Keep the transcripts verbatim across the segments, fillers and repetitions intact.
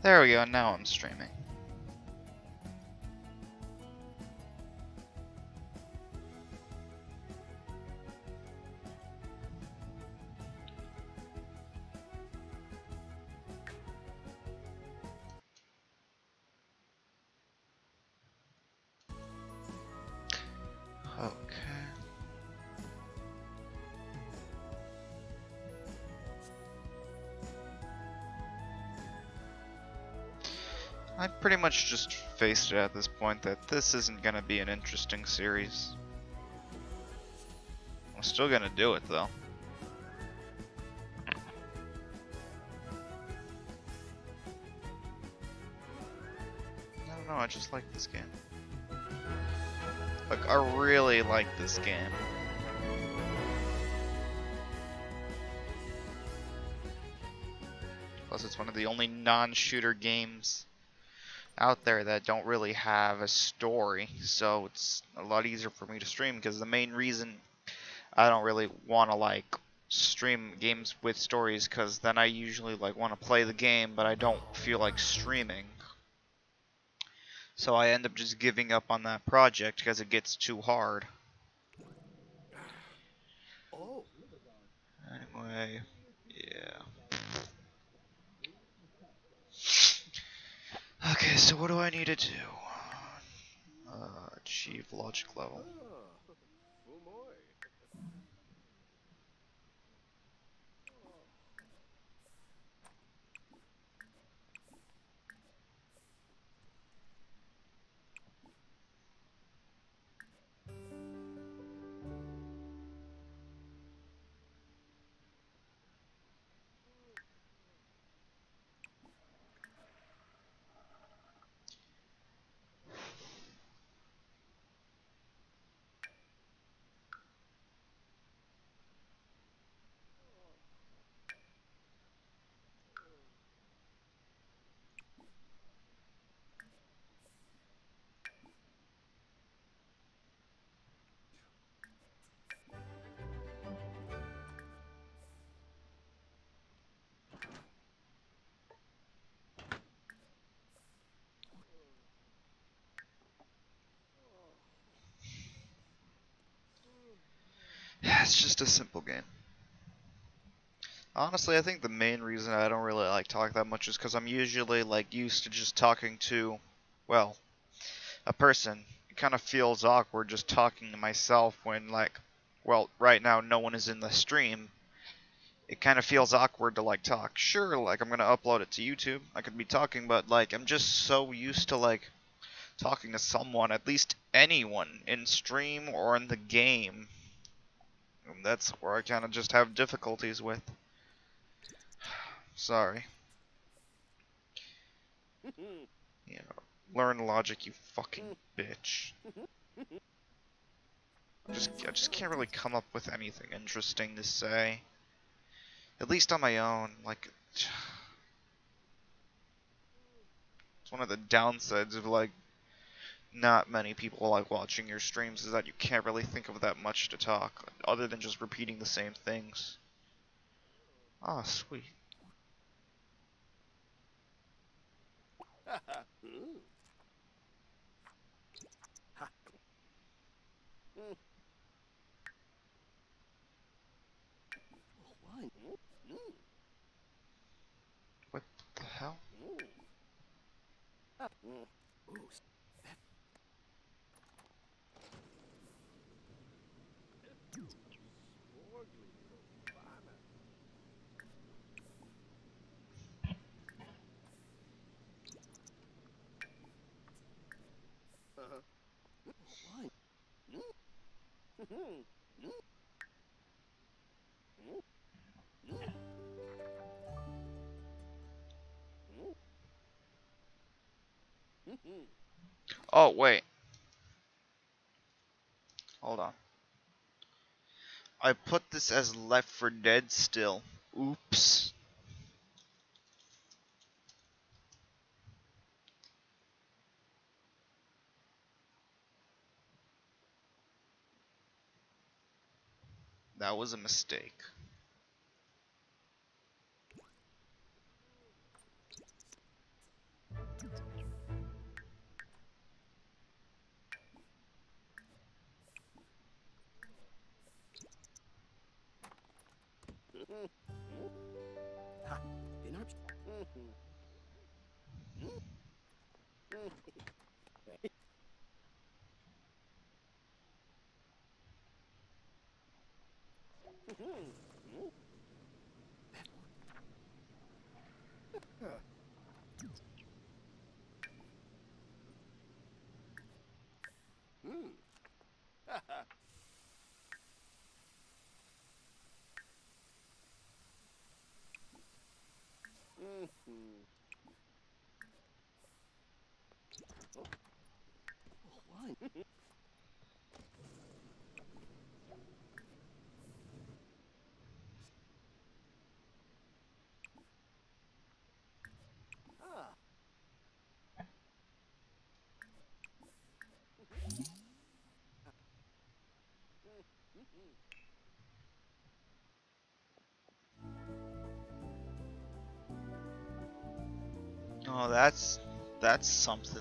There we go, now I'm streaming. Okay. I pretty much just faced it at this point that this isn't gonna be an interesting series. I'm still gonna do it though. I don't know, I just like this game. Like, I really like this game. Plus, it's one of the only non-shooter games out there that don't really have a story, so it's a lot easier for me to stream, because the main reason I don't really want to like stream games with stories, because then I usually like want to play the game but I don't feel like streaming, so I end up just giving up on that project because it gets too hard. Oh. Anyway, yeah. Okay, so what do I need to do? Uh, achieve logic level. Yeah, it's just a simple game. Honestly, I think the main reason I don't really like talk that much is because I'm usually like used to just talking to, well, a person. It kind of feels awkward just talking to myself when like, well, right now no one is in the stream. It kind of feels awkward to like talk. Sure, like I'm gonna upload it to YouTube. I could be talking, but like I'm just so used to like talking to someone, at least anyone in stream or in the game. And that's where I kind of just have difficulties with. Sorry. Yeah, learn logic, you fucking bitch. I just, I just can't really come up with anything interesting to say. At least on my own, like... It's one of the downsides of, like, not many people like watching your streams is that you can't really think of that much to talk, other than just repeating the same things. Ah, sweet. What the hell? Oh, wait. Hold on. I put this as Left four Dead still. Oops. That was a mistake. Ha, dinar. Oh, that's that's something.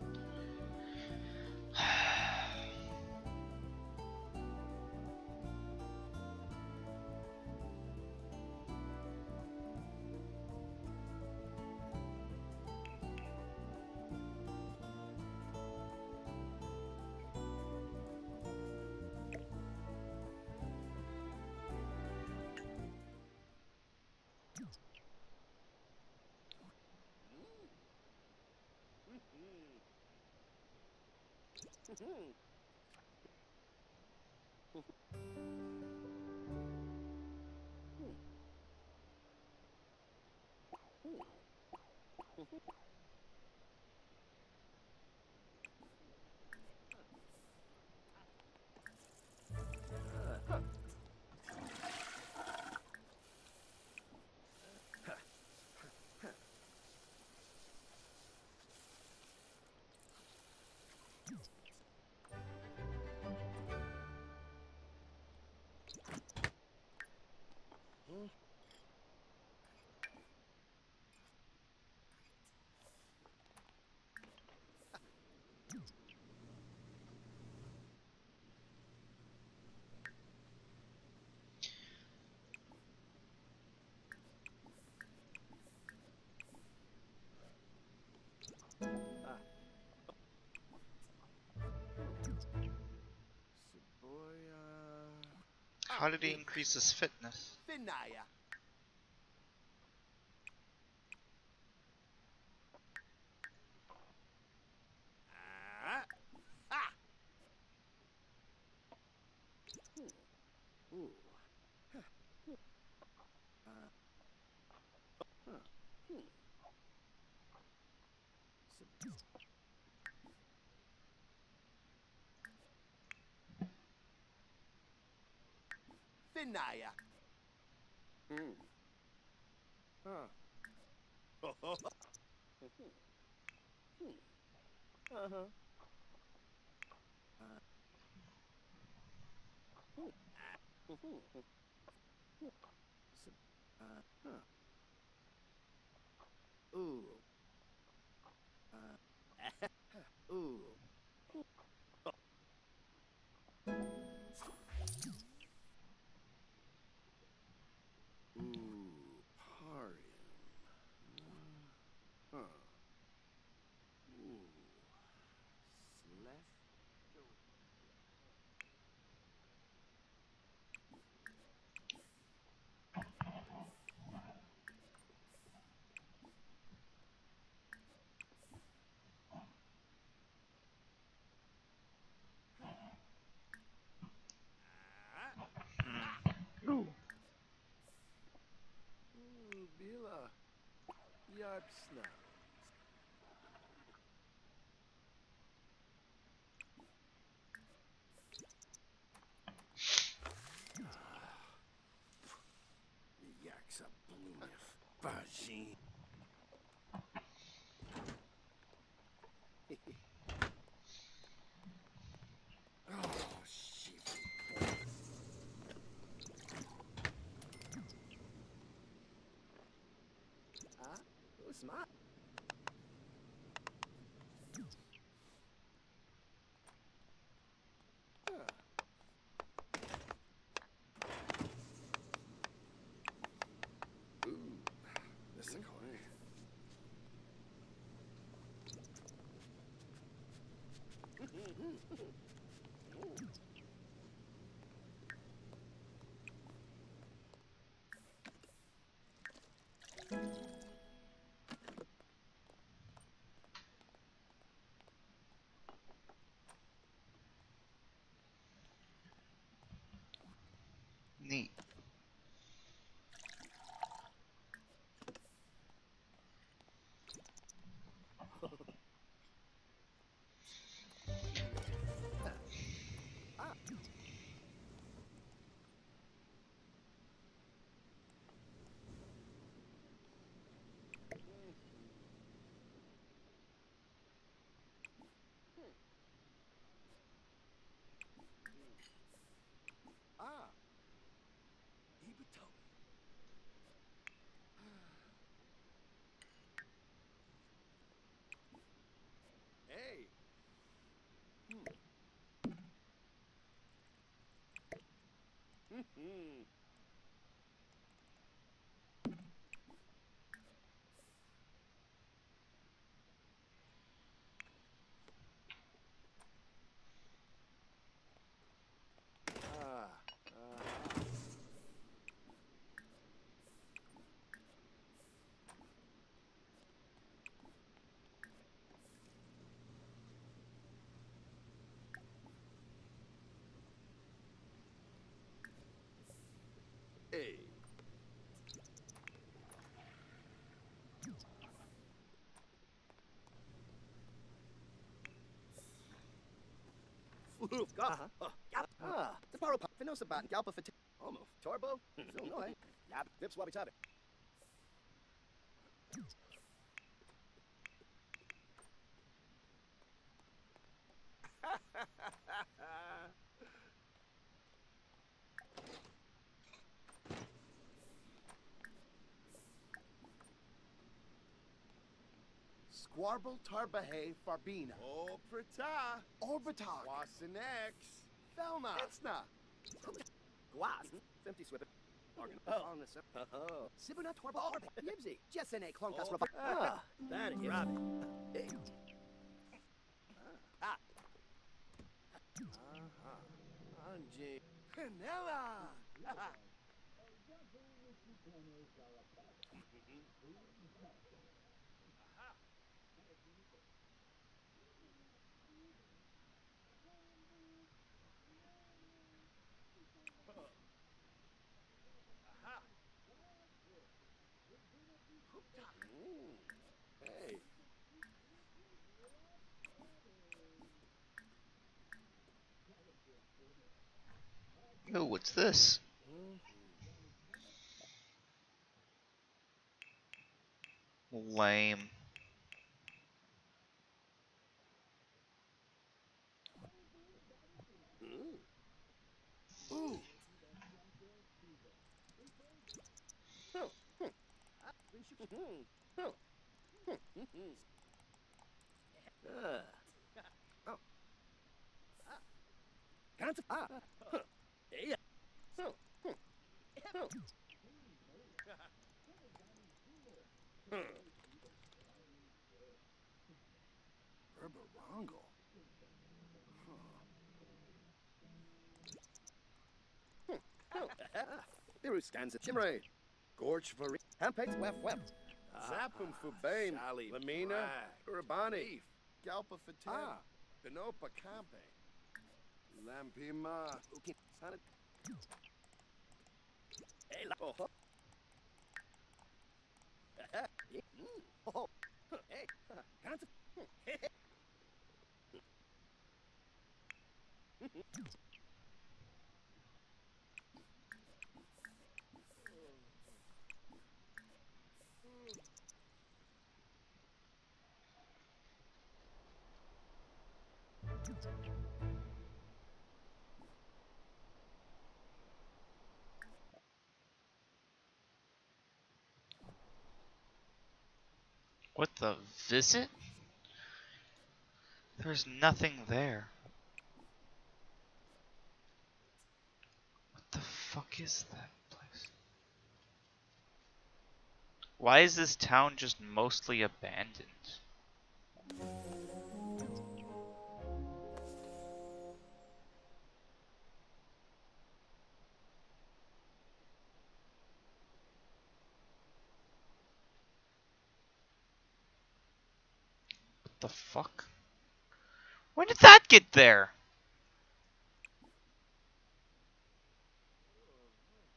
How did he increase his fitness? Finaya. Ah. Ah. Ooh. Uh, huh. Finaya. Hmm. Huh. Uh-huh. Uh, uh, huh. Ooh. Uh, ooh. Ooh. Parium. Huh. Ooh. Slash. Ooh. Ooh, Bila. Yarpsna. Yaksa Bloomif. Bajin. Oh, shit. Ah, who's smart? Huh. neat. Ah. Ibuto. Hey. Hmm. Hmm. Ah. Uh-huh. Hey. Floof. Uh-huh. Oh, yap. Ah. The paro pop. Finosabat. Galpa fit. Almost. Torbo. So no, eh? Yap. Vips wabi tabi. Squarble Tarbahe Farbina. Oh, Prita. Orbitar. Wassinex. Felna. Etsna. Guas. Fifty Swippet. Organ. Oh. On this. Oh. Sibuna Torba Orbe. Yibsy. Jessene Clonkas Rapa. Ah. That is Robbie. Hey. Ah. Uh-huh. Anji. Penella. Mm. Hey. Oh, what's this? Lame. Mm. Ooh. Oh. Hmm. Hmm. Oh. Hmm. Ah. Oh. Can't. Ah. Huh. Yeah. Oh. Hmm. Oh. Hmm. Berberongo. Huh. Hmm. Oh. Ah. Biru scans it. Chimray. Gorge for Hampex Wef Wef. Zapum Fubain. Lamina. Urabani. Galpa Fatem. Ah. Benopa Campe. Lampima. Okay. Sana. Hey, la. Oh. Oh. Hey. Can't. Hey. What the visit? There's nothing there. What the fuck is that place? Why is this town just mostly abandoned? What the fuck? When did that get there?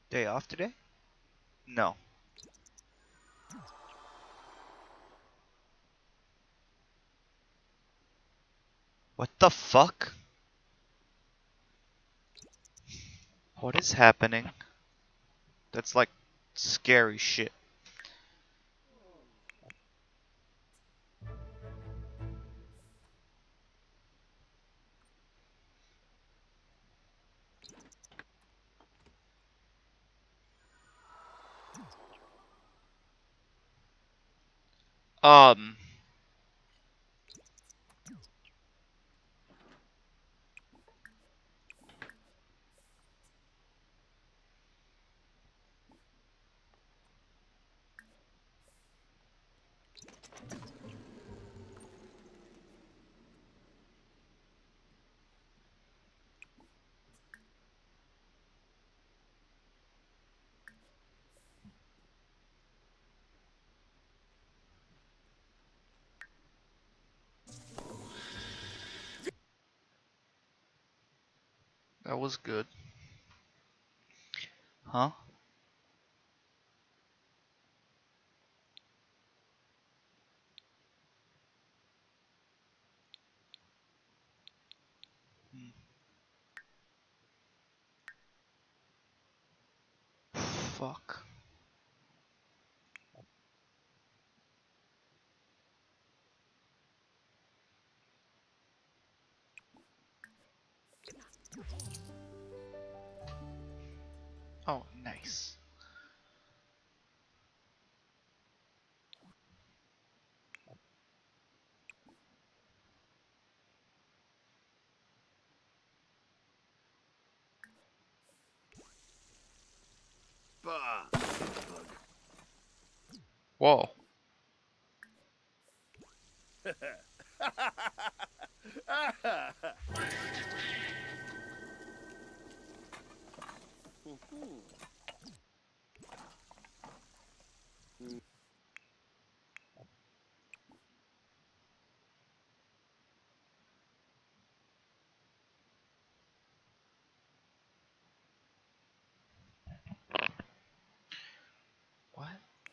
Day off today? No. What the fuck? What is happening? That's like scary shit. Um. That was good. Huh? Hmm. Fuck. Oh, nice. Bah. Whoa. What?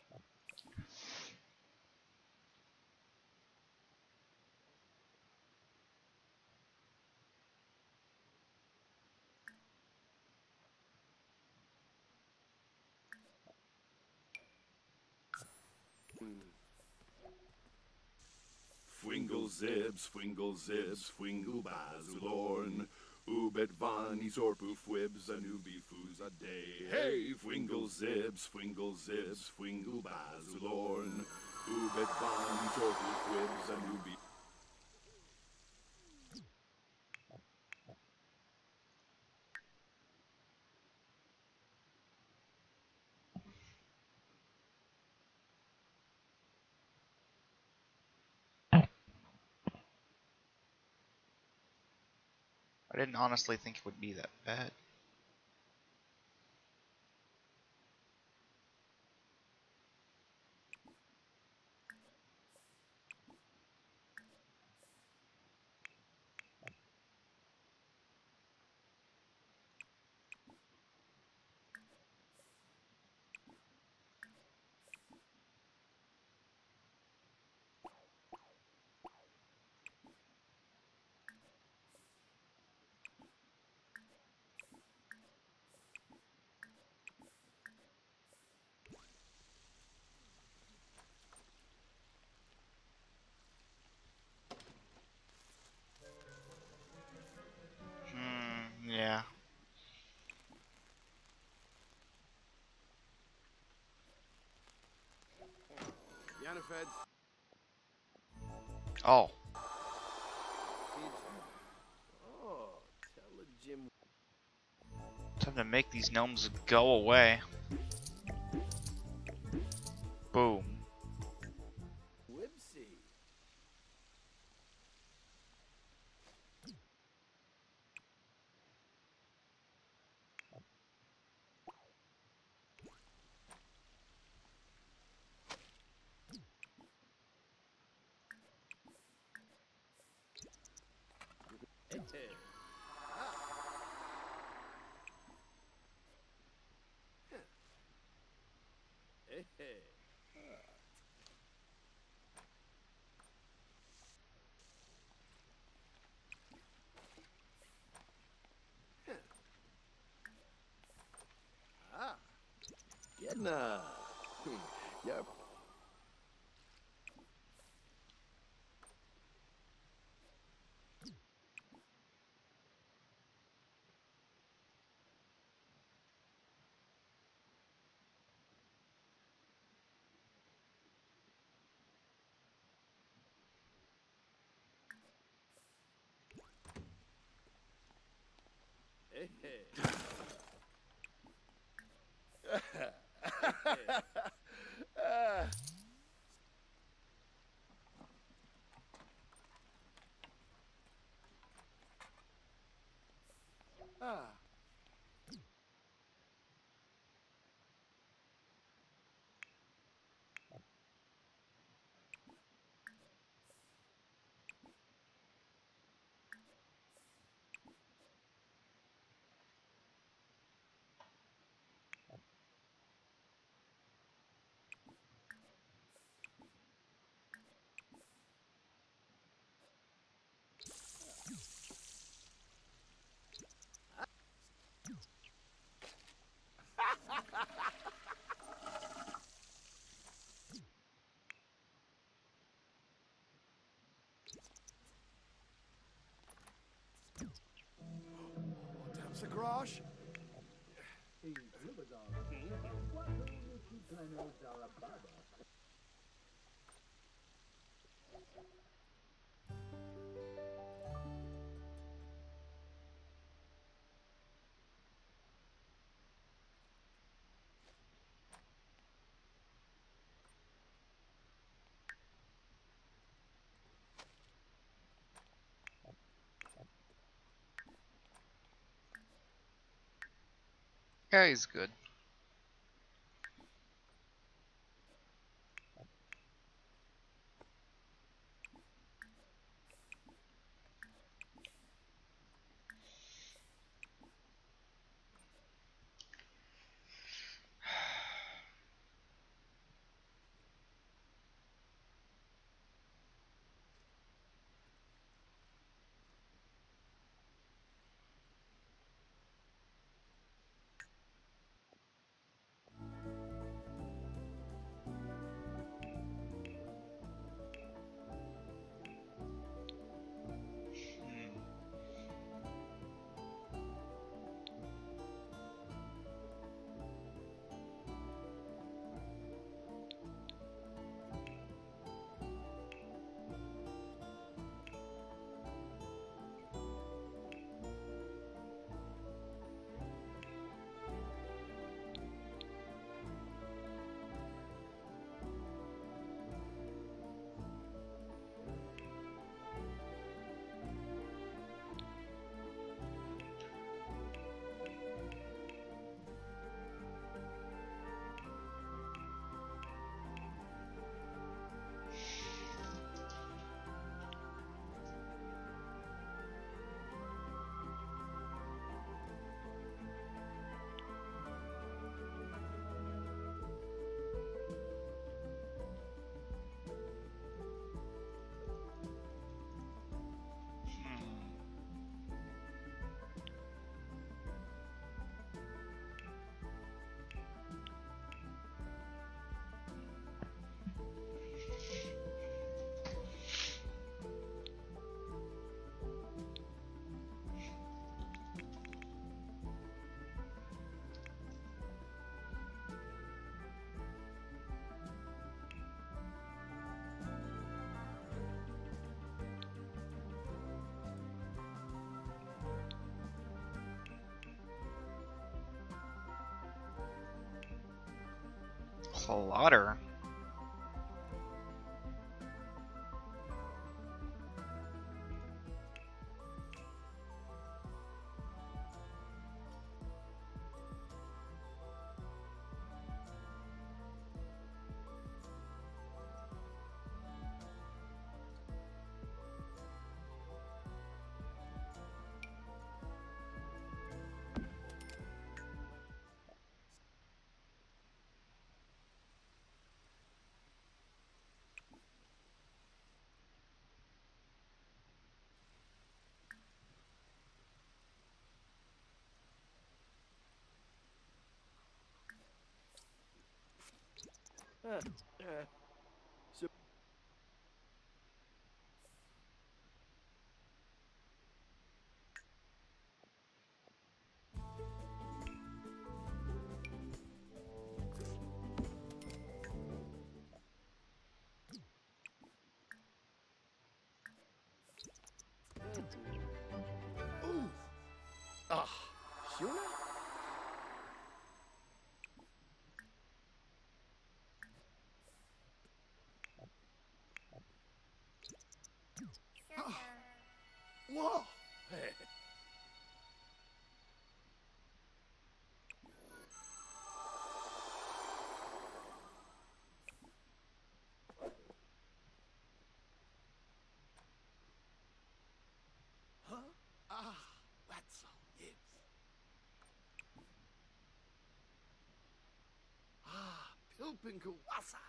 Fwingle zibs, fwingle zibs, fwingle bazulorn. Ubet vani sorpu fwibs, anubi fuz a day. Hey, fwingle zibs, fwingle zibs, fwingle bazulorn. Ubet vani sorpu fwibs, anubi. I didn't honestly think it would be that bad. Hmm, yeah. Yanifed. Oh. Oh, tell a Jim. Time to make these gnomes go away. Boom. Whipsy. Hey, hey. Ah. Jedna. Yep. Hey, hey. Ah. Ah. Damn the garage. Yeah, he's good. Hmm. Slaughter. Uh, uh, so Ooh. Ah. Sure. Ah. Whoa. Hey. Huh? Ah. That's all. Yes. Ah. Pilpinkuwasa.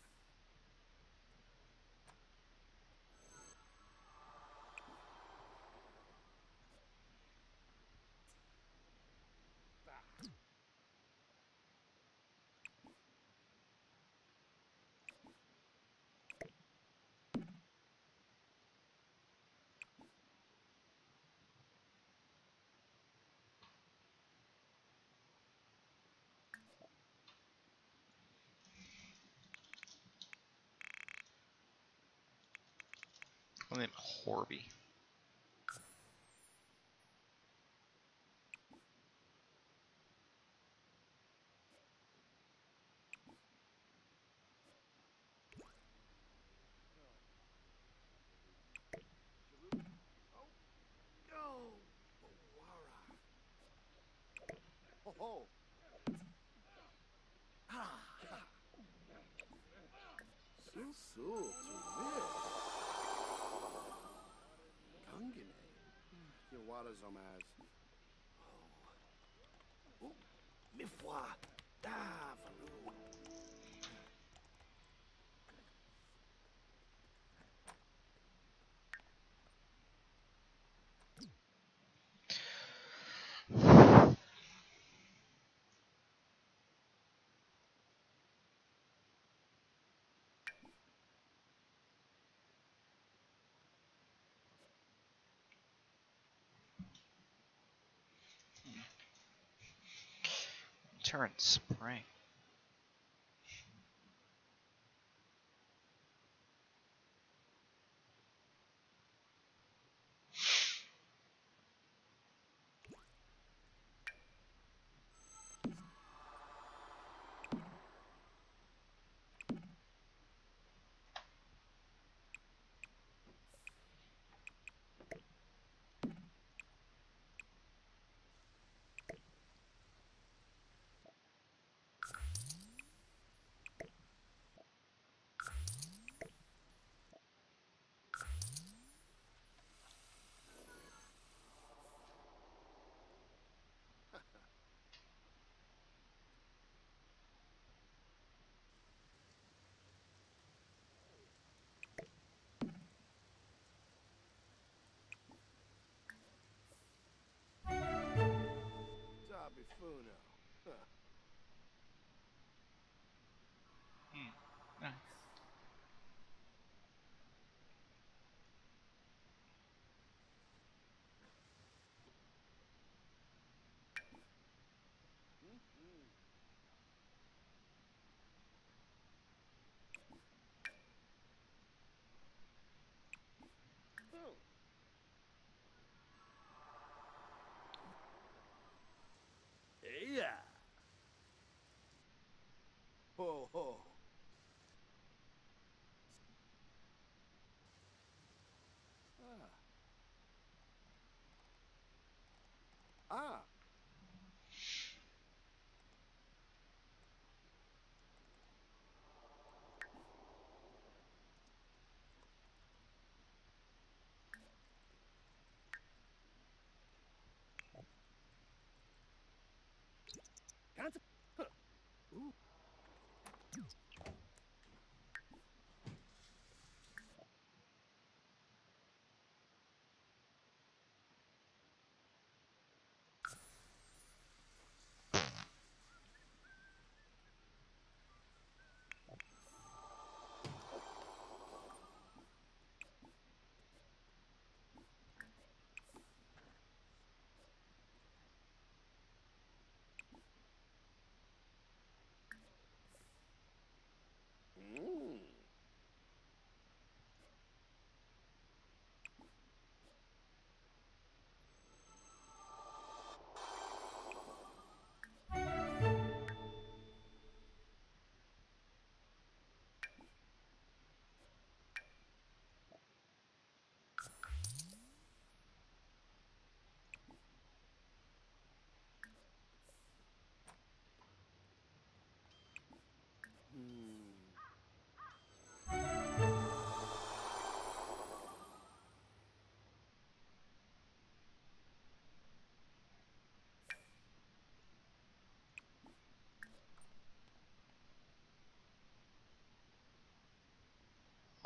I mean, Horby. No. Wara. Ho ho. Ah. So so to live. Gungane. Your water's on my eyes. Oh. Oh. Mifwa. Davalu. Turn spring.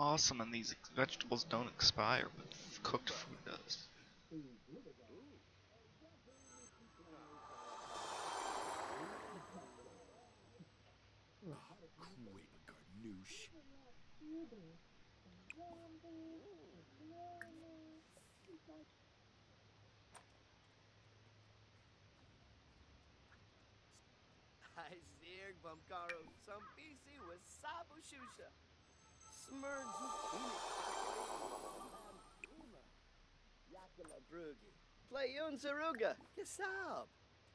awesome, and these vegetables don't expire, but cooked food does. Garnoosh. I zig bumkaro some B C with sabu shusha. Smurd zucchini. Yakula brugi. Playun zaruga. Kisab.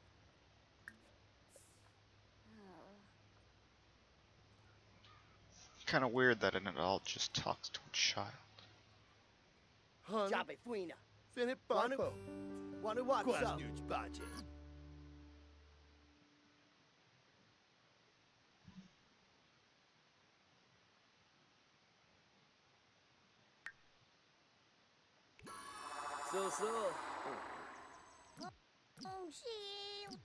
Kind of weird that an adult just talks to a child. Hun. Jabe fuina. Finit bapo. Wanu watsa. Baje. So so. Oh, she.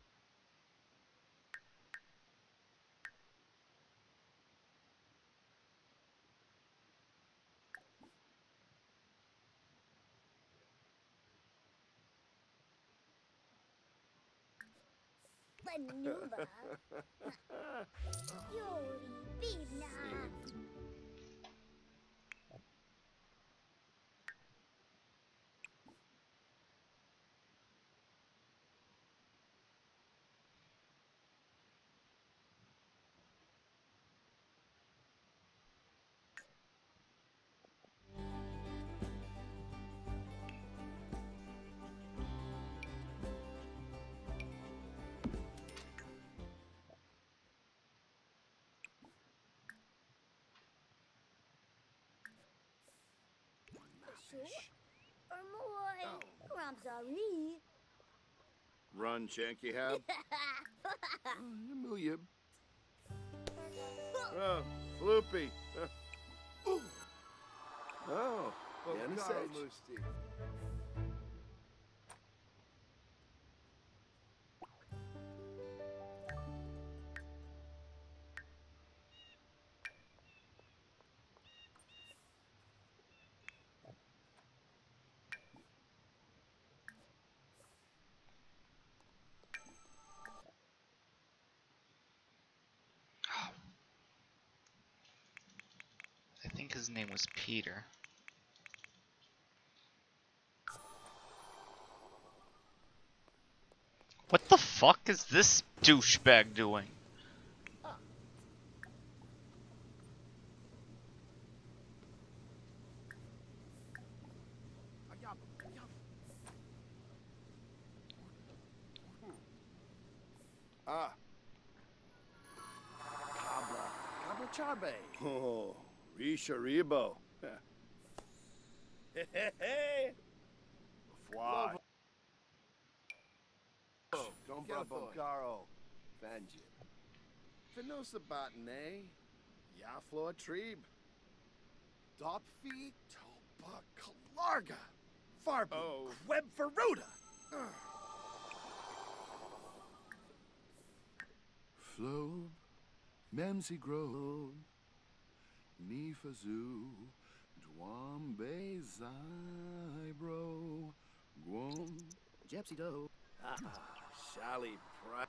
Maneuver. Yori, Bibna. Or more. I'm sorry. Run, Shanky Hab. Yamuyib. Oh, Floopy. Oh, Bumkaro Yanisage. musti. I think his name was Peter. What the fuck is this douchebag doing? Ah. Kabla. Kabla charbe. Oh, Risha Rebo. Hey, hey, hey. Fly. Don't Bumkaro. Vanjit. Finosa batane. Yaflo trib. Dopfi toba kalarga. Farbu. Oh. Web Feruda. Flobe, Memsi Grove, Nifazu, Dwambe Zybro, Gwom, Jepsy do. Ah, Shali Pri.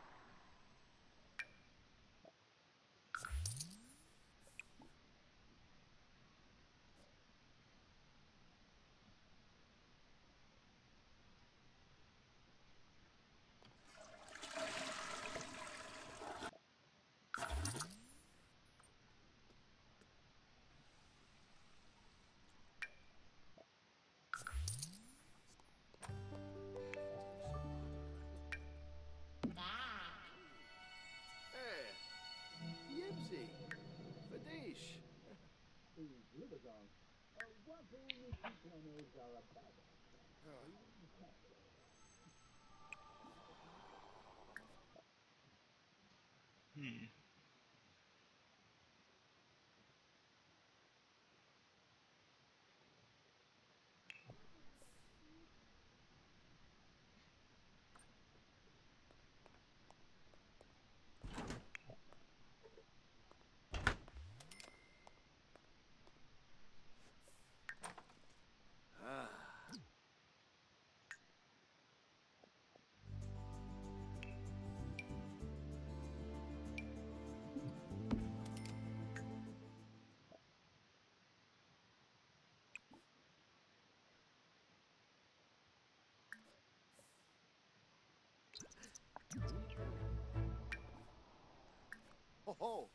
Ho ho.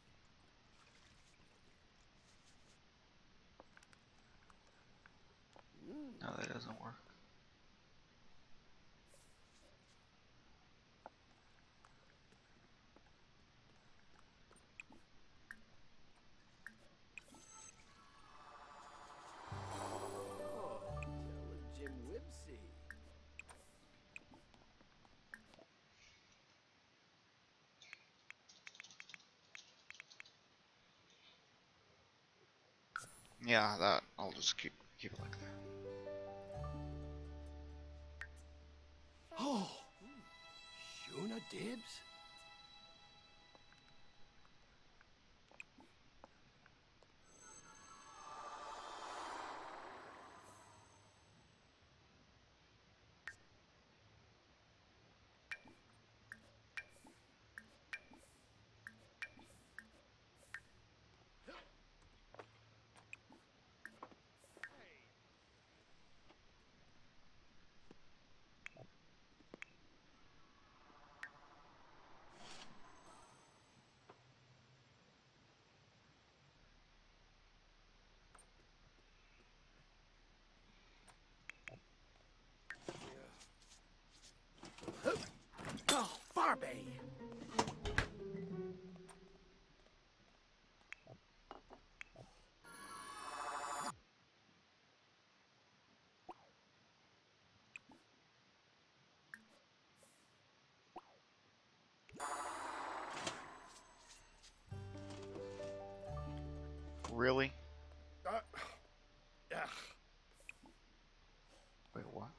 Mm. No, that doesn't work. Oh, tell a Jim Whipsy. Yeah, that I'll just keep keep it like that. Oh, Shuna Dibs? Oh, Farbay! Really? Uh, ugh. Wait, what?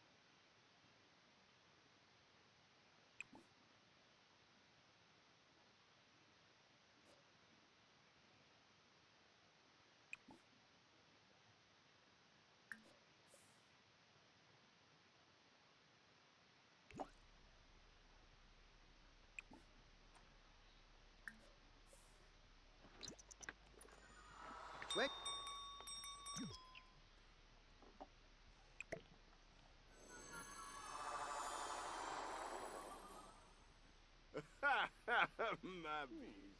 Quick! My bees.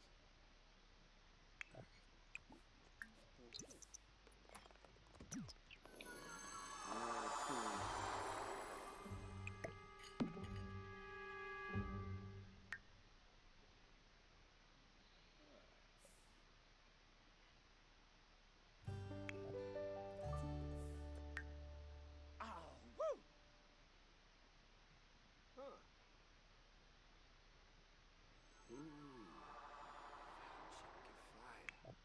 Oh, woo! Huh. Ooh. Fire.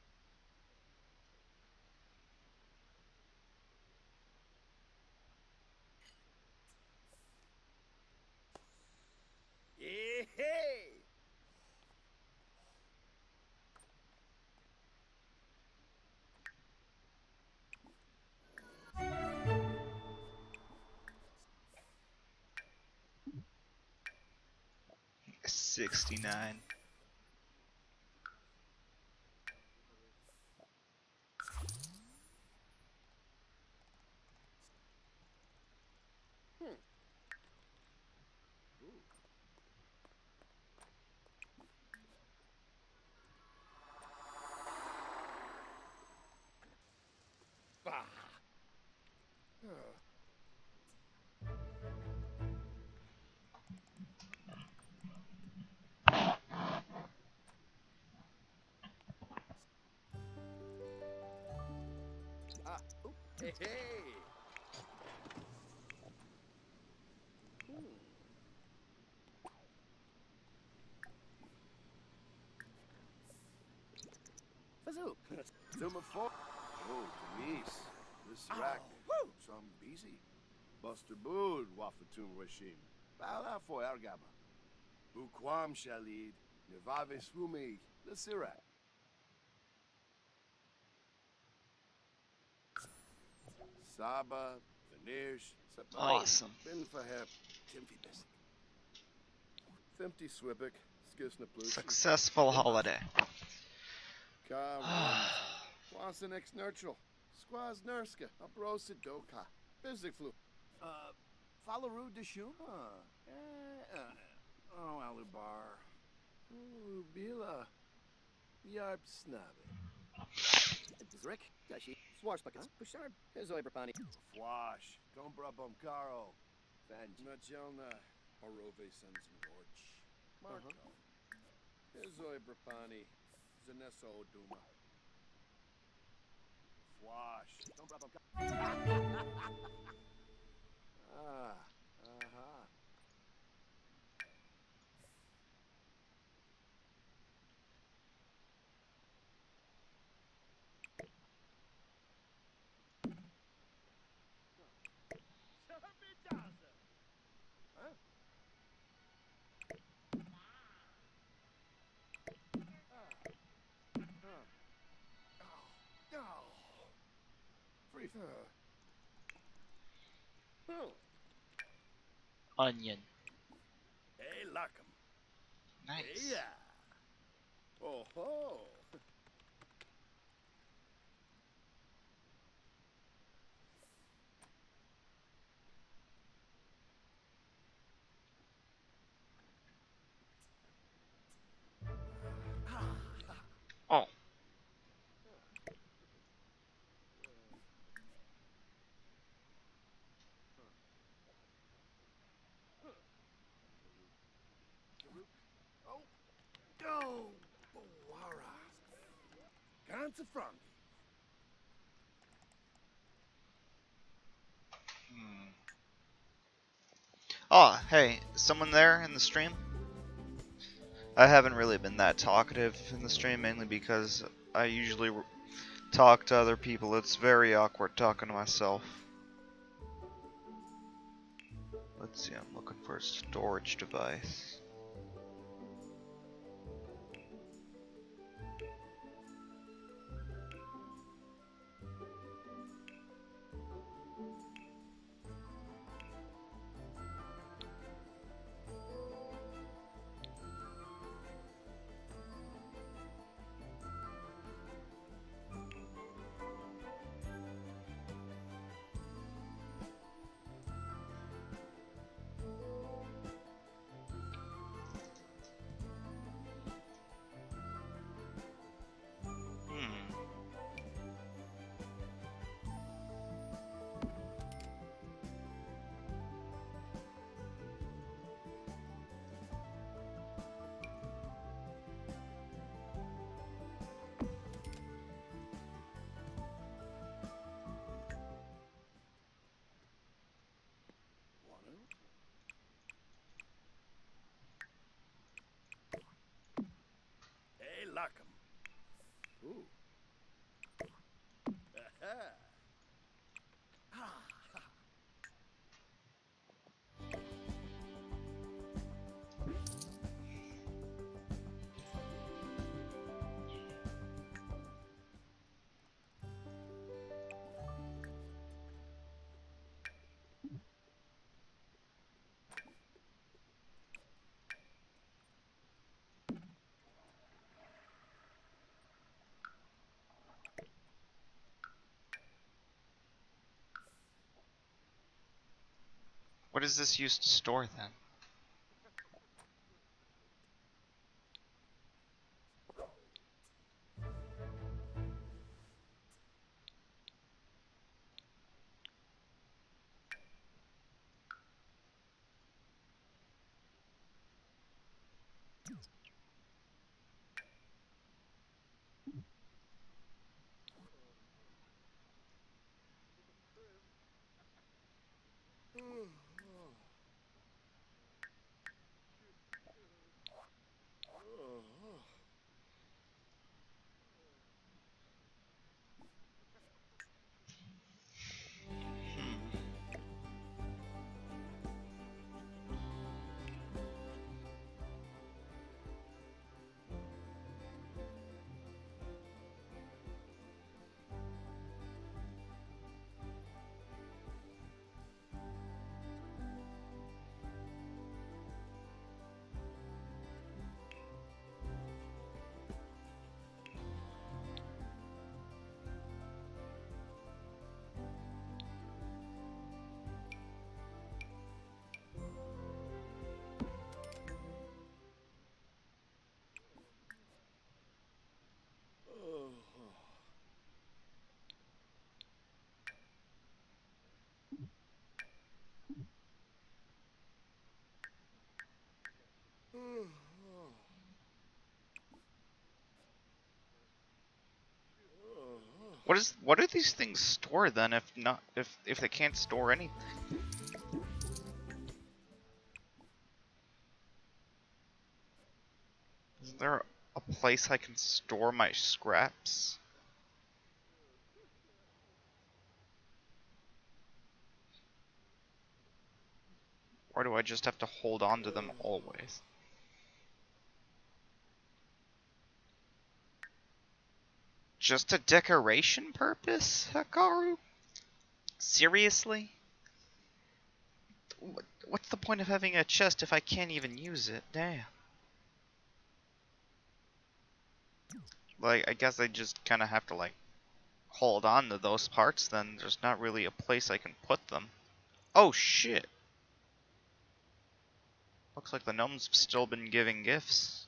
Yeah! sixty-nine. Hmm. Ooh. Bah! Huh. Ah, oop. Hey, hey! Hmm. Fazoo! Zuma four. Oh, Denise. This rack. Woo! Some busy. Buster Bood, Wafatum Washim. Bala for Argaba. Bukwam Shalid. Nevavis Rumi. The Sirak. Saba, Vanish, Awesome. Ben Faheb, Timfi Bisic. Fifty Swibik, Skisna Plush. Successful holiday. Ka Wasan ex Nurchel. Squaz Nurska, Abrosa Doka. Bisic Flu. Uh, Falaru de Shuma. Eh, uh, oh, Alubar. Ooh, Bila. Yarp snabby. Zrick, Dashi, Swarsbuckets, Pushard, Hezoi Brapani. Fwash, Gombra Bomkaro. Vanj. Najelna, Orove Senzorch. Marco. Hezoi Brapani. Zanesso Duma. Fwash, Gombra Bomkaro. Ah, uh-huh. Huh? Huh. Oh, oh. Free. Oh. Onion. Hey, Larkham. Nice. Yeah. Oh ho. Oh. Oh. Oh. Bawara. Gansafrangi. Hmm. Oh, hey, someone there in the stream? I haven't really been that talkative in the stream, mainly because I usually talk to other people. It's very awkward talking to myself. Let's see, I'm looking for a storage device. Hmm. Hey, Larkham. Ooh. What is this used to store then? What is? What do these things store then? If not, if if they can't store anything. Is there a place I can store my scraps? Or do I just have to hold on to them always? Just a decoration purpose, Hikaru? Seriously? What's the point of having a chest if I can't even use it? Damn. Like, I guess I just kind of have to, like, hold on to those parts then. There's not really a place I can put them. Oh, shit. Looks like the gnomes have still been giving gifts.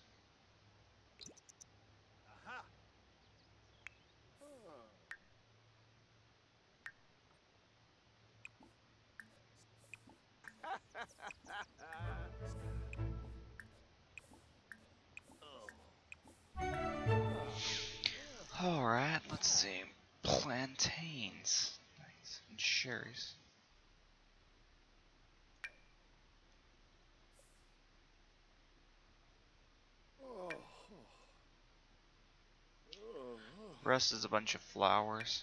Alright, let's see. Plantains. Nice. And cherries. Rest is a bunch of flowers.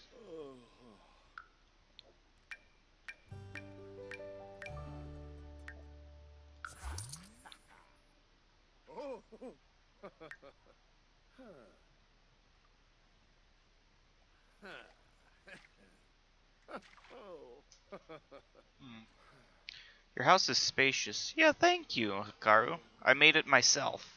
Hmm. Your house is spacious. Yeah, thank you, Hikaru. I made it myself.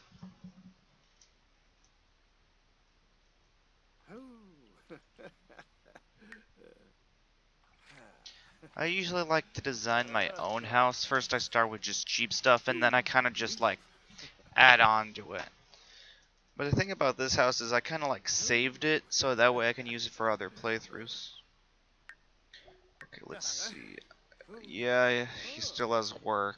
I usually like to design my own house. First I start with just cheap stuff and then I kind of just like add on to it. But the thing about this house is I kind of like saved it so that way I can use it for other playthroughs. Okay, let's see. Yeah, he still has work.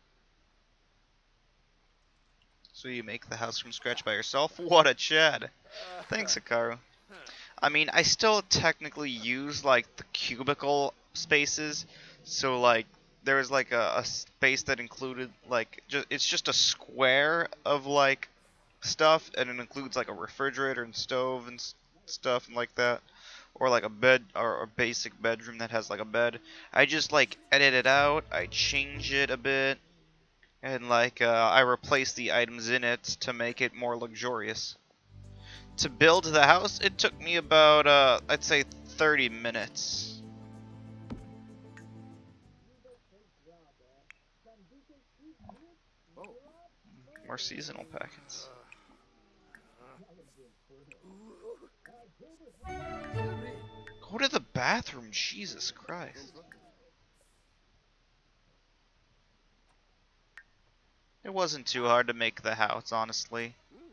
So you make the house from scratch by yourself? What a Chad! Thanks, Hikaru. I mean, I still technically use like the cubicle spaces, so like there's like a, a space that included like just it's just a square of like stuff, and it includes like a refrigerator and stove and s stuff and like that, or like a bed or a basic bedroom that has like a bed. I just like edit it out, I change it a bit, and like uh, I replace the items in it to make it more luxurious. To build the house, it took me about, uh, I'd say thirty minutes. More seasonal packets. Go to the bathroom, Jesus Christ. It wasn't too hard to make the house, honestly.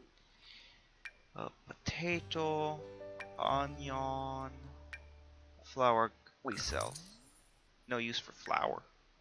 A potato, onion, flour, we sell. No use for flour.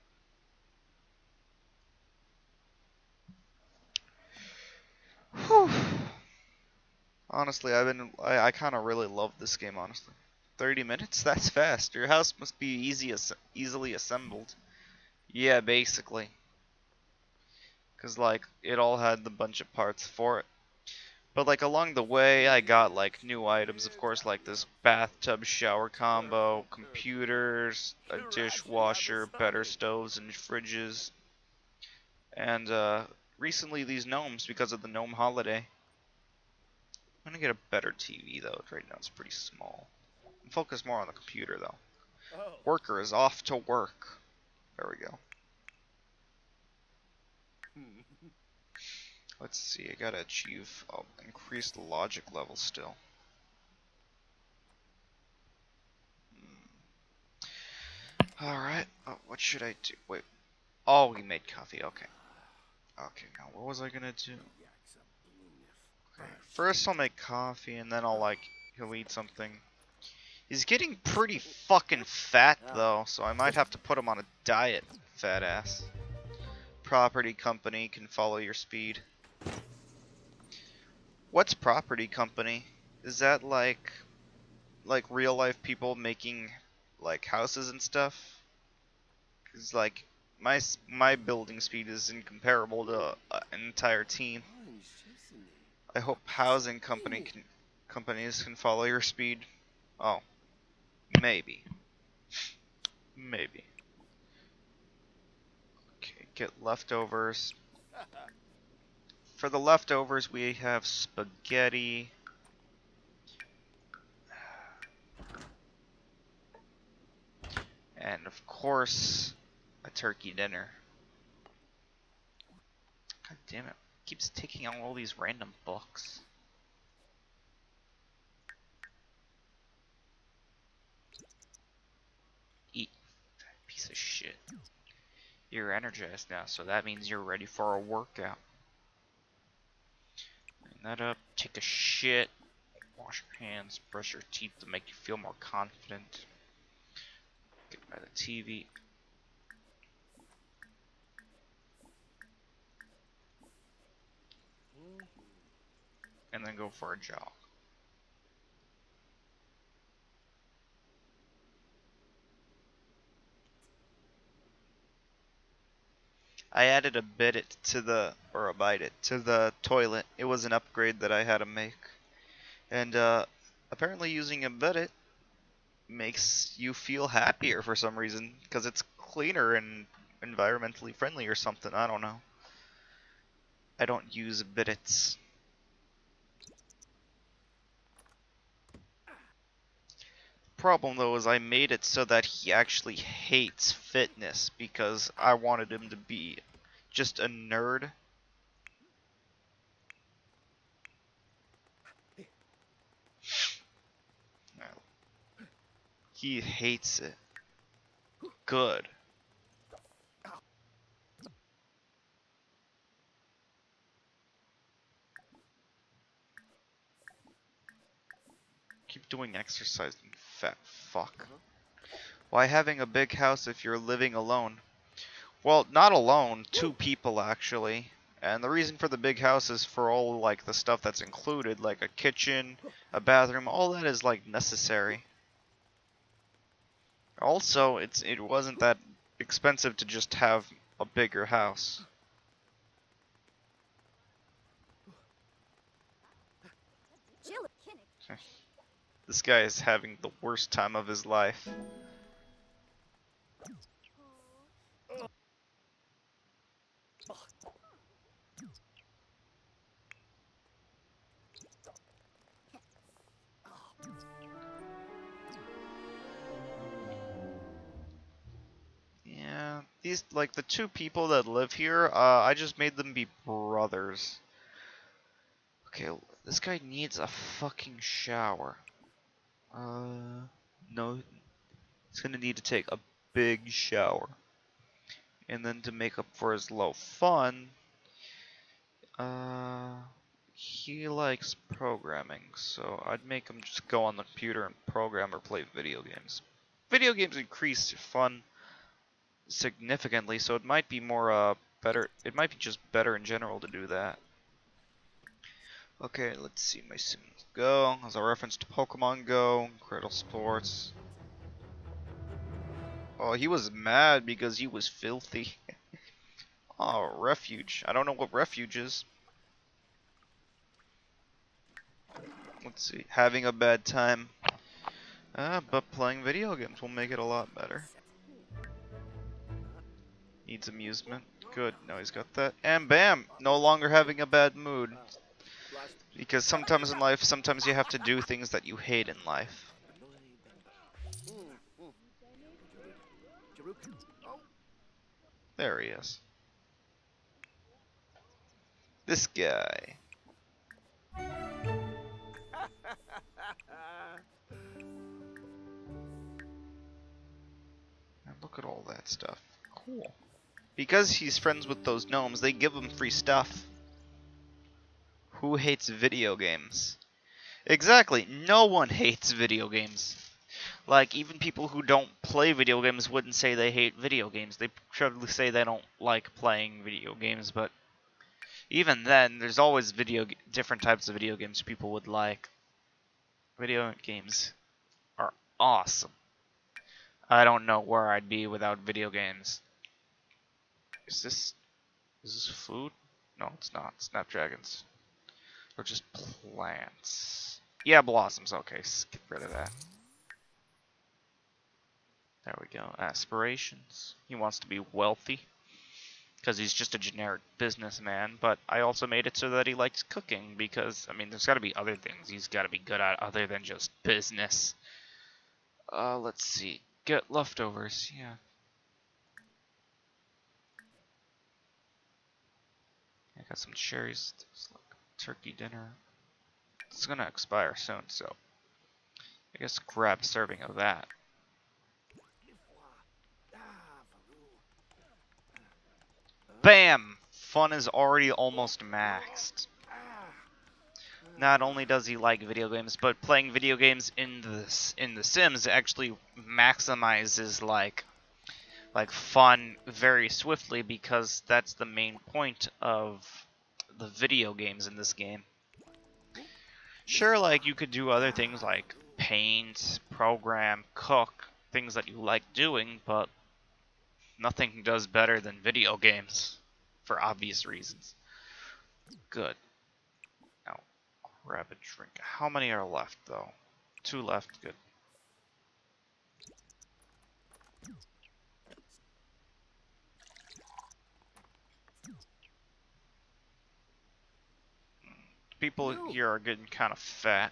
Whew. Honestly, I've been, I, I kind of really love this game, honestly. thirty minutes? That's fast. Your house must be easy as, easily assembled. Yeah, basically. Because, like, it all had the bunch of parts for it. But like along the way, I got like new items, of course, like this bathtub shower combo, computers, a dishwasher, better stoves and fridges, and uh, recently these gnomes because of the gnome holiday. I'm gonna get a better T V though. Right now it's pretty small. And focus more on the computer though. Worker is off to work. There we go. Let's see, I gotta achieve oh, increased logic level still. Hmm. Alright, oh, what should I do? Wait. Oh, we made coffee, okay. Okay, now what was I gonna do? Okay, first I'll make coffee and then I'll like, he'll eat something. He's getting pretty fucking fat though, so I might have to put him on a diet, fat ass. Property company can follow your speed. What's property company? Is that like like real life people making like houses and stuff. Cause like my s- my building speed is incomparable to uh, an entire team. Orange Chesney. I hope housing company can companies can follow your speed. Oh, maybe, maybe. Okay, get leftovers. For the leftovers, we have spaghetti. And of course, a turkey dinner. God damn it. Keeps taking out all these random books. Eat, piece of shit. You're energized now, so that means you're ready for a workout. Clean that up, take a shit, wash your hands, brush your teeth to make you feel more confident. Get by the T V. And then go for a jog. I added a bidit to the, or a bidit, to the toilet. It was an upgrade that I had to make. And uh, apparently using a bidit makes you feel happier for some reason, because it's cleaner and environmentally friendly or something, I don't know. I don't use bidits. Problem though is I made it so that he actually hates fitness because I wanted him to be just a nerd. He hates it. Good. Keep doing exercise, you fat fuck. Why having a big house if you're living alone? Well, not alone, two people actually. And the reason for the big house is for all like the stuff that's included, like a kitchen, a bathroom, all that is like necessary. Also, it's it wasn't that expensive to just have a bigger house. This guy is having the worst time of his life. Yeah, these, like, the two people that live here, uh, I just made them be brothers. Okay, this guy needs a fucking shower. Uh, no, he's gonna need to take a big shower. And then to make up for his low fun, uh, he likes programming, so I'd make him just go on the computer and program or play video games. Video games increase fun significantly, so it might be more, uh, better, it might be just better in general to do that. Okay, let's see, my Sims Go, as a reference to Pokemon Go, Cradle Sports. Oh, he was mad because he was filthy. Oh, Refuge. I don't know what Refuge is. Let's see, having a bad time. Ah, but playing video games will make it a lot better. Needs amusement. Good, now he's got that. And bam! No longer having a bad mood. Because sometimes in life, sometimes you have to do things that you hate in life. There he is. This guy. And look at all that stuff. Cool. Because he's friends with those gnomes, they give him free stuff. Who hates video games? Exactly, no one hates video games. Like, even people who don't play video games wouldn't say they hate video games. They probably say they don't like playing video games, but even then, there's always video different types of video games people would like. Video games awesome. I don't know where I'd be without video games. Is this is this food? No, it's not. Snapdragons. Or just plants. Yeah, blossoms. Okay, get rid of that. There we go. Aspirations. He wants to be wealthy. Because he's just a generic businessman. But I also made it so that he likes cooking. Because, I mean, there's got to be other things he's got to be good at other than just business. Uh, let's see. Get leftovers. Yeah. I got some cherries. There's like turkey dinner. It's gonna expire soon, so I guess grab a serving of that. Bam! Fun is already almost maxed. Not only does he like video games, but playing video games in the in The Sims actually maximizes like like fun very swiftly, because that's the main point of the video games in this game. Sure, like you could do other things like paint, program, cook, things that you like doing, but nothing does better than video games for obvious reasons. Good. Now, grab a drink. How many are left though? Two left, good. People here are getting kind of fat.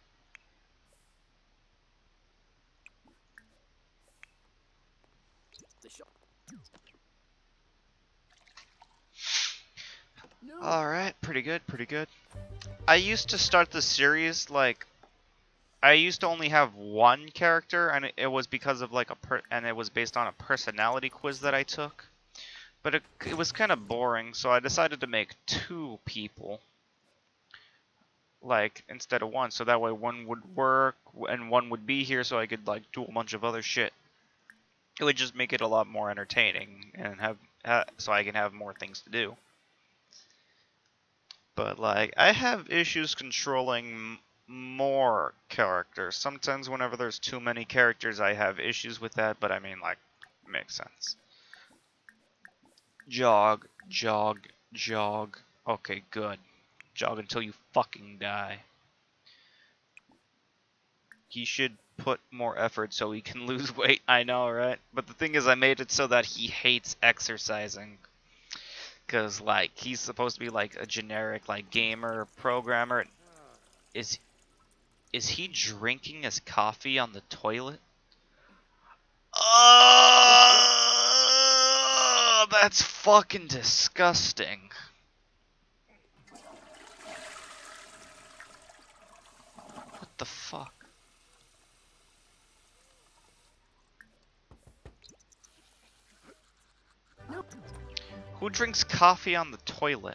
Alright, pretty good, pretty good. I used to start the series, like, I used to only have one character, and it, it was because of, like, a per and it was based on a personality quiz that I took. But it, it was kind of boring, so I decided to make two people. Like, instead of one, so that way one would work, and one would be here so I could, like, do a bunch of other shit. It would just make it a lot more entertaining, and have, uh, so I can have more things to do. But, like, I have issues controlling m more characters. Sometimes whenever there's too many characters, I have issues with that, but I mean, like, it makes sense. Jog, jog, jog. Okay, good. Jog until you fucking die. He should put more effort so he can lose weight. I know, right? But the thing is, I made it so that he hates exercising. Because, like, he's supposed to be, like, a generic, like, gamer, programmer. Is, is he drinking his coffee on the toilet? Oh, that's fucking disgusting. What the fuck? Who drinks coffee on the toilet?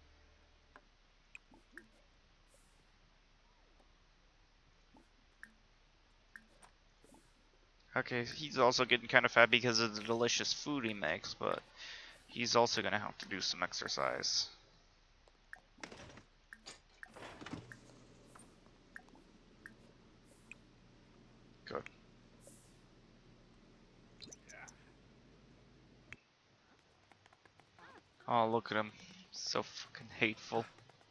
Okay, he's also getting kind of fat because of the delicious food he makes, but he's also gonna have to do some exercise. Good. Oh, look at him. So fucking hateful.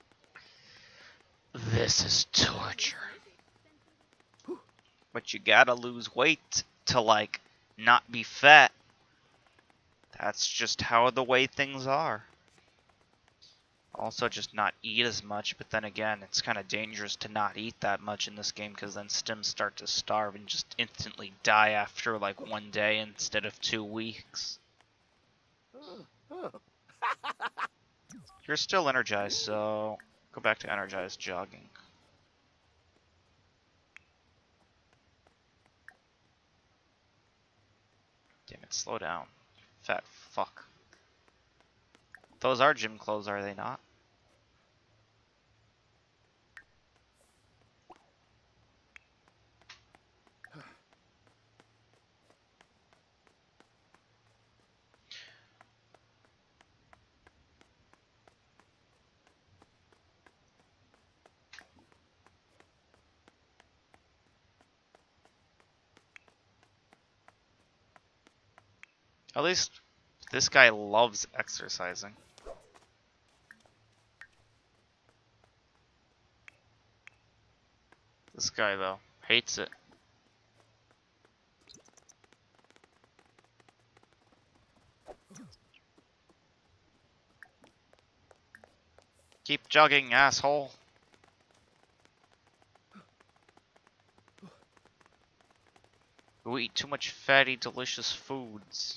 This is torture. But you gotta lose weight to, like, not be fat. That's just how the way things are. Also, just not eat as much, but then again, it's kind of dangerous to not eat that much in this game, because then Stims start to starve and just instantly die after, like, one day instead of two weeks. You're still energized, so go back to energized jogging. Damn it, slow down. Fat fuck. Those are gym clothes, are they not? At least this guy loves exercising. This guy, though, hates it. Keep jogging, asshole. We eat too much fatty, delicious foods.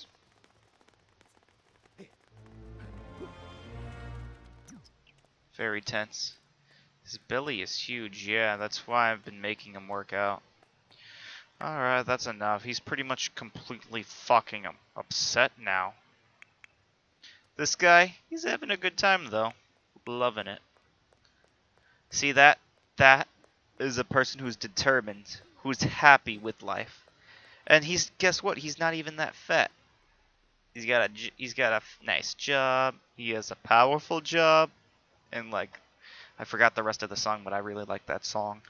Very tense. His belly is huge, yeah, that's why I've been making him work out. Alright, that's enough. He's pretty much completely fucking him upset now. This guy, he's having a good time though. Loving it. See that? That is a person who's determined, who's happy with life. And he's, guess what? He's not even that fat. He's got a, he's got a nice job. He has a powerful job. And like, I forgot the rest of the song, but I really like that song.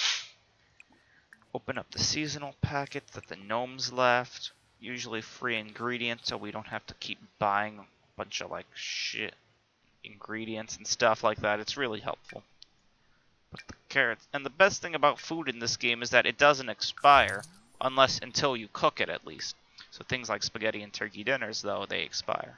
Open up the seasonal packet that the gnomes left. Usually free ingredients, so we don't have to keep buying a bunch of like shit ingredients and stuff like that. It's really helpful. But the carrots, and the best thing about food in this game is that it doesn't expire unless until you cook it at least. So things like spaghetti and turkey dinners, though, they expire.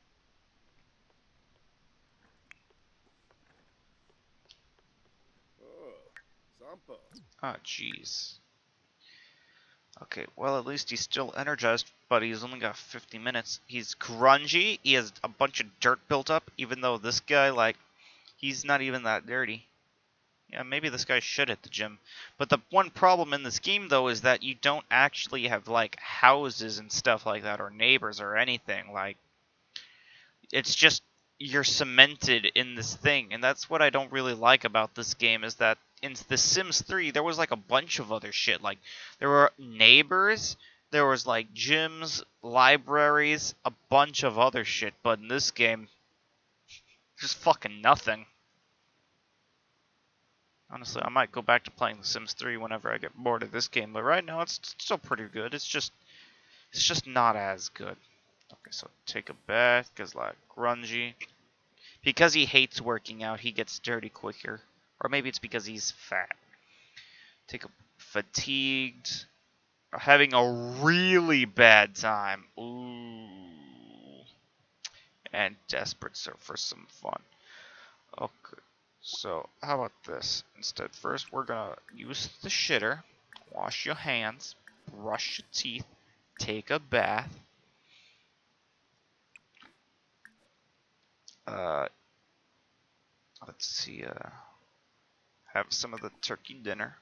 Zampa. Oh, jeez. Okay, well, at least he's still energized, but he's only got fifty minutes. He's grungy. He has a bunch of dirt built up, even though this guy, like, he's not even that dirty. Yeah, maybe this guy should hit the gym. But the one problem in this game, though, is that you don't actually have, like, houses and stuff like that, or neighbors or anything. Like, it's just, you're cemented in this thing. And that's what I don't really like about this game, is that in The Sims three, there was, like, a bunch of other shit. Like, there were neighbors, there was, like, gyms, libraries, a bunch of other shit. But in this game, just fucking nothing. Honestly, I might go back to playing The Sims three whenever I get bored of this game, but right now it's still pretty good. It's just, it's just not as good. Okay, so take a bath, cause like grungy. Because he hates working out, he gets dirty quicker, or maybe it's because he's fat. Take a fatigued, or having a really bad time. Ooh, and desperate so for some fun. Okay. So, how about this? Instead, first we're gonna use the shitter, wash your hands, brush your teeth, take a bath. Uh, let's see, uh, have some of the turkey dinner.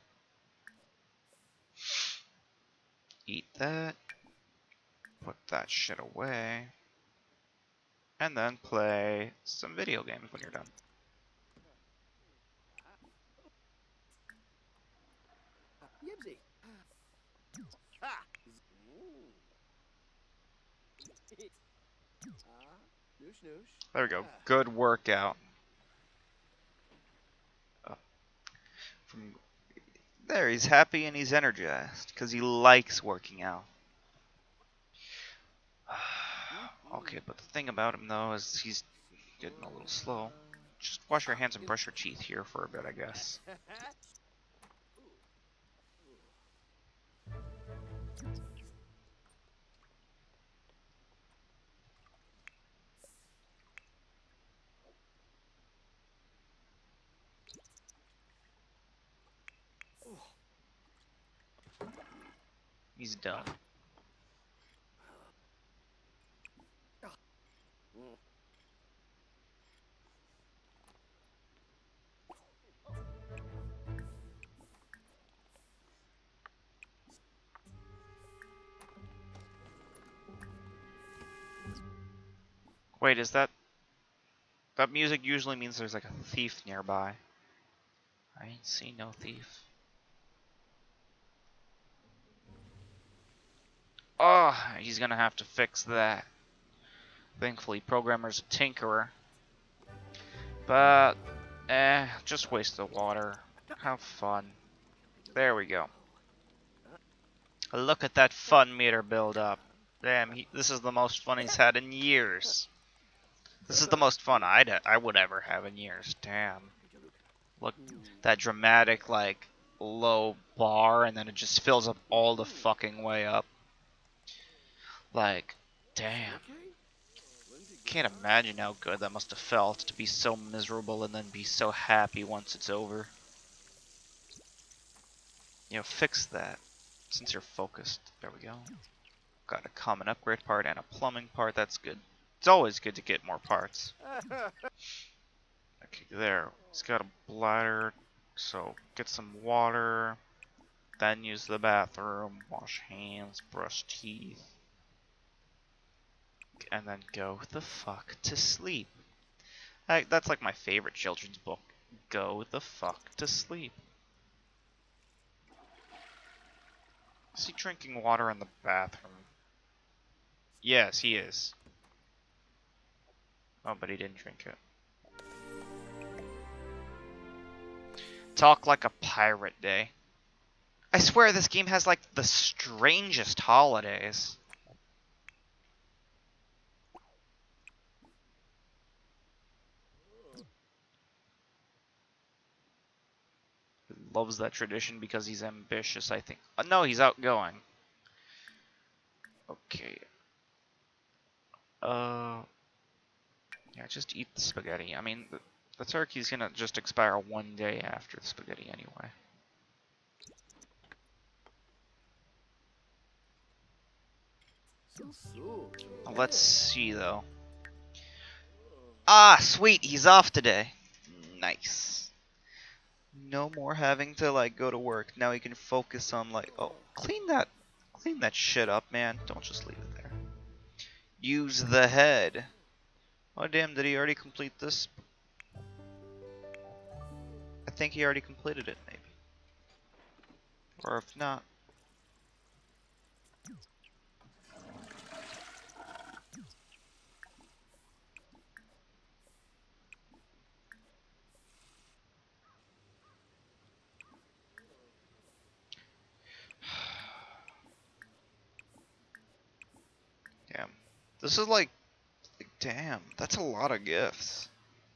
Eat that, put that shit away, and then play some video games when you're done. Yibsy. Ha! Ah, noosh noosh. There we go. Good workout. Oh. From there, he's happy and he's energized because he likes working out. Okay, but the thing about him though is he's getting a little slow. Just wash your hands and brush your teeth here for a bit, I guess. He's done. Wait, is that... That music usually means there's like a thief nearby. I ain't seen no thief. Oh, he's gonna have to fix that. Thankfully, programmer's a tinkerer. But, eh, just waste the water. Have fun. There we go. Look at that fun meter build up. Damn, he, this is the most fun he's had in years. This is the most fun I'd I would ever have in years. Damn. Look, that dramatic, like, low bar, and then it just fills up all the fucking way up. Like, damn. Can't imagine how good that must have felt to be so miserable and then be so happy once it's over. You know, fix that since you're focused. There we go. Got a common upgrade part and a plumbing part. That's good. It's always good to get more parts. Okay, there. It's got a bladder, so get some water, then use the bathroom, wash hands, brush teeth, and then go the fuck to sleep. I, that's like my favorite children's book. Go the fuck to sleep. Is he drinking water in the bathroom? Yes, he is. Oh, but he didn't drink it. Talk like a pirate day. I swear this game has like the strangest holidays. He loves that tradition because he's ambitious, I think. Uh, no, he's outgoing. Okay. Uh, yeah, just eat the spaghetti. I mean, the, the turkey's gonna just expire one day after the spaghetti anyway. Let's see, though. Ah, sweet, he's off today. Nice. No more having to, like, go to work. Now he can focus on, like, oh, clean that, clean that shit up, man. Don't just leave it there. Use the head. Oh, damn, did he already complete this? I think he already completed it, maybe. Or if not... Damn. This is like... Damn, that's a lot of gifts.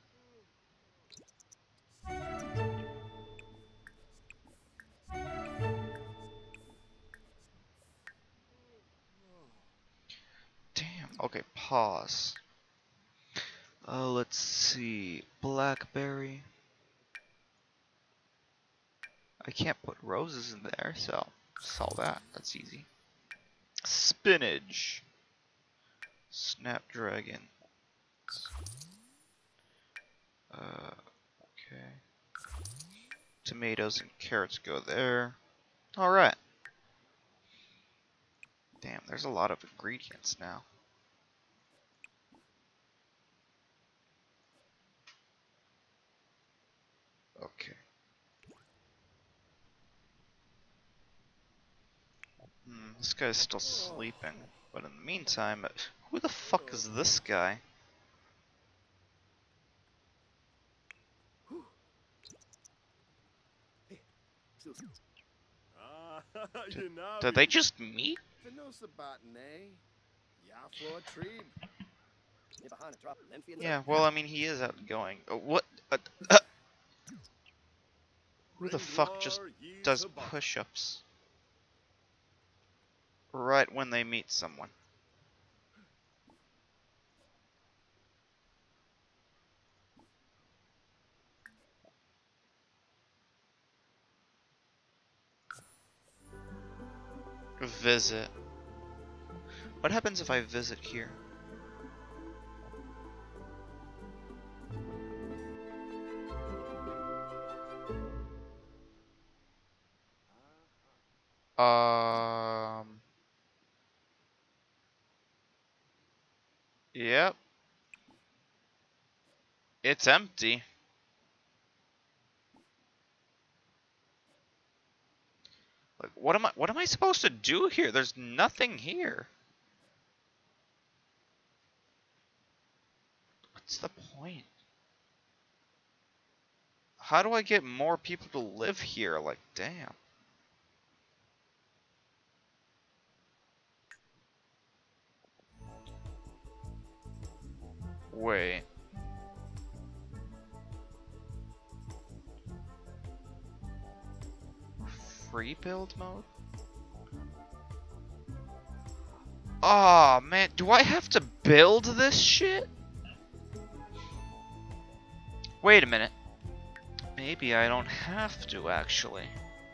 Damn. Okay, pause. Uh, let's see. Blackberry. I can't put roses in there, so solve that. That's easy. Spinach. Snapdragon. Uh, okay. Tomatoes and carrots go there. Alright. Damn, there's a lot of ingredients now. Okay. Hmm, this guy's still sleeping. But in the meantime, who the fuck is this guy? Did, did they just meet? Yeah, well, I mean, he is outgoing. Uh, what? Uh, uh, who the fuck just does push-ups? Right when they meet someone. Visit. What happens if I visit here? Um. Yep. It's empty. Like, what am I? What am I supposed to do here? There's nothing here. What's the point? How do I get more people to live here? Like, damn. Wait. Free build mode? Oh man, do I have to build this shit? Wait a minute. Maybe I don't have to actually.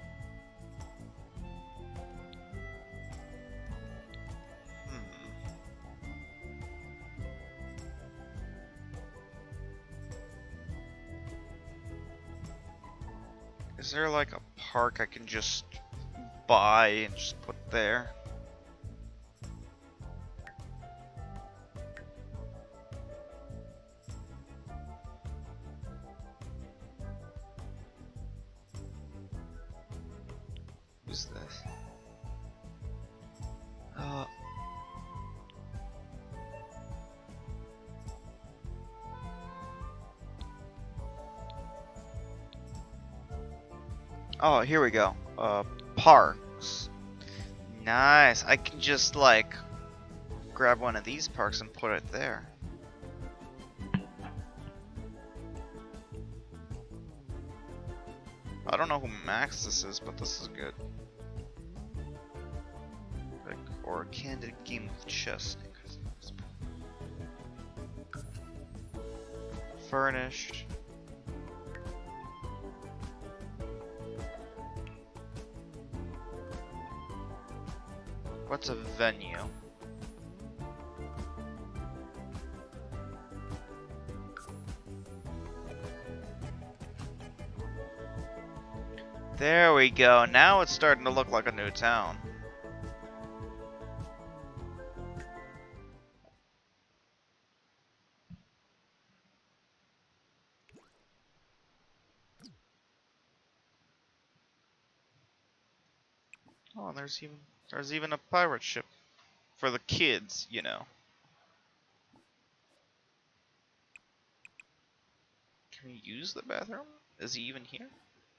Is there like a park I can just buy and just put there? Who's this? Uh Oh, here we go. Uh, parks. Nice. I can just like grab one of these parks and put it there. I don't know who Max this is, but this is good. Like, or a candid game of chess. Furnished. What's a venue? There we go. Now it's starting to look like a new town. Oh, there's even there's even a pirate ship for the kids, you know. Can we use the bathroom? Is he even here?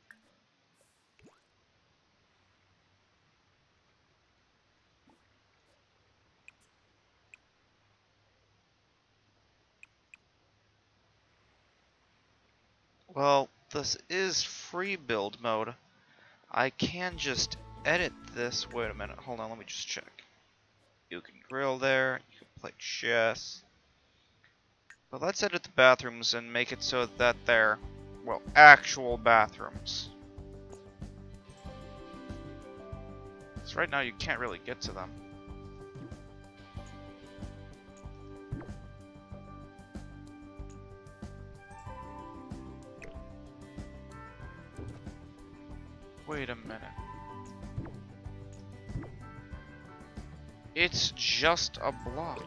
Well, this is free build mode. I can just edit this. Wait a minute. Hold on. Let me just check. You can grill there. You can play chess. But let's edit the bathrooms and make it so that they're, well, actual bathrooms. Because right now you can't really get to them. Wait a minute. It's just a block.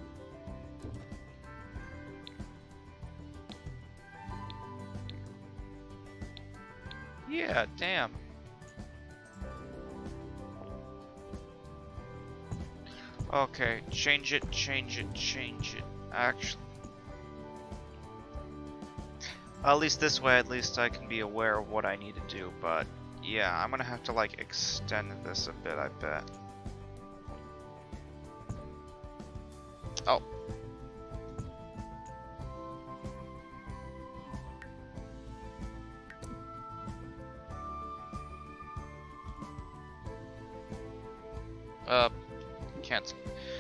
Yeah, damn. Okay, change it, change it, change it. Actually. At least this way, at least I can be aware of what I need to do, but yeah, I'm gonna have to like extend this a bit, I bet. Oh. Uh, cancel.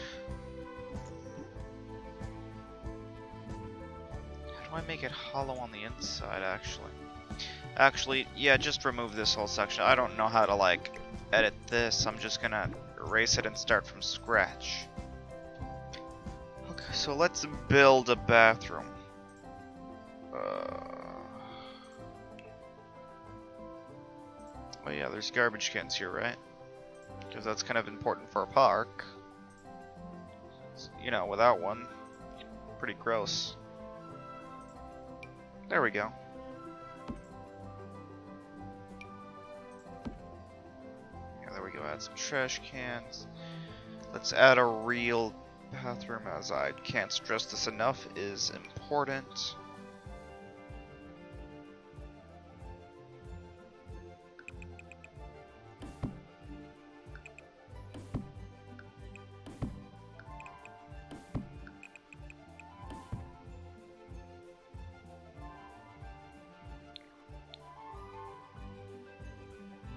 How do I make it hollow on the inside, actually? Actually, yeah, just remove this whole section. I don't know how to, like, edit this. I'm just gonna erase it and start from scratch. Okay, so let's build a bathroom. Uh... Oh yeah, there's garbage cans here, right? Because that's kind of important for a park. You know, without one, pretty gross. There we go. Yeah, there we go. Add some trash cans. Let's add a real bathroom, as I can't stress this enough, is important.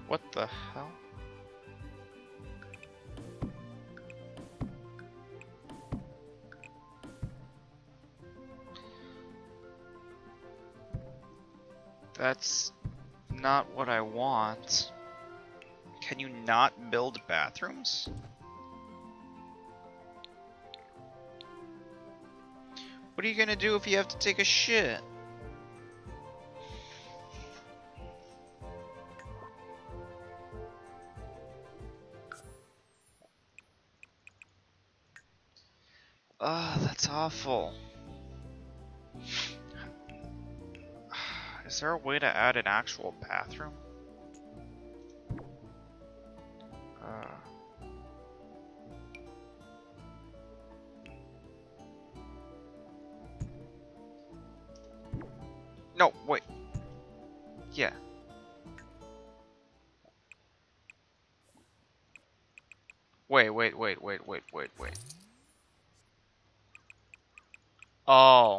What the hell? That's not what I want. Can you not build bathrooms? What are you gonna do if you have to take a shit? Ah, that's awful. Is there a way to add an actual bathroom? Uh, no, wait. Yeah. Wait, wait, wait, wait, wait, wait, wait. Oh.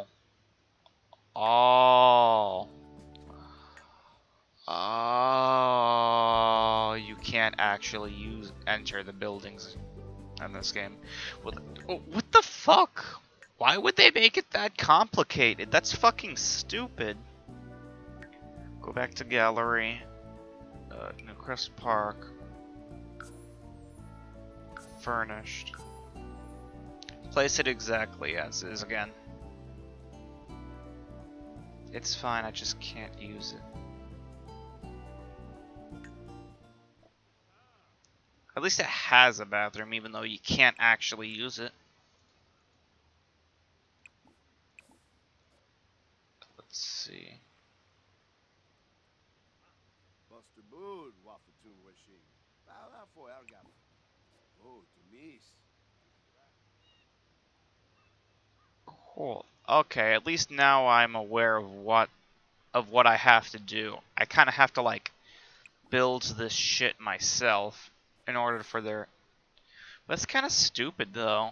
Oh. Oh, you can't actually use enter the buildings in this game. What the, oh, what the fuck? Why would they make it that complicated? That's fucking stupid. Go back to gallery. Uh, Newcrest Park. Furnished. Place it exactly as is again. It's fine, I just can't use it. At least it has a bathroom, even though you can't actually use it. Let's see. Buster Bood, Wafatun Washing. Fala foi Argam. Oh, to miss. Cool. Okay, at least now I'm aware of what of what I have to do. I kind of have to like build this shit myself in order for their. That's kind of stupid though.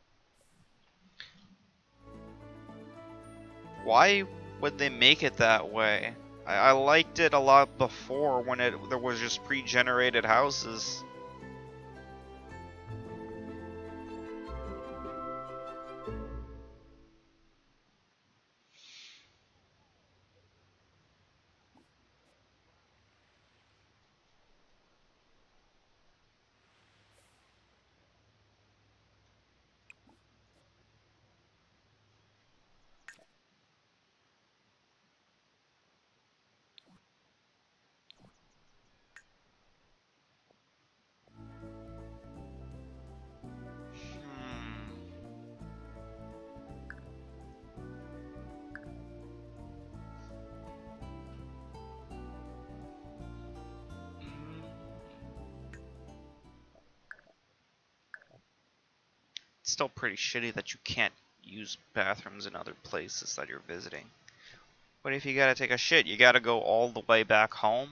Why would they make it that way? I, I liked it a lot before when it there was just pre-generated houses. It's still pretty shitty that you can't use bathrooms in other places that you're visiting. What if you gotta take a shit? You gotta go all the way back home?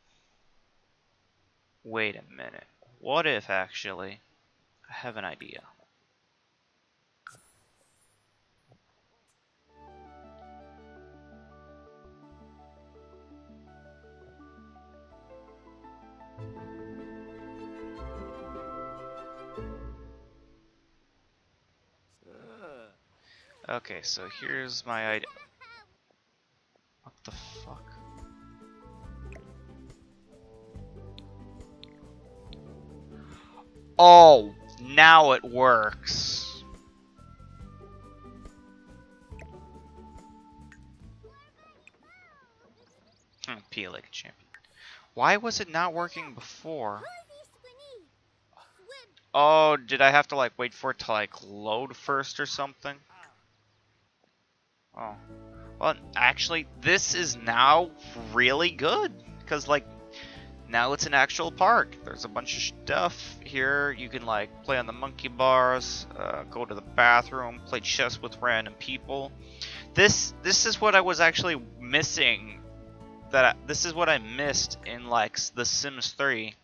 Wait a minute. What if, actually, I have an idea. Okay, so here's my idea. What the fuck? Oh, now it works. Hmm, P like a champion. Why was it not working before? Oh, did I have to like wait for it to like load first or something? Oh, well, actually, this is now really good because like now it's an actual park. There's a bunch of stuff here. You can like play on the monkey bars, uh, go to the bathroom, play chess with random people. This this is what I was actually missing. That I, this is what I missed in like The Sims three.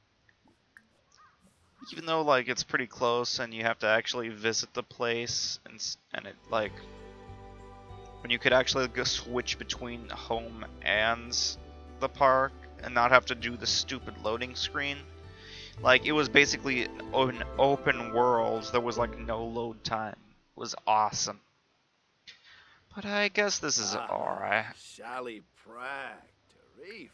Even though like it's pretty close and you have to actually visit the place and and it like when you could actually go switch between home and the park and not have to do the stupid loading screen. Like, it was basically an open, open world. There was like no load time. It was awesome. But I guess this is Ah, alright. Shally Prag, Tarif.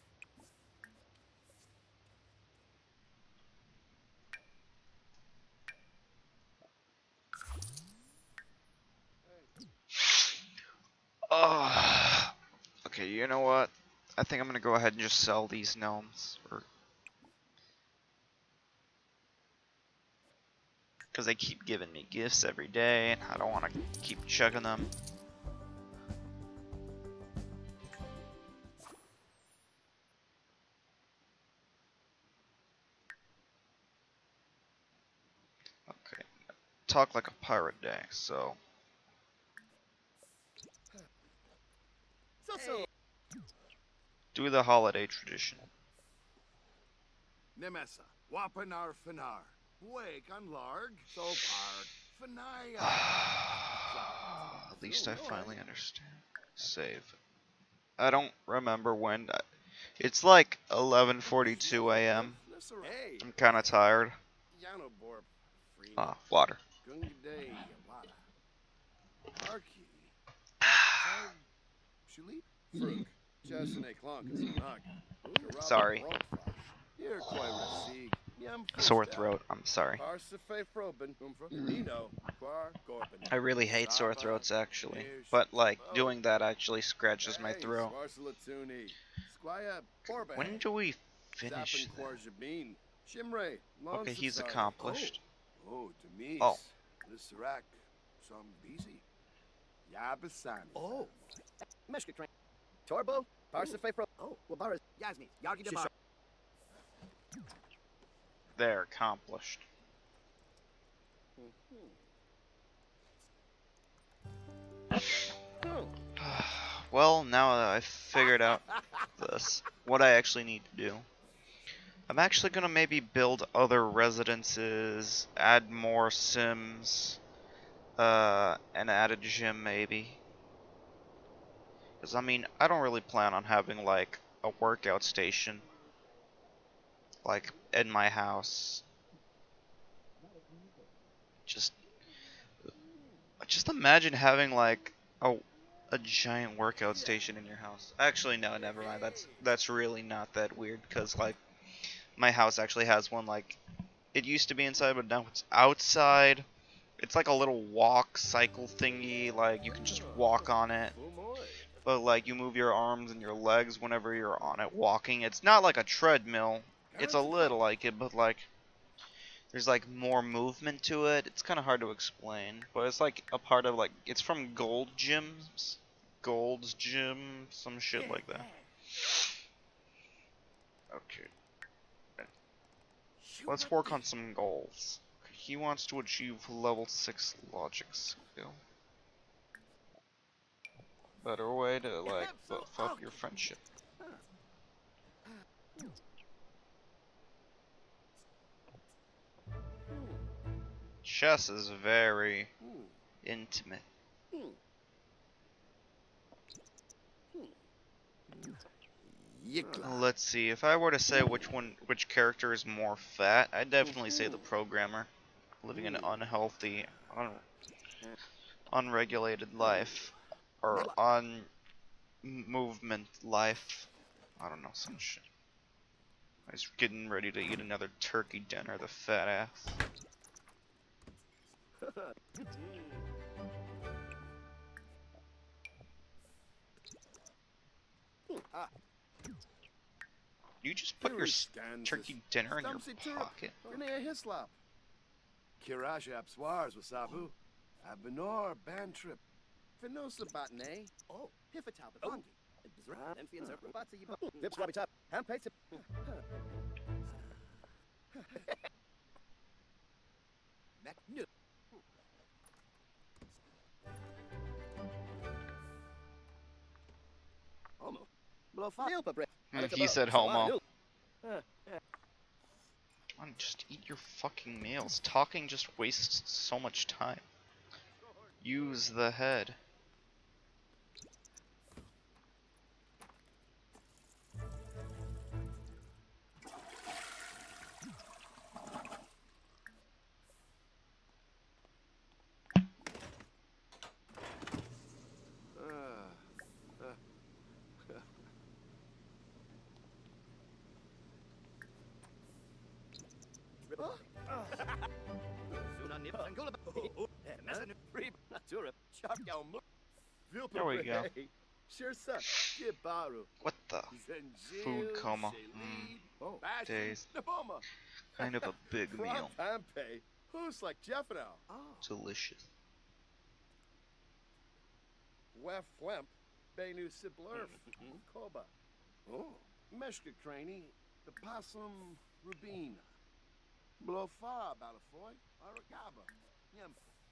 Oh, okay, you know what? I think I'm gonna go ahead and just sell these gnomes. Or... Because they keep giving me gifts every day, and I don't want to keep checking them. Okay, talk like a pirate day, so... So so. Do the holiday tradition. Nemessa, Wapanar Fanar. Wake on Larg, so Park, Fanaya. At least I finally understand. Save. I don't remember when. I... It's like eleven forty-two a m Hey, I'm kind of tired. Yano Borp, Free. Ah, water. Gungaday, Yawada. Arki. Shuli? Frug. Jasane Clonk, Naga. Sorry. Here, quite receive. Sore throat. I'm sorry. I really hate sore throats actually, but like doing that actually scratches my throat. When do we finish that? Okay, he's accomplished. Oh, Demise. Oh. Lissarak, some busy. Yabasan. Oh. Meshka train. Torbo. Parsife Pro. Oh. Wabaras. Yasmi. Yagi Dabar. They're accomplished. Well, now that I've figured out this, what I actually need to do, I'm actually gonna maybe build other residences, add more Sims, uh, and add a gym maybe. Because I mean, I don't really plan on having like a workout station, like in my house. Just, just imagine having like a a giant workout station in your house. Actually, no, never mind. That's that's really not that weird because like my house actually has one. Like it used to be inside, but now it's outside. It's like a little walk cycle thingy. Like you can just walk on it, but like you move your arms and your legs whenever you're on it walking. It's not like a treadmill. It's a little like it, but like there's like more movement to it. It's kind of hard to explain, but it's like a part of like it's from Gold Gyms, Gold's Gym, some shit like that. Okay, let's work on some goals. He wants to achieve level six logic skill. Better way to like buff up your friendship. Chess is very intimate. Let's see, if I were to say which one, which character is more fat, I'd definitely say the programmer, living an unhealthy, un unregulated life, or un-movement life. I don't know, some shit. He's getting ready to eat another turkey dinner, the fat ass. You just put your s- turkey dinner in your pocket? Kirash Abswars Wasabu. Abenor Bantrip. Finosa Batne. Oh. Hifatal Batongi. Emphians are Batsi. Vips Robbie Top. Hand paste. Mac new. Homo. Blow file for bread. Mm, he said homo. Come on, just eat your fucking meals. Talking just wastes so much time. Use the head. There we go. What the? Food coma. Mm, days. Kind of a big meal. Who's like Jeff now? Delicious. Wef Flemp, Benu Siblerf, Koba. Oh, Meshka Craney, the Possum Rubina. Blofa Balafoy, Aragaba, Yem.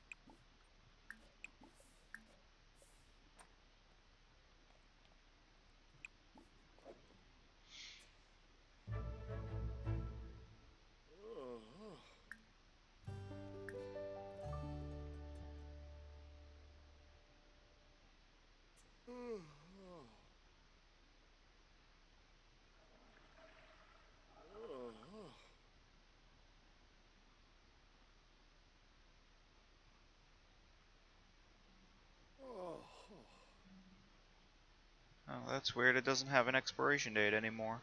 Oh, that's weird. It doesn't have an expiration date anymore.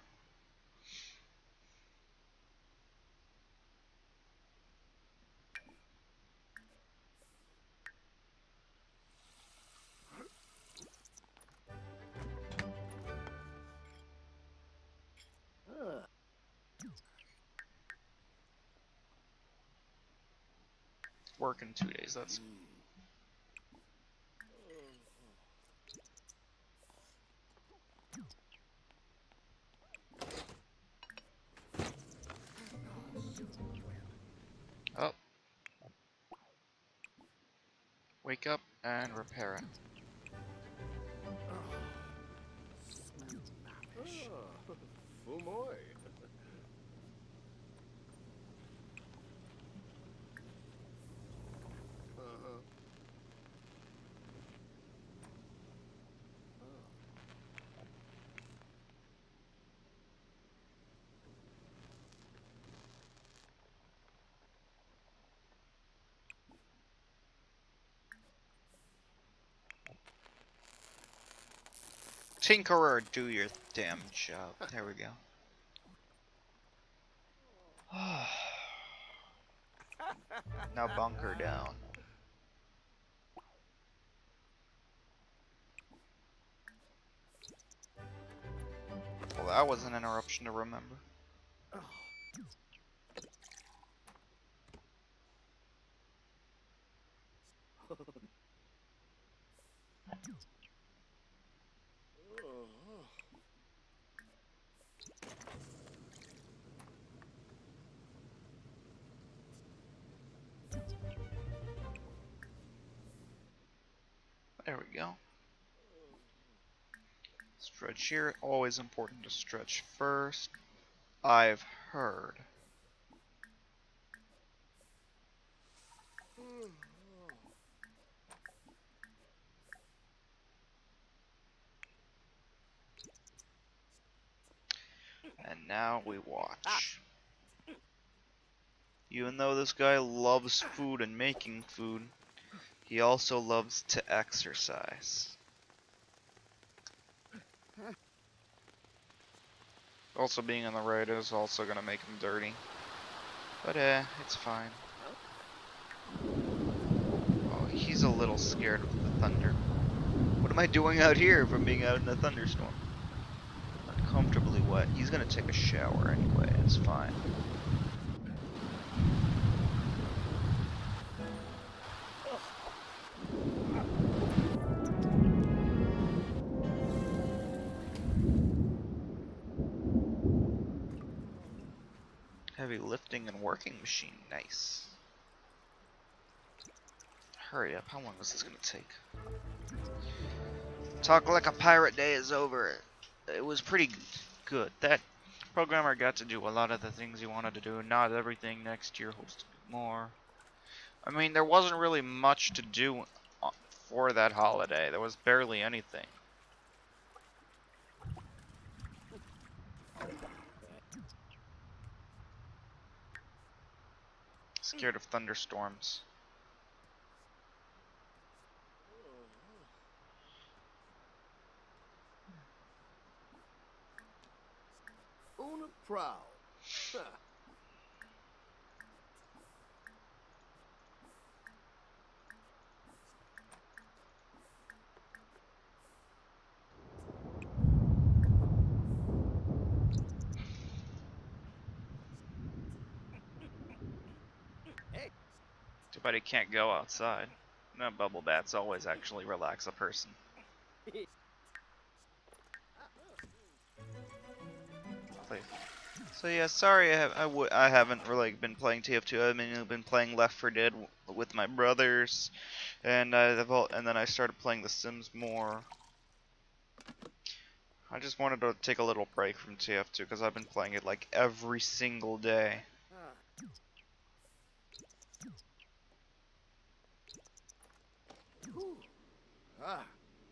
Work in two days. That's oh. Wake up and repair it. Fumoy. Tinkerer, do your damn job. There we go. Now bunker down. Well, that was an interruption to remember. There we go. Stretch here. Always important to stretch first. I've heard. And now we watch. Even though this guy loves food and making food, he also loves to exercise. Also, being on the right is also gonna make him dirty. But eh, it's fine. Oh, he's a little scared of the thunder. What am I doing out here from being out in a thunderstorm? Uncomfortably wet. He's gonna take a shower anyway, it's fine. Heavy lifting and working machine, nice. Hurry up, how long is this gonna take? Talk like a pirate day is over. It was pretty good. That programmer got to do a lot of the things he wanted to do. Not everything. Next year hopes to do more. I mean, there wasn't really much to do for that holiday. There was barely anything. Scared of thunderstorms. Una proud. Huh. Too bad he can't go outside. No, bubble baths always actually relax a person. Play. So yeah, sorry I, have, I, w I haven't really been playing T F two. I've mainly been playing Left four Dead w with my brothers, and I've all, and then I started playing The Sims more. I just wanted to take a little break from T F two because I've been playing it like every single day. Ah.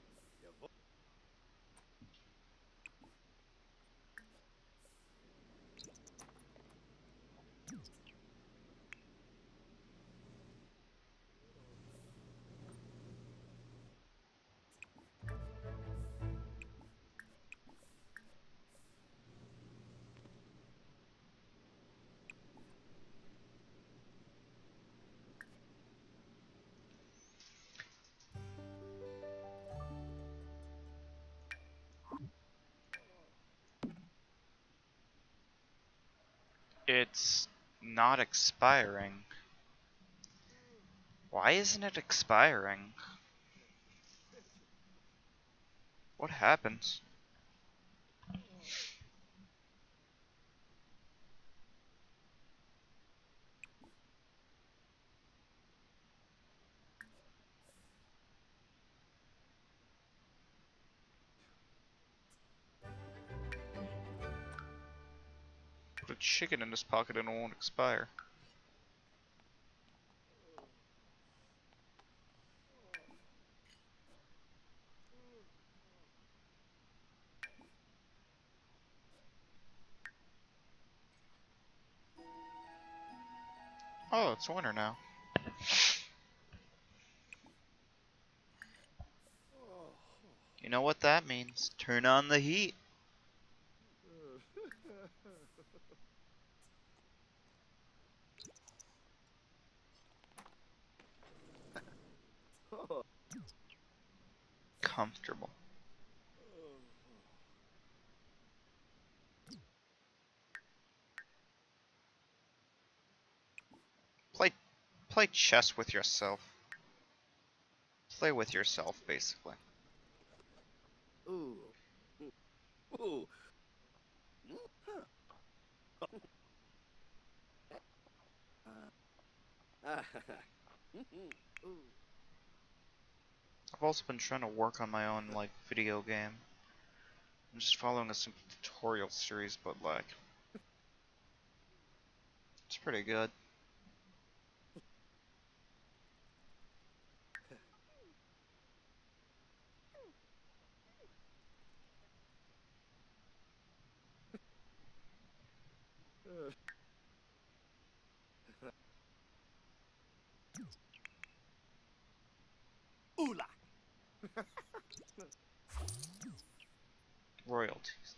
It's not expiring. Why isn't it expiring? What happens? Put a chicken in his pocket and it won't expire. Oh, it's winter now. You know what that means? Turn on the heat. Comfortable. Play, play chess with yourself. Play with yourself, basically. Ooh. Ooh. I've also been trying to work on my own, like, video game. I'm just following a simple tutorial series, but, like, it's pretty good. Oola. Royalties.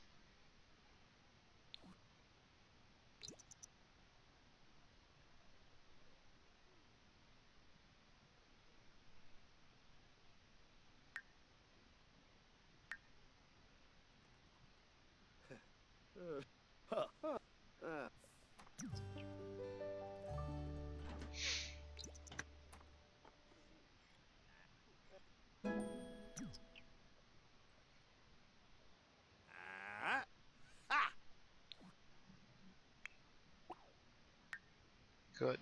Ah. Ah. Good.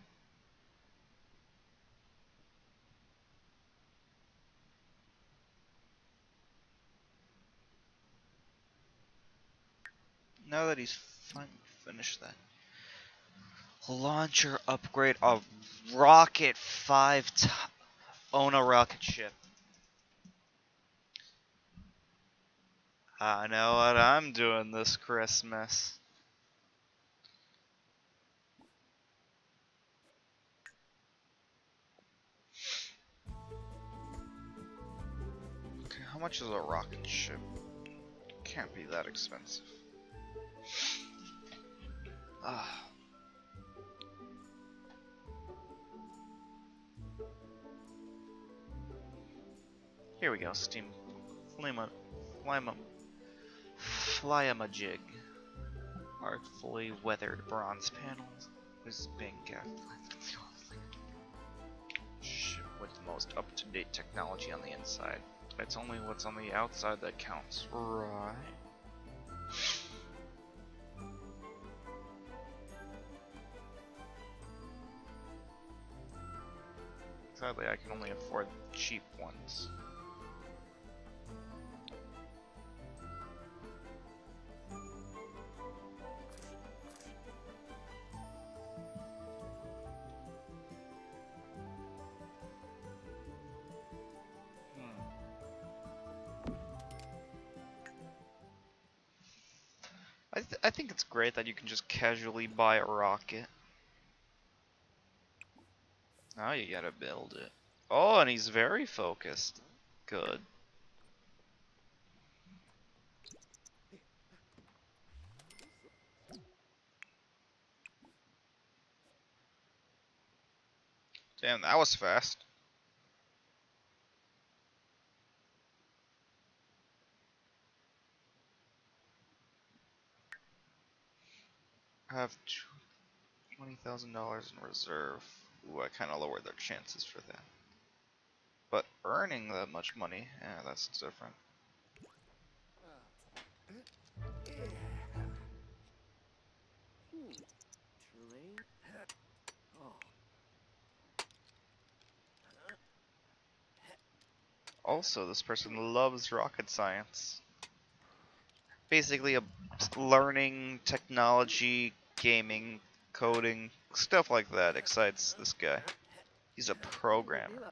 Now that he's finally finished that. Launcher upgrade a rocket five t own a rocket ship. I know what I'm doing this Christmas. Okay, how much is a rocket ship? Can't be that expensive. Ah. Here we go, Steam. Flama, Flama, Flyamajig. Artfully weathered bronze panels. This being gaffed. with the most up-to-date technology on the inside. It's only what's on the outside that counts, right? Sadly, I can only afford cheap ones. I, th I think it's great that you can just casually buy a rocket. Now you gotta build it. Oh, and he's very focused. Good. Damn, that was fast. I have twenty thousand dollars in reserve. Ooh, I kind of lowered their chances for that. But earning that much money, yeah, that's different. Also, this person loves rocket science. Basically, a learning, technology, gaming, coding, stuff like that excites this guy. He's a programmer.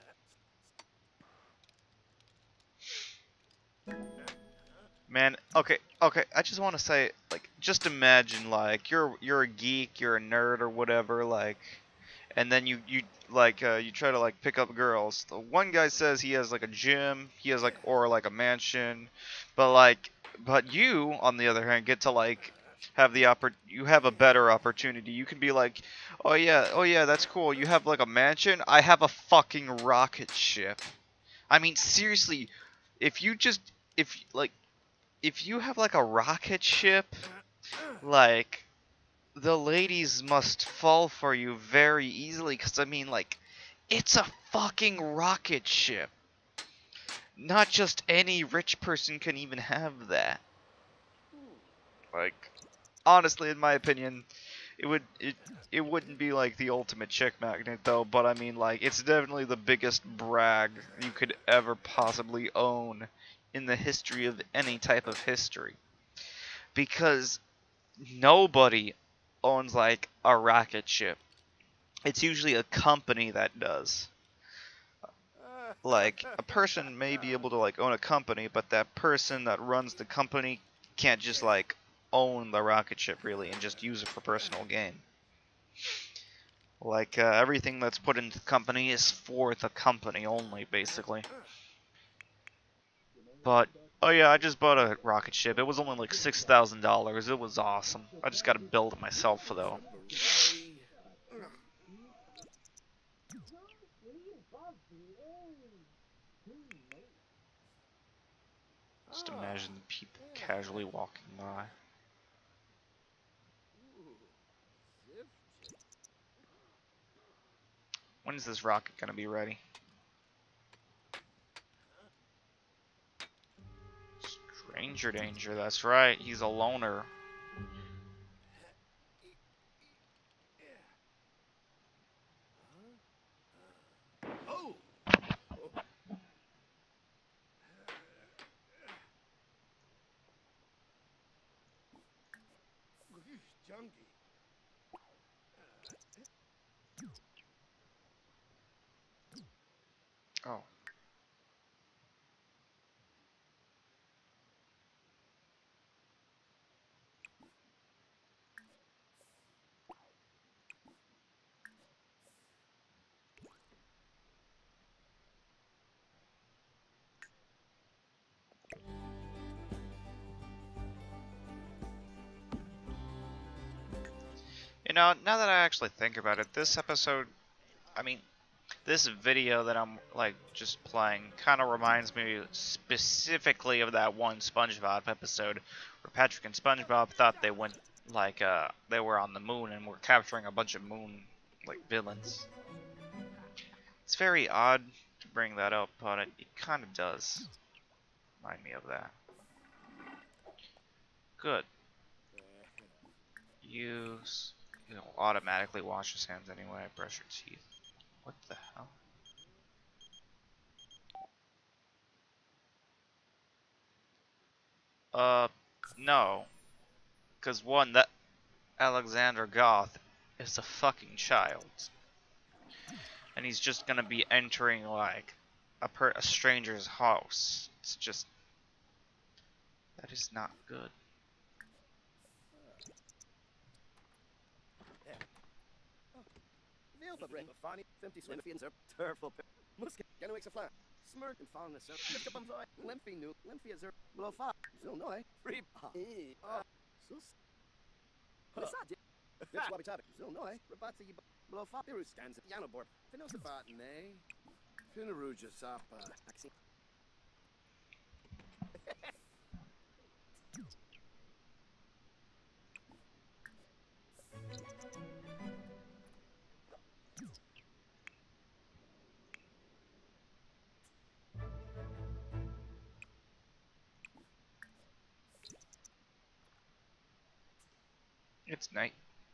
Man, okay, okay, I just want to say, like, just imagine, like, you're you're a geek, you're a nerd or whatever, like, and then you, you like, uh, you try to, like, pick up girls. The one guy says he has, like, a gym, he has, like, or, like, a mansion, but, like, but you, on the other hand, get to, like, have the oppor- you have a better opportunity. You can be like, oh yeah, oh yeah, that's cool, you have, like, a mansion, I have a fucking rocket ship. I mean, seriously, if you just, if, like, if you have, like, a rocket ship, like, the ladies must fall for you very easily, because, I mean, like, it's a fucking rocket ship. Not just any rich person can even have that. Like, honestly, in my opinion, it would, it, it wouldn't be, like, the ultimate chick magnet, though, but, I mean, like, it's definitely the biggest brag you could ever possibly own in the history of any type of history. Because nobody owns, like, a rocket ship. It's usually a company that does. Like, a person may be able to, like, own a company, but that person that runs the company can't just, like, own the rocket ship, really, and just use it for personal gain. Like, uh, everything that's put into the company is for the company only, basically. But, oh yeah, I just bought a rocket ship. It was only like six thousand dollars. It was awesome. I just gotta build it myself, though. Just imagine people casually walking by. When is this rocket gonna be ready? Stranger danger, that's right. He's a loner. Oh. You know, now that I actually think about it, this episode, I mean, this video that I'm, like, just playing kind of reminds me specifically of that one SpongeBob episode where Patrick and SpongeBob thought they went, like, uh, they were on the moon and were capturing a bunch of moon, like, villains. It's very odd to bring that up, but it, it kind of does remind me of that. Good. Use. He'll automatically wash his hands anyway. Brush your teeth. What the hell? Uh, no. Because one, that Alexander Goth is a fucking child. And he's just gonna be entering, like, a, per a stranger's house. It's just... That is not good. Vilpa bring Fani, fifty Swinfians are turful. Musket, Genuix a flat. Smirk and fawn the surf. Lift up on fly. Limpy new. Limpy is her. Below five. Zil noi. Free. Ah. Sus. Lisadi. That's why we topic. Zil noi. Rabatsi below five. Piru stands at Yano board. Finos ne. Pinaruja sapa. Axi. It's night.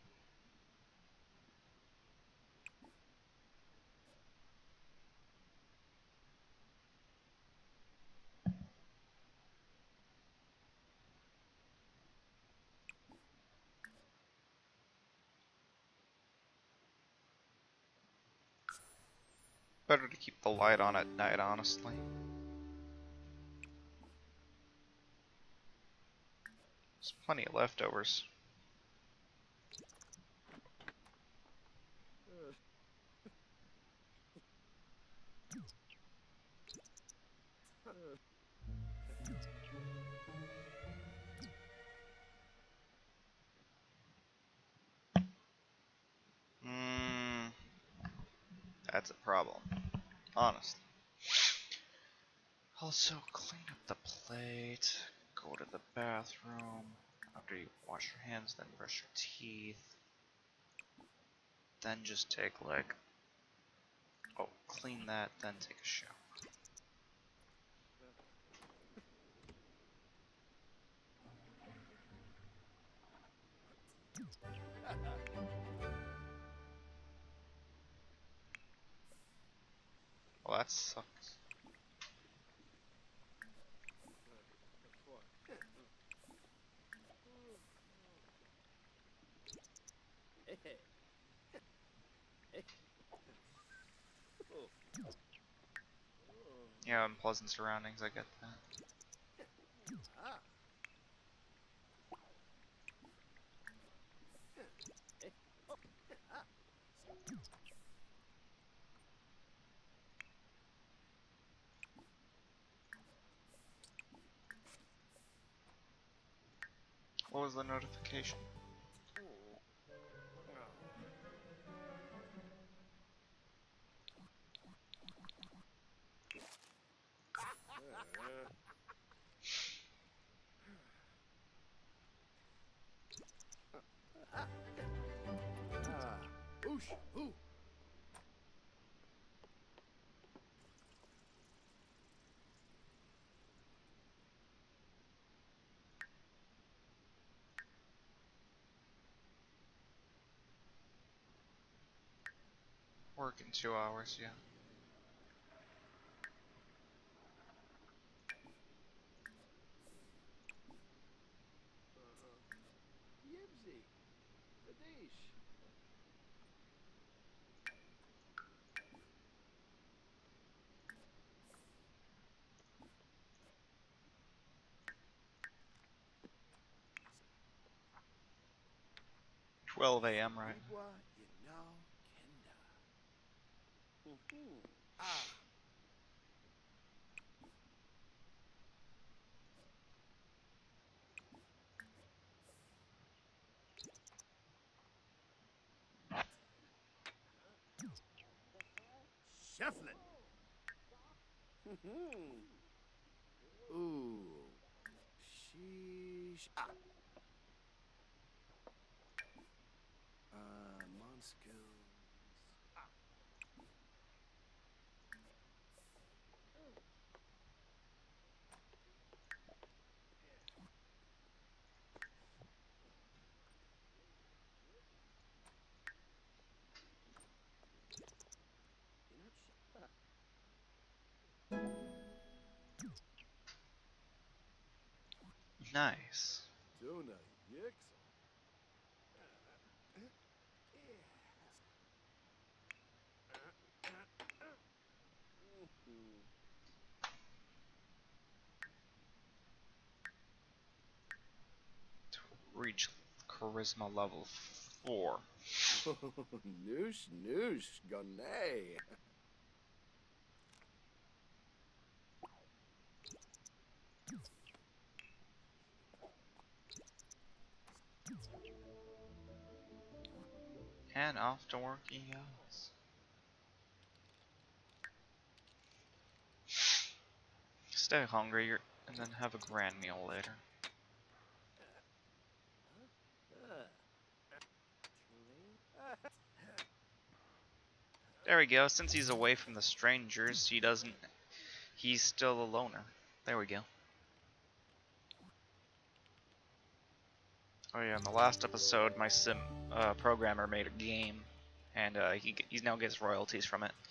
Better to keep the light on at night, honestly. There's plenty of leftovers. Hmm, that's a problem, honestly. Also, clean up the plate, go to the bathroom. After you wash your hands, then brush your teeth. Then just take like, oh, clean that, then take a shower. Well, that sucks. Yeah, unpleasant surroundings, I get that. What was the notification? Oosh. Ooh. Work in two hours, yeah. Yibsy. Radish. twelve A M, right? Igwa, you know, Kenda. Mhm. Ah. Shefflin. Mhm. Ooh. Sheesh. Ah. Uh, Monskills. Ah. Nice. Tuna Yix. Reach charisma level four. Noosh, noosh, gonay. And off to work he goes. Stay hungry you're- and then have a grand meal later. There we go. Since he's away from the strangers, he doesn't. He's still a loner. There we go. Oh yeah, in the last episode, my sim uh, programmer made a game, and uh, he he now gets royalties from it.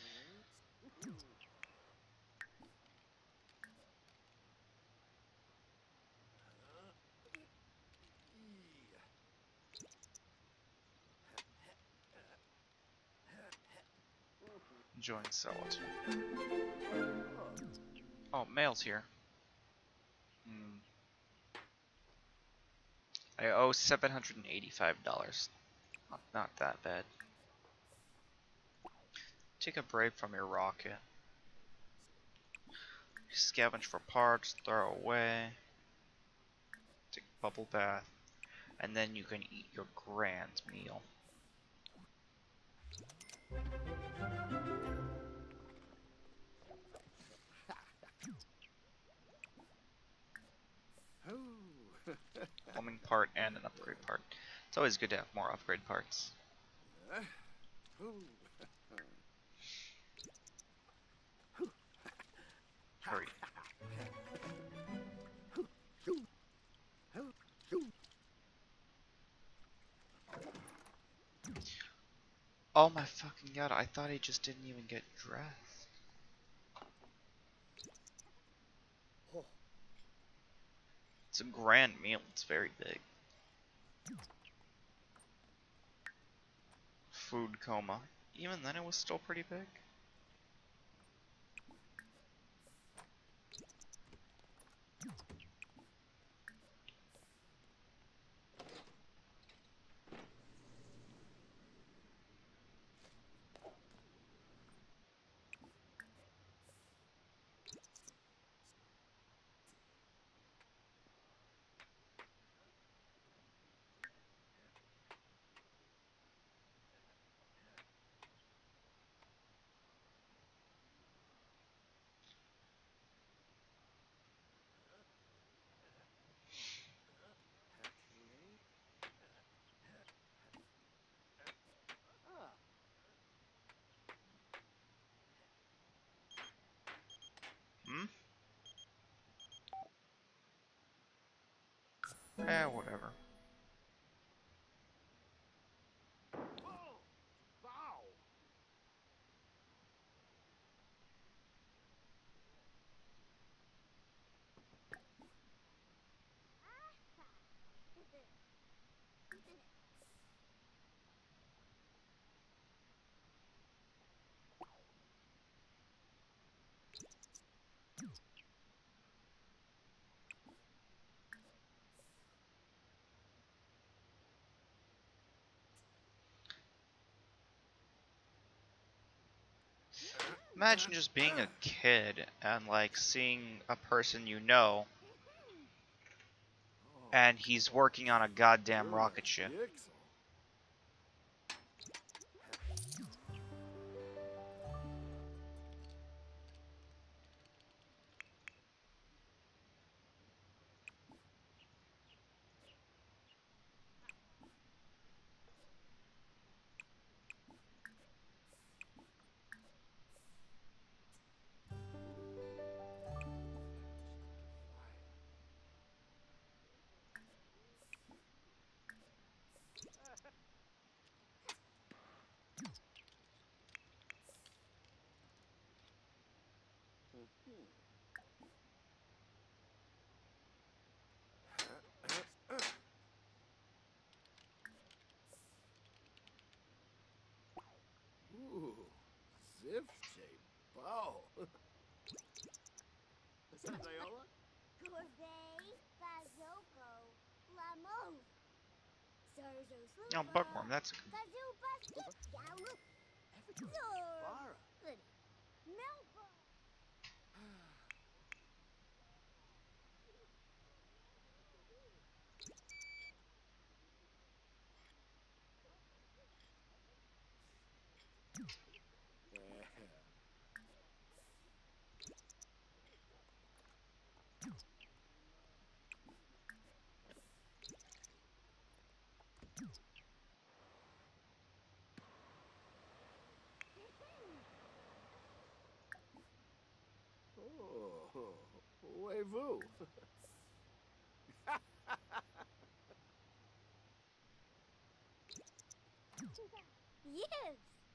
Enjoying solitude. Oh, mail's here. Hmm. I owe seven hundred and eighty-five dollars. Not, not that bad. Take a break from your rocket. Scavenge for parts, throw away. Take a bubble bath. And then you can eat your grand meal. Plumbing part and an upgrade part. It's always good to have more upgrade parts. Hurry. Oh my fucking god, I thought he just didn't even get dressed. It's a grand meal, it's very big. Food coma. Even then it was still pretty big. Hmm? Eh, whatever. Imagine just being a kid and like seeing a person you know and he's working on a goddamn rocket ship. Oh, bookworm. That's a good. Lara. Oh, wavoo. Yes.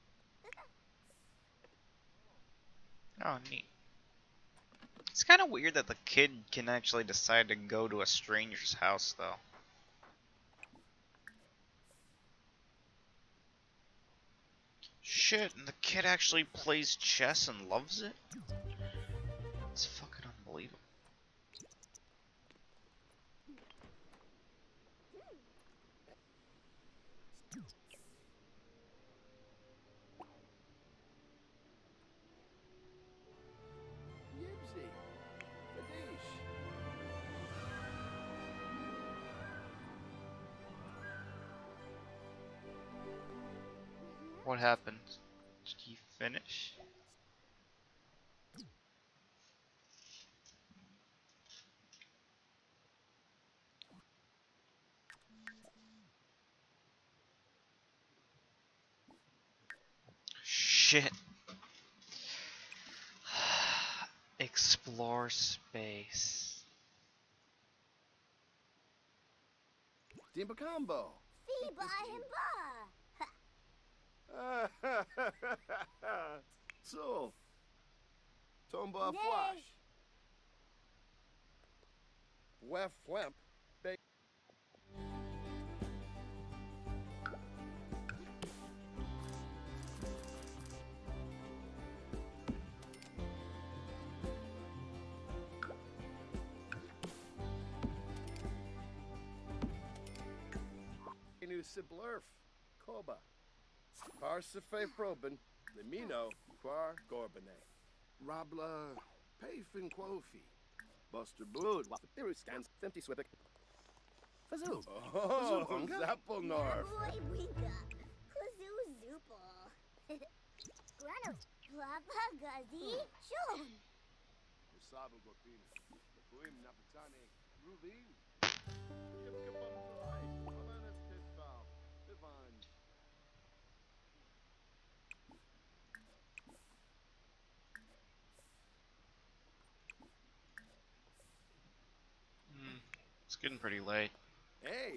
Oh, neat. It's kind of weird that the kid can actually decide to go to a stranger's house, though. Shit, and the kid actually plays chess and loves it? It's fucking unbelievable. Yibsy. Fadish. What happened? Did he finish? Shit. Explore space. Dimba combo. Fee by and ba. So. Tomba Nay. flash. Wef wemp. New Siblerf. Koba. Parsife proben. Limino. Quar Gorbane. Rabla. Payfin Quofi. Buster Blood. There stands. Fifty Swippick. Fazoo. Oh, Zappelnor. Boy winka. Kazoo zoople. Grano. Plapa gazi. Shum. Usabo Gorpina. Buim Napatane. Ruvin. Hmm. It's getting pretty late. Hey.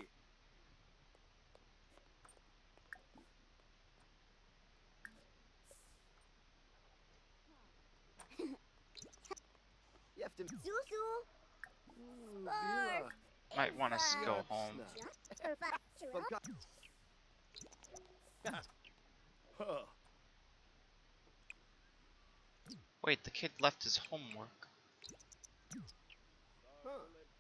Yeftim. Zuzu. Bila. Might want to go home. Huh. Wait, the kid left his homework. Huh.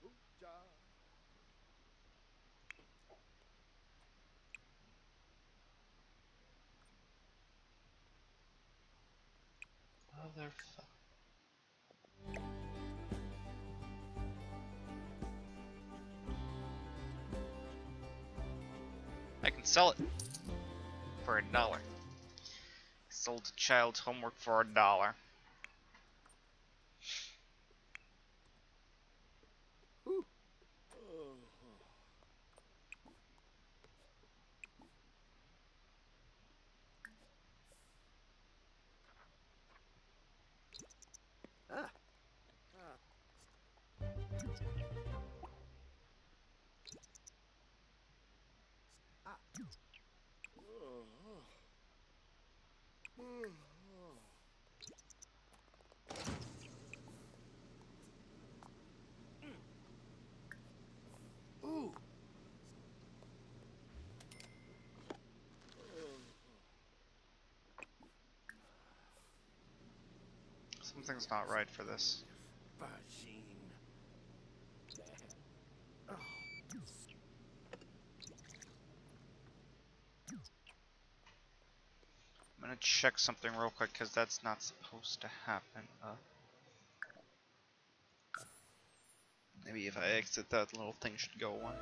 Motherfucker. I can sell it for a dollar. Sold a child's homework for a dollar. Ooh. Oh. Ah. Ah. Oh. Oh. Ooh. Something's not right for this. Vagine. gonna check something real quick because that's not supposed to happen. Uh, maybe if I exit, that little thing should go away.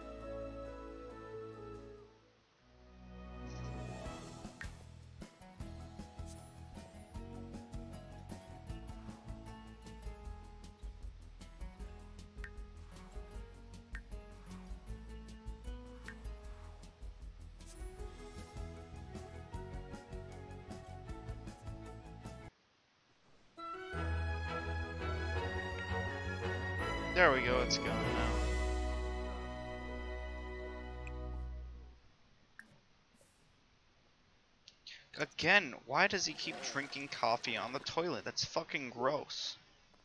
There we go, it's gone now. Again, why does he keep drinking coffee on the toilet? That's fucking gross.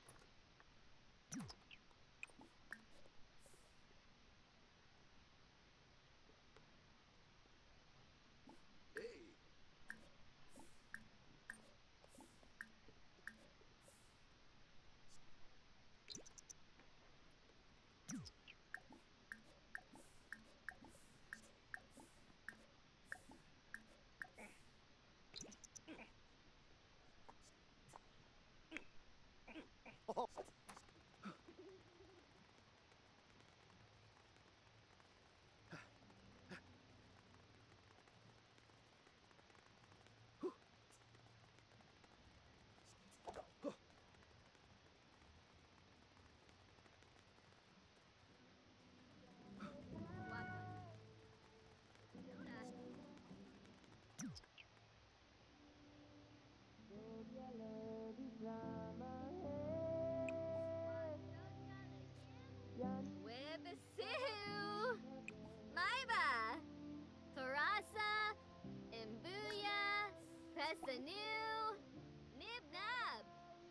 Webisihu, Maiba, Tarasa, Imbuya, Pesanu, Nibnab.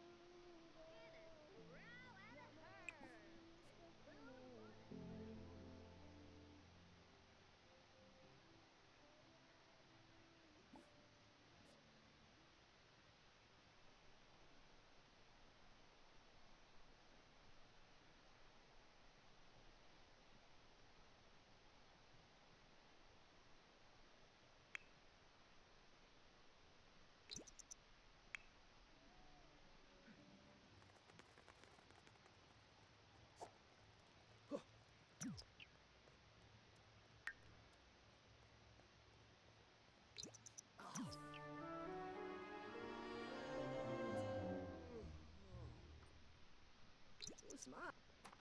What's my?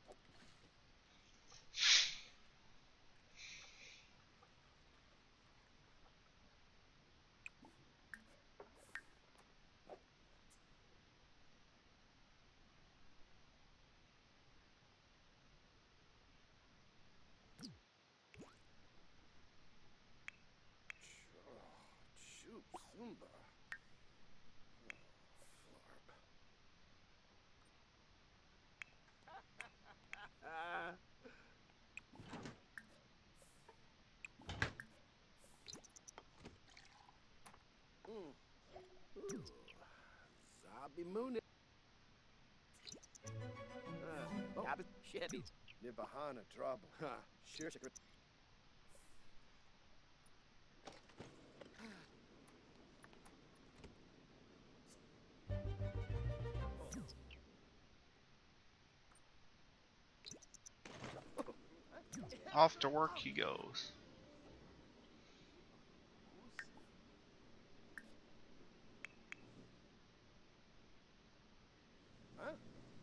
Shoot, Zumba. Ah. Mm. Ooh. Zabi Moon. Uh, oh, Chevy. Nibahana trouble. Ha. Sure, secret. Off to work he goes. Huh?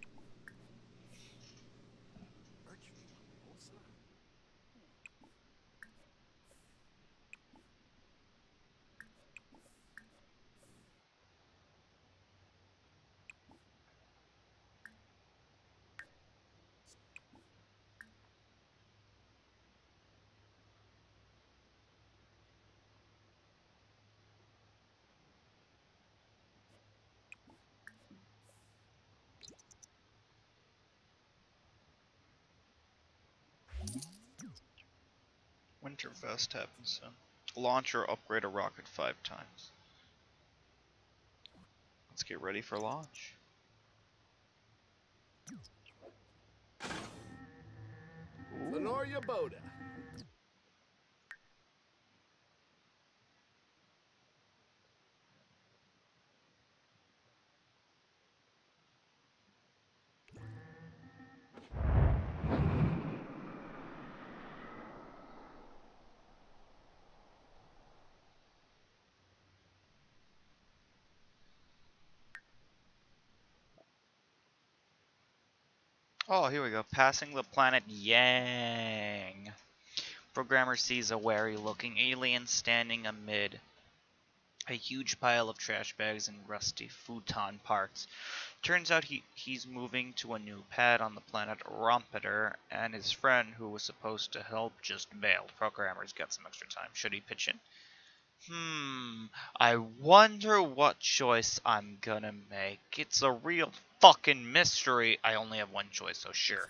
Winterfest happens soon. Launch or upgrade a rocket five times. Let's get ready for launch. Lenoria Boda. Oh, here we go. Passing the planet Yang. Programmer sees a wary-looking alien standing amid a huge pile of trash bags and rusty futon parts. Turns out he, he's moving to a new pad on the planet Rompeter, and his friend, who was supposed to help, just bailed. Programmer's got some extra time. Should he pitch in? Hmm, I wonder what choice I'm gonna make. It's a real fucking mystery. I only have one choice, so sure.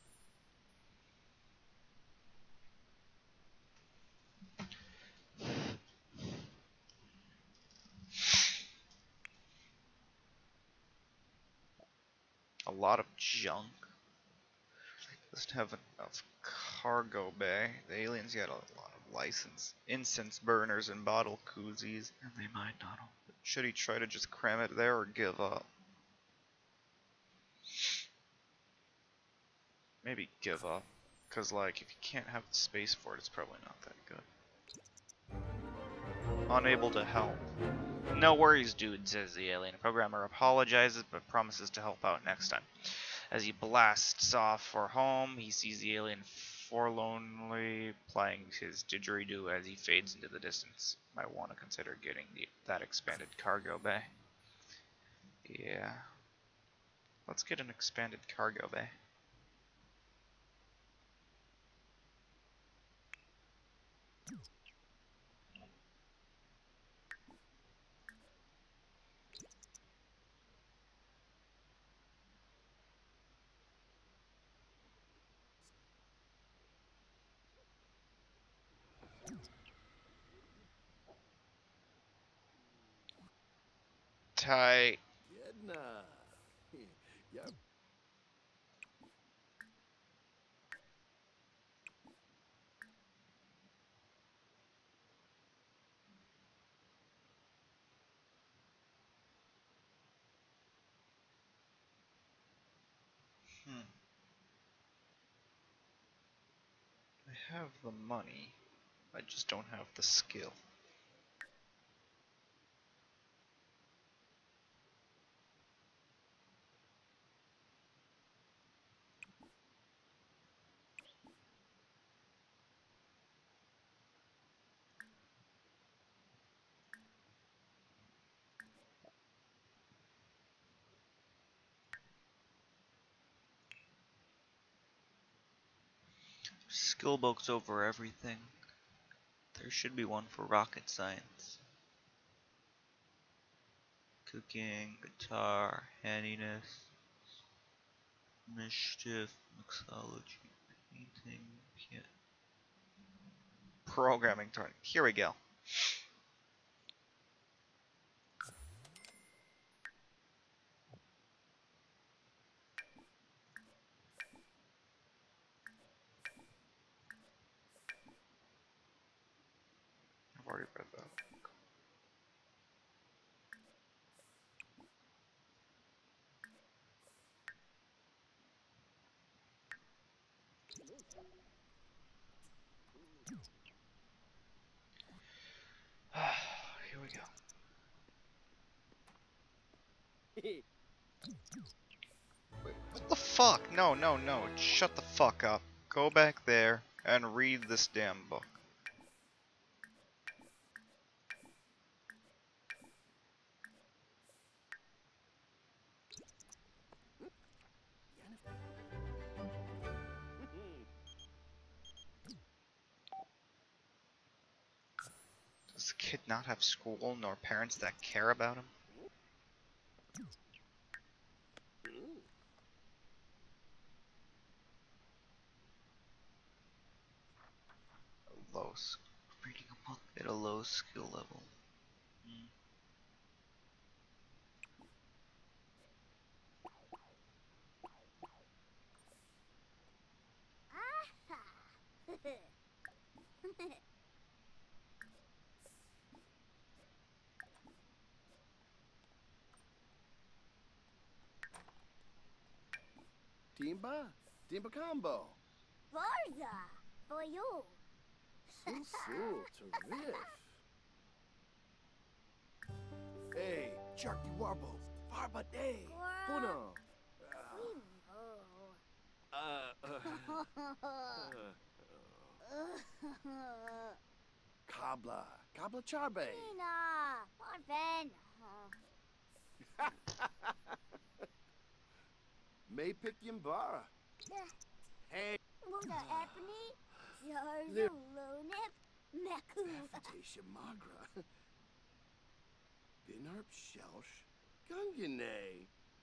A lot of junk. Doesn't have enough cargo bay. The aliens got a lot of license. Incense burners and bottle koozies. And they might not. Should he try to just cram it there or give up? Maybe give up. Cause like, if you can't have the space for it, it's probably not that good. Unable to help. No worries, dude, says the alien. The programmer apologizes, but promises to help out next time. As he blasts off for home, he sees the alien forlornly playing his didgeridoo as he fades into the distance. Might want to consider getting the, that expanded cargo bay. Yeah. Let's get an expanded cargo bay. Tight. Jedna. Yep. Hmm. I have the money. I just don't have the skill. Skill books over everything. There should be one for rocket science. Cooking, guitar, handiness, mischief, mixology, painting, piano. Programming turn. Here we go. I've already read that. Here we go. Wait, what the fuck? No, no, no. Shut the fuck up. Go back there and read this damn book. Does the kid not have school nor parents that care about him? Low, reading a book at a low skill level. Mm. Timba? Timba combo. Varza, for you. So, so, terrific. Hey, Sharky Warble. Farba day. Squirrel. Puno. Weevo. Uh, uh, uh, Kabla. Kabla Charbe. Tina, Marvin. May pick Yimbara. Hey. Muda Epony, Jarzo Lip. Lonip, Meku. Tafatasha Magra. Binarp Shelsh. Gungane.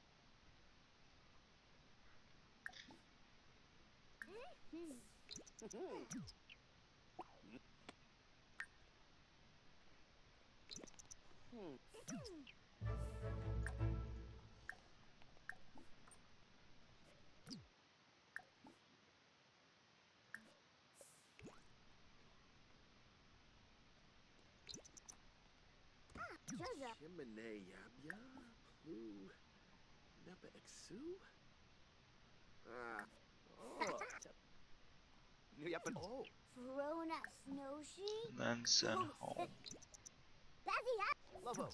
Jaza. Chimene Yabya. Plu. Napa Exu. Ah. Oh. New Yapan. Oh. Verona Snowshoe. And then send home. Bazzy Hap. Lovo.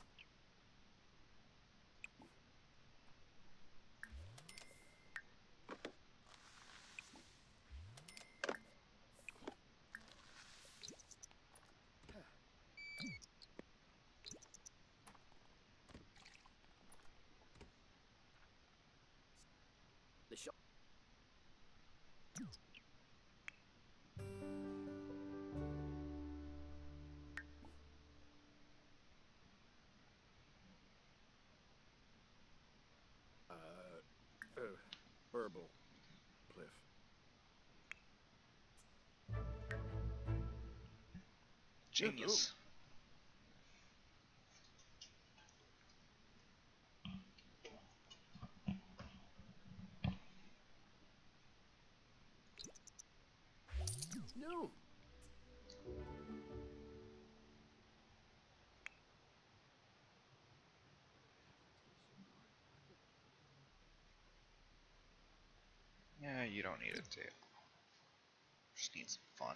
The shop. Uh, uh, herbal. Pliff. Genius. No. Yeah, you don't need it to. Just need some fun.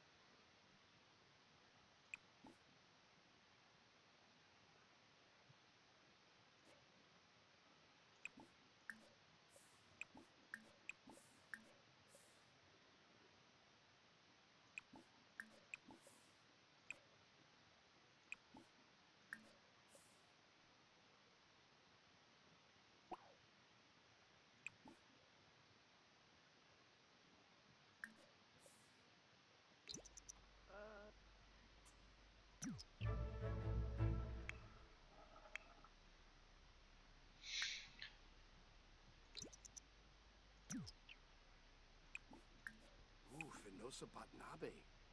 Ooh, Finosa Batnabe.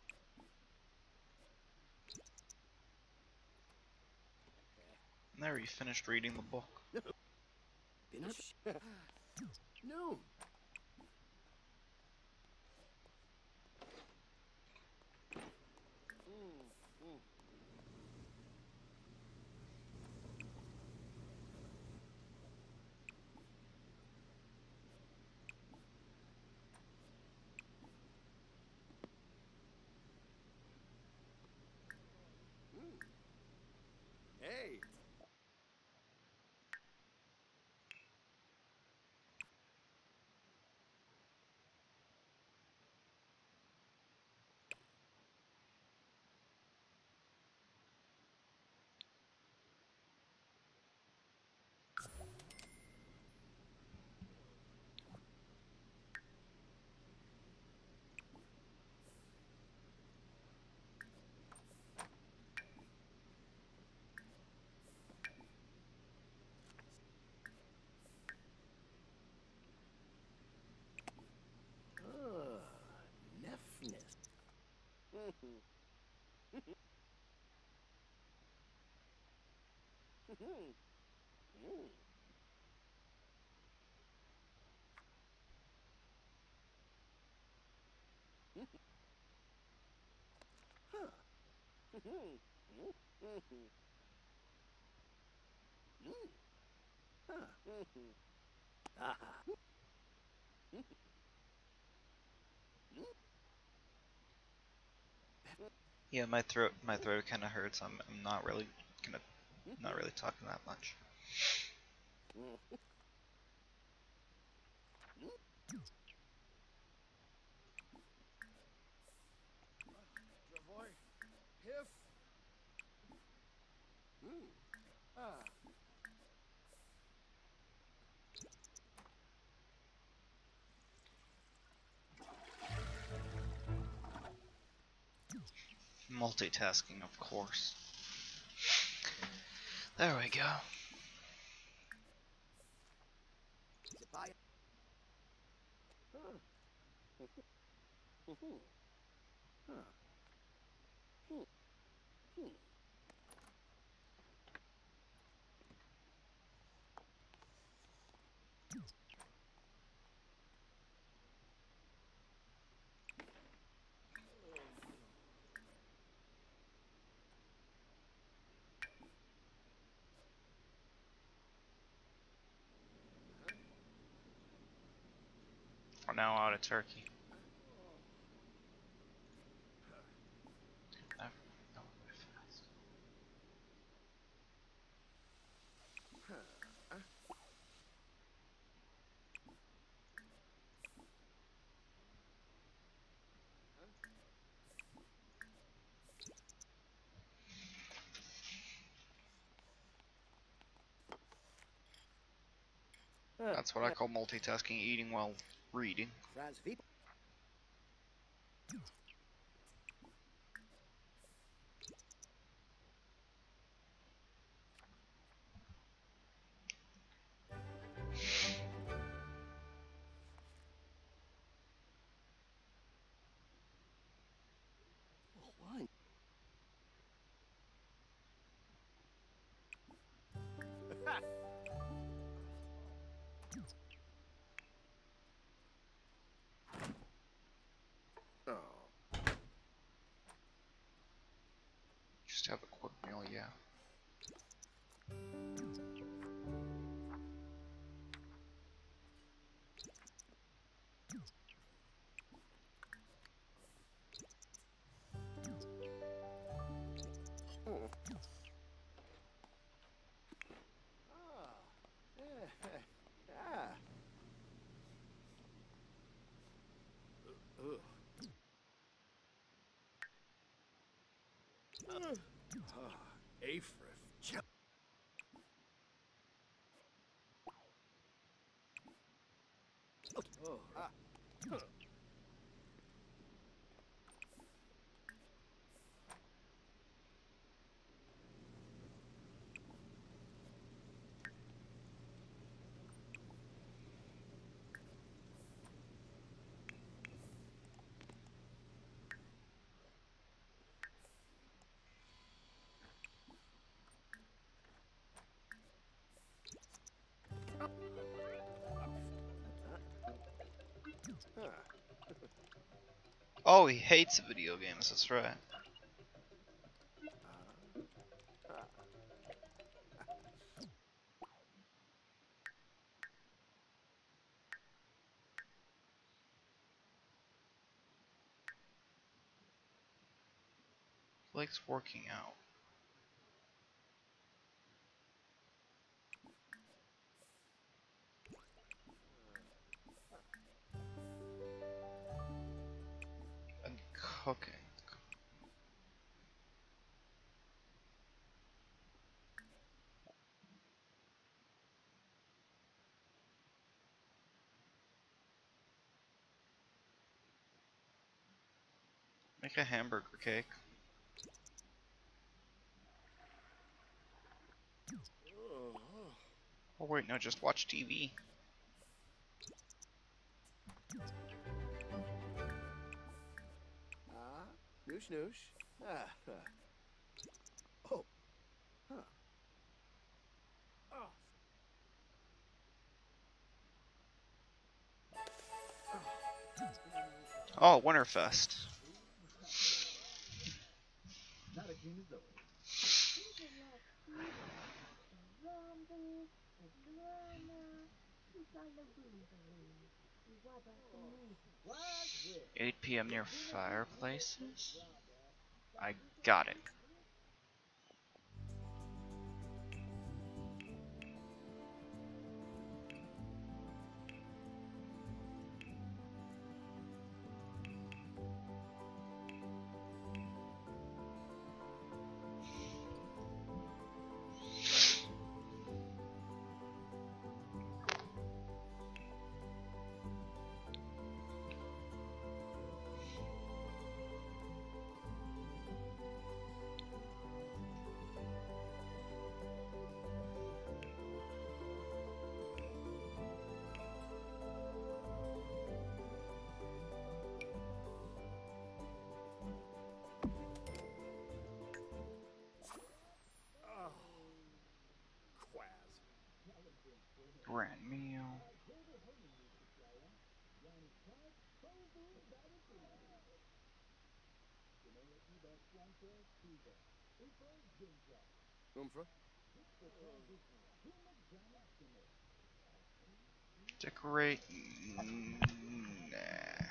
There, you finished reading the book. Binarp. No. Hey. Ah, Nefness. Yeah, my throat, my throat kind of hurts. I'm, I'm not really gonna, not really talking that much. Multitasking, of course. There we go. Zapaya. Huh. Hmm. Huh. Hmm. Hmm. We're now out of turkey. Never know very fast. That's what I call multitasking, eating while reading. Franz Viep. Why? Oh. Just have a quick meal, yeah. Ah. Yeah. Ah. Ugh. Ugh. Ah. Afrif. Oh. Ah. Huh. Huh. Oh, he hates video games, that's right. He likes working out. And cooking. Make a hamburger cake. Oh. Oh wait, no, just watch T V. Ah. Noosh noosh. Ah. Huh. Oh. Huh. Oh. Oh, Winterfest. eight P M near fireplaces? I got it. Umfra? Decorate. Nah.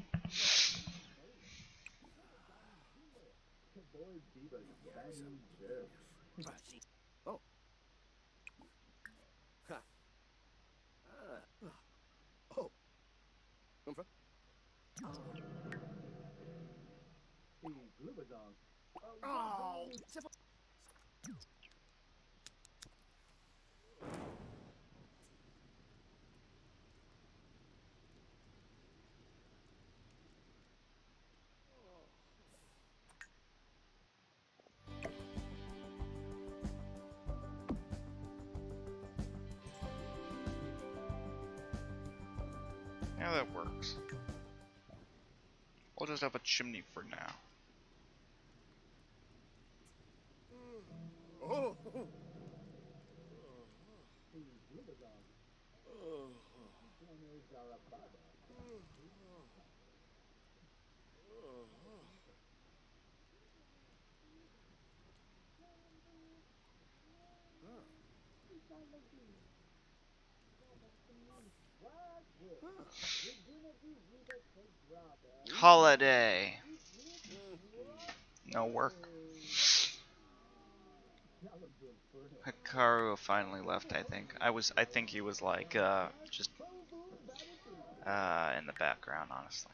Oh. Ha. Ah. Oh. Umfra? Oh. Yeah, that works. We'll just have a chimney for now. Oh. Holiday. No work. Hikaru finally left, I think. I was I think he was like uh just uh in the background, honestly.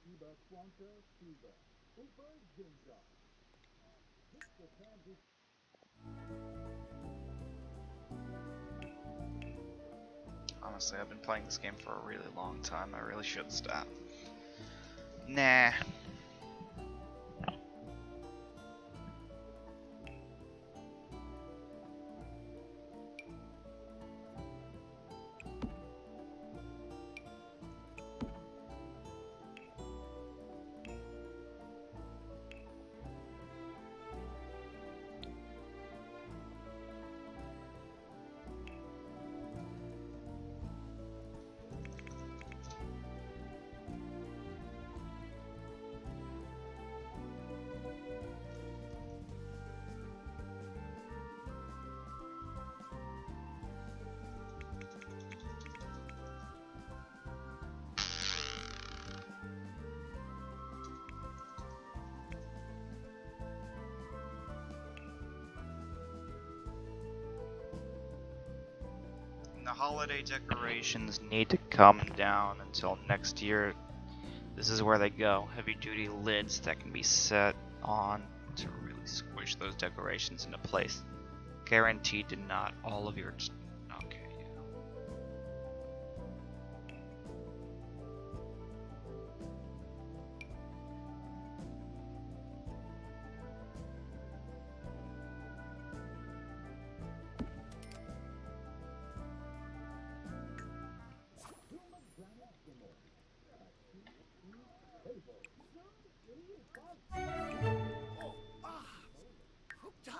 Honestly, I've been playing this game for a really long time. I really should stop. Nah. The holiday decorations need to come down until next year. This is where they go. Heavy duty lids that can be set on to really squish those decorations into place. Guaranteed to not all of your... Okay, yeah. Oh. Ah. Hookta.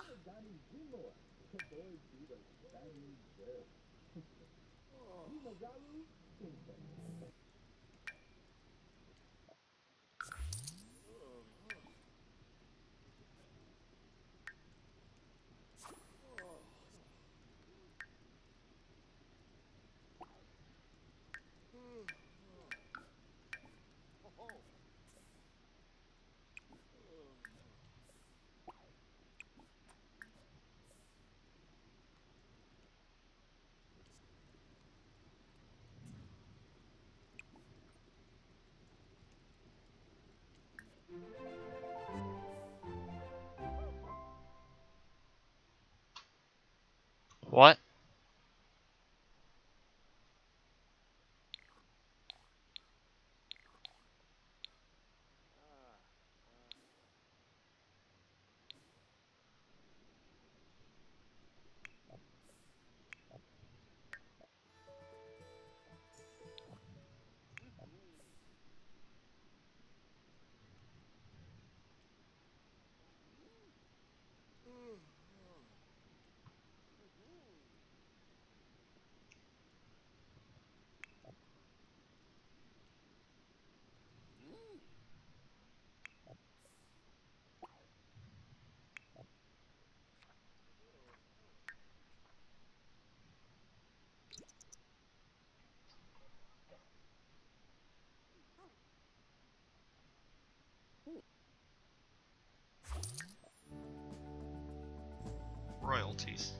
royalties.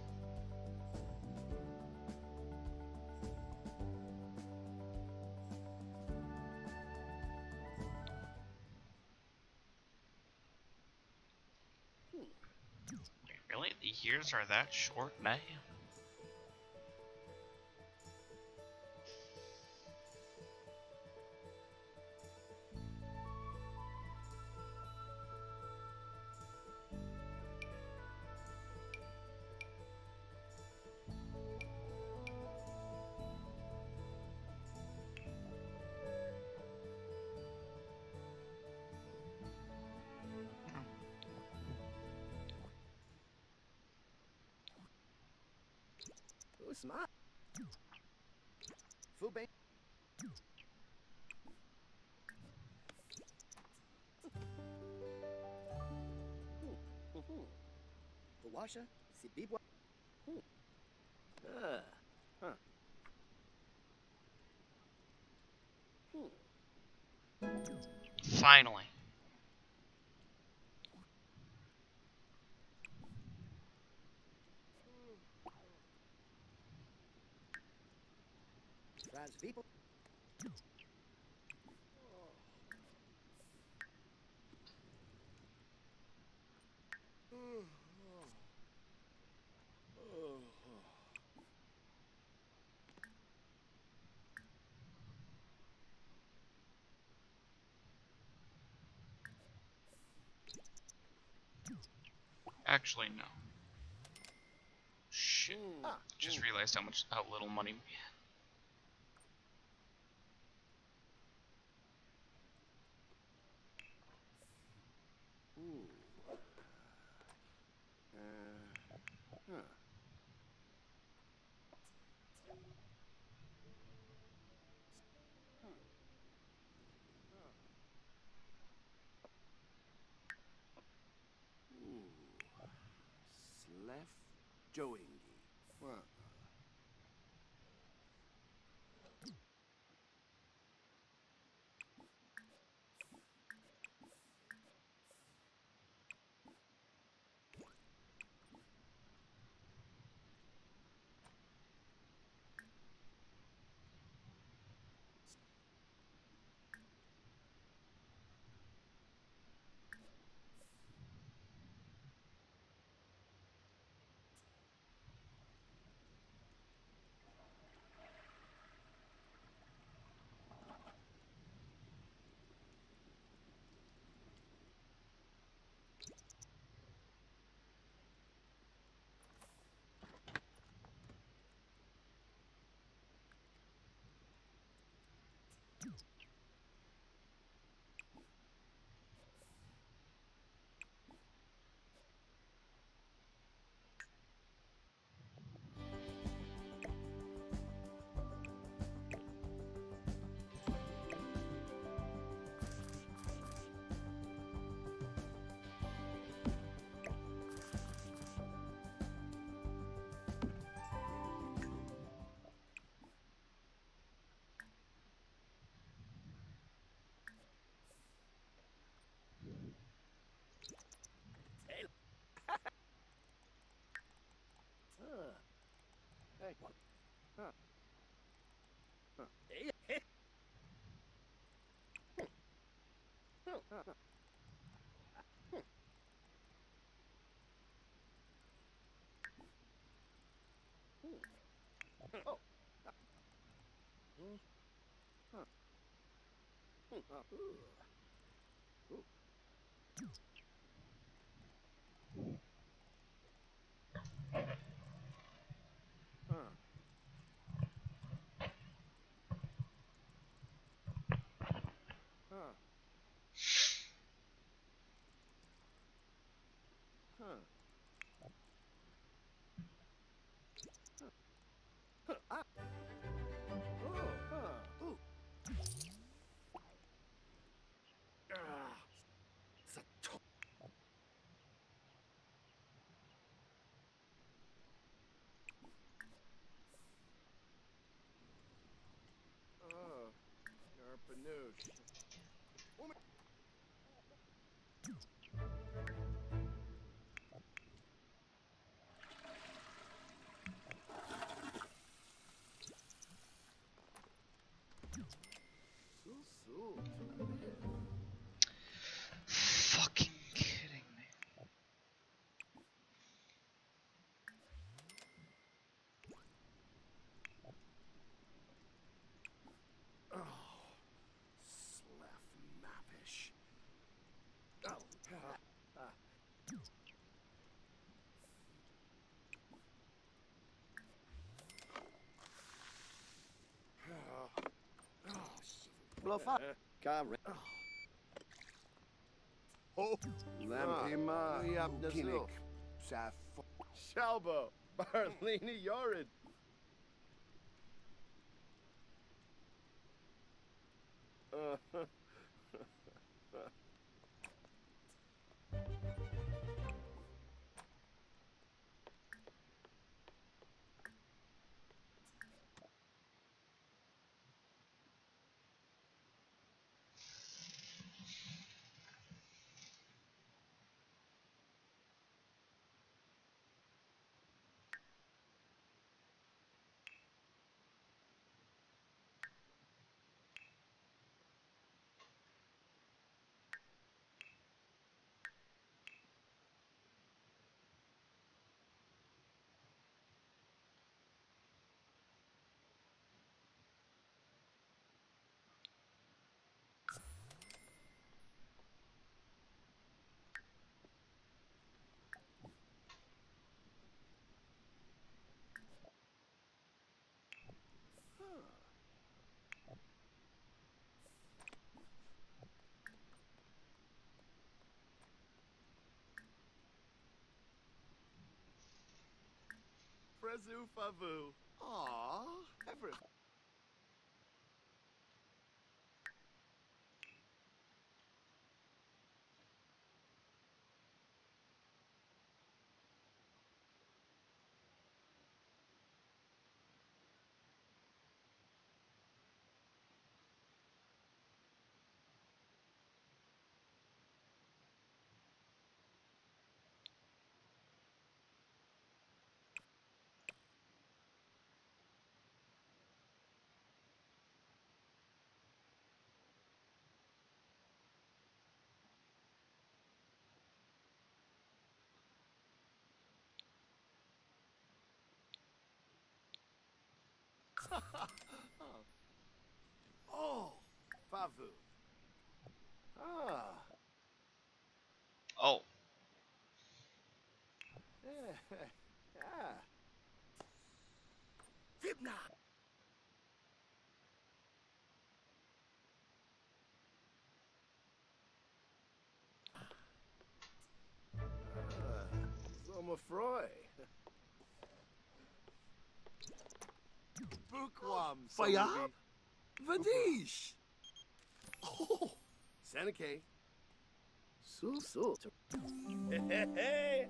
Wait, really? The years are that short now? Ooh, smart. Food bank. Washa, si bibwa. Ah, huh. Finally. Tribes people. Actually, no. Shit. Ah, Just realized how much, how little money we had. ooh. Uh, huh. Ooh. Slef Joingi. Huh. Huh. Hey, what? Huh. Huh. Hey, hey. Huh. Huh. Huh. Oh. Hmm. Huh. Hmm. Oh. Ooh. Ooh. Huh. Huh. Huh. Huh. Ah. Oh. Huh. Ooh. fa. Kare. Oh. Lampima. Kinik. Saf. Shalbo. Barlini Yorid. Uh. Frezu favu. Aww. Ever. Oh, favu. Ah. Oh. Ah. Vibna. Ah. Zoma Froy. Bukwam. Faya? Vadish! Oh! Seneca. Su su. Hey, hey.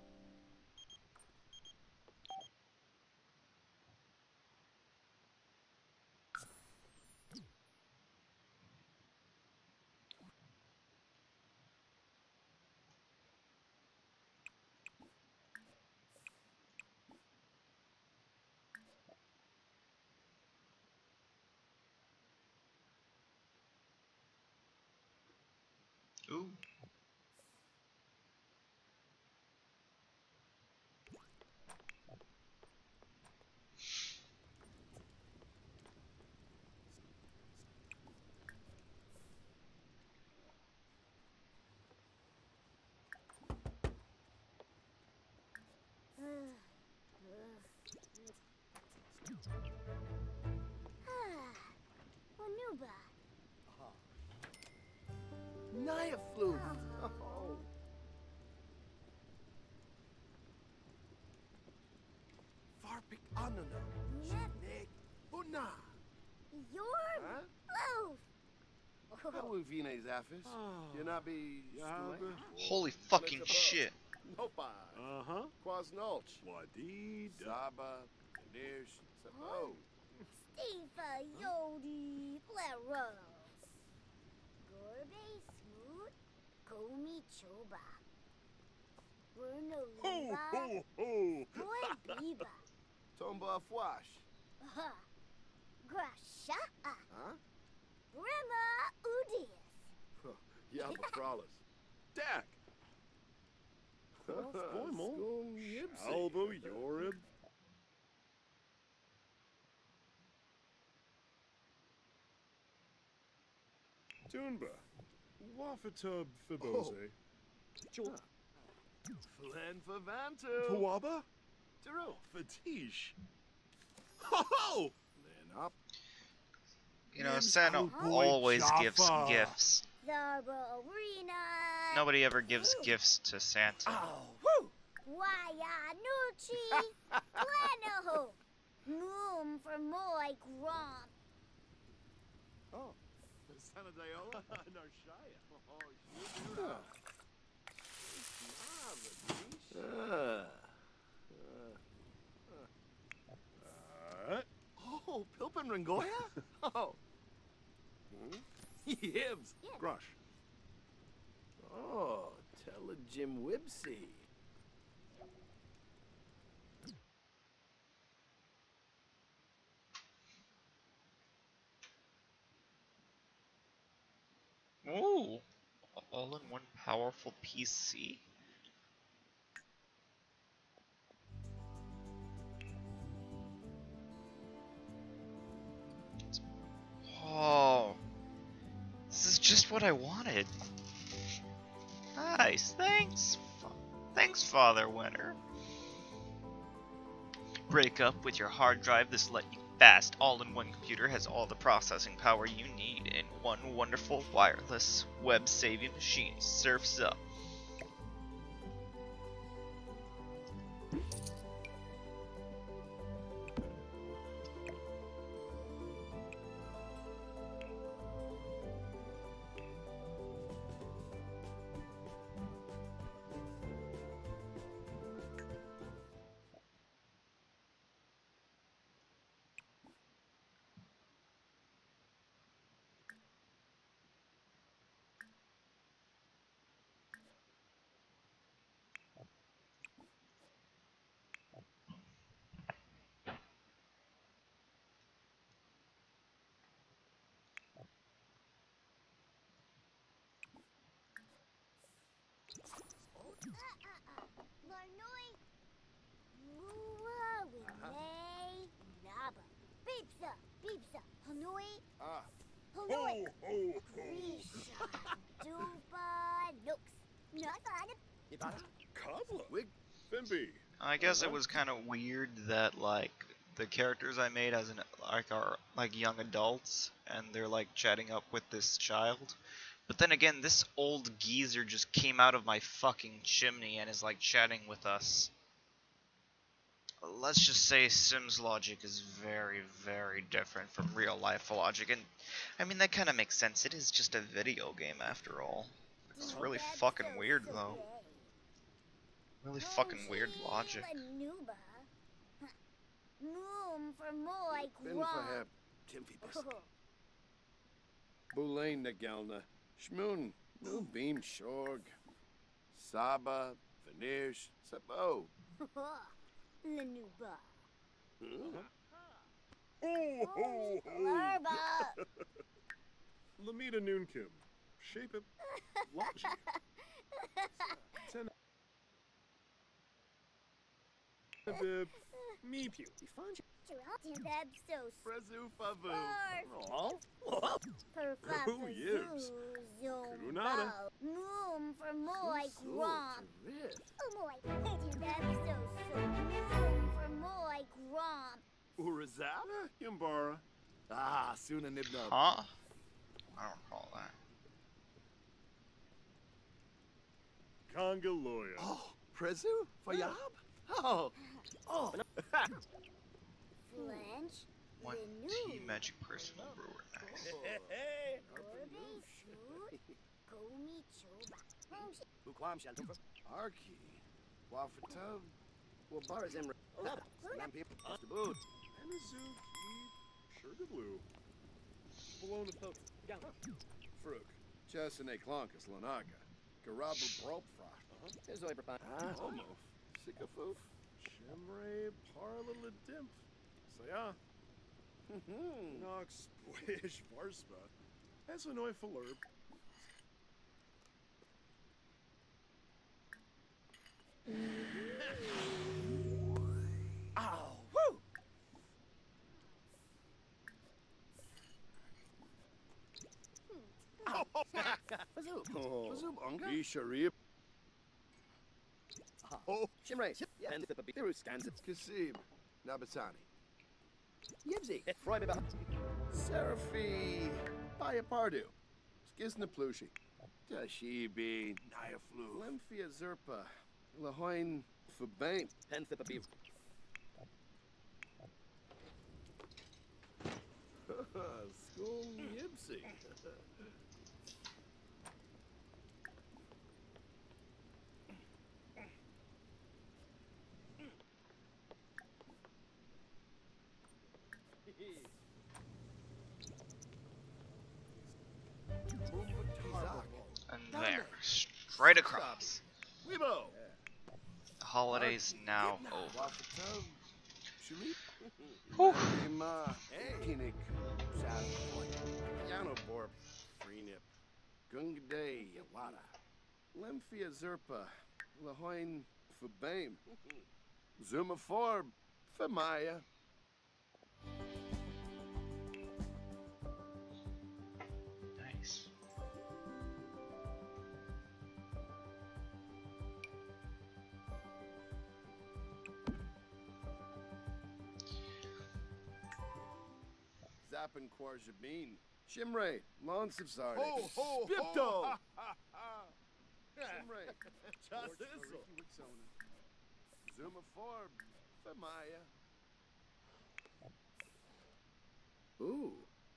Ooh. Wanuba. Naya flu. Oh. Farpik anana. Yep. Nick. Buna. Your Huh? loaf. How will Vina Zaphis? You not be stewing? Holy fucking shit. Nopa. Uh-huh. Quasnulch. Wadida. Saba. Nish. Oh. Steva Yodi Lero. Gorbe Smoot. Gomi Choba. Bruno Ho, Luba. ho, ho! Boy Biba. Tomba Fwash. Ha. Grasha. Huh? Brima Udius. Yabba Frollis. Dak! Formal. Skoon Yibsi. Albo Yorib. Tunba. Wafatub Fibose. Flen for Vantu. Pawaba? Taro. Fatish. Ho ho! Len up. You know, Name's Santa Old Boy always gives Jaffa. gifts. Zarba Arena. Nobody ever gives gifts to Santa. Oh, woo! Wyanuchi. Glenoho. Moom for Moy Gromp. Oh, Santa Diola? Narshaya. uh, Uh, oh, Pilpin Ringoya? Oh, Yibs. Grush. Oh, Telejim Wibsy. Ooh, all-in-one powerful P C. Oh, this is just what I wanted. Nice, thanks. Fa- Thanks, Father Winter. Break up with your hard drive. This lightning fast all-in-one computer has all the processing power you need in one wonderful wireless web-saving machine. Surfs up. Larnoi. Mua Winay. Naba. Beepsa. Beepsa. Hanoi. Ah, Hanoi. Ho, ho, ho. Risha. Dupa. Looks. Nothing. Ibara. Cobbler. Wig. Fimby. I guess it Uh-huh. was kind of weird that like the characters I made as an like are like young adults and they're like chatting up with this child. But then again, this old geezer just came out of my fucking chimney and is like chatting with us. Let's just say Sims logic is very, very different from real life logic, and I mean that kind of makes sense. It is just a video game after all. It's really fucking weird though. Really fucking weird logic. Moom for Moy Bin Gromp. for him. Timfy Bus. Bulain Nagelna. Shmoon. No Beam Shorg. Saba. Vanish. Sabo. Lanuba. Ho, ho, ho. Larba. Lamita Noonkim. Shape it. Logic. Ten. Bib. Me pew. Timbeb so Frezu Favu. Barf. Oh. Perfect. Who yibs? Kunada. Moom for Moy Gromp. Terrific. Oh Moy. Timbeb so so. Moom for Moy Gromp. Urazap? Yumbara. Ah, Suna Nibnub. Huh? I don't recall that. Congaloya. Oh, Prezu? Fayab? Oh. Oh. Flench. One tea magic personal brewer. Nice. Orbe shoot. Gomi choba. Bukwam Shantufa. Arki. Wafatub. Wabara Zimra. Lampi. Stabud. Amizuki. Sugarblue. Bologna Pub. Fruk. Chesane Clonkus Lonaga. Garabu Bropfra. Ah, Homo. Sikafoof. Shemre Parla Ladimp. Saya. Nox Boyish Varspa. Esanoy Falurb. Ow! Woo! Fazoob. Fazoob Unga. Isharib. Oh. Shimray. And the Babiru scans it. Kasib. Nabasani. Yibsy. Freud about. Seraphi Payapardu. Skiznaplushi. Tashibi Nyaflu. Lemphia Zerpa. Lahoin Fubane. Pensipabiv. School Yipsy. And there, straight across. Weibo. The holiday's now over. Whew. Kinik. Yanoborp. Freenip. Gungaday. Yawada. Lemphia Zerpa. Lahoin Fubame. Zuma Forb. Famaya. Nice. Zappin Quarjabin. Shimray. Lawns of Zardik. Ho, ho, Spipto. ho. Shimray. Just George this. Fariki Wixona. Zuma Forb. Famaya. Ooh.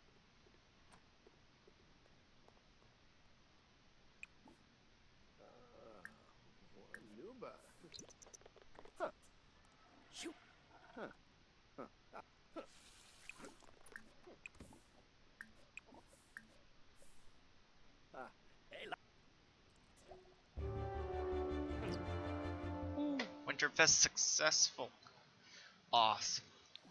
Ah, Wanuba. Huh. Shoot. Huh. Huh. Huh. Ah. Hey, Winterfest successful. Awesome.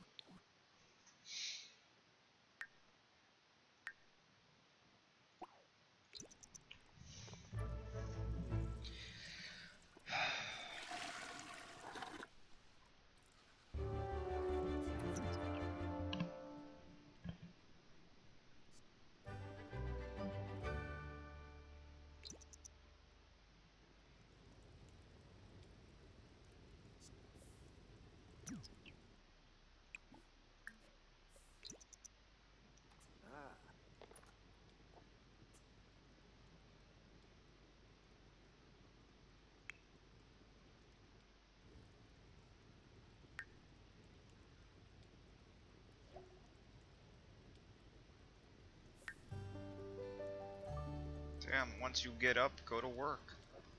Damn, once you get up, go to work.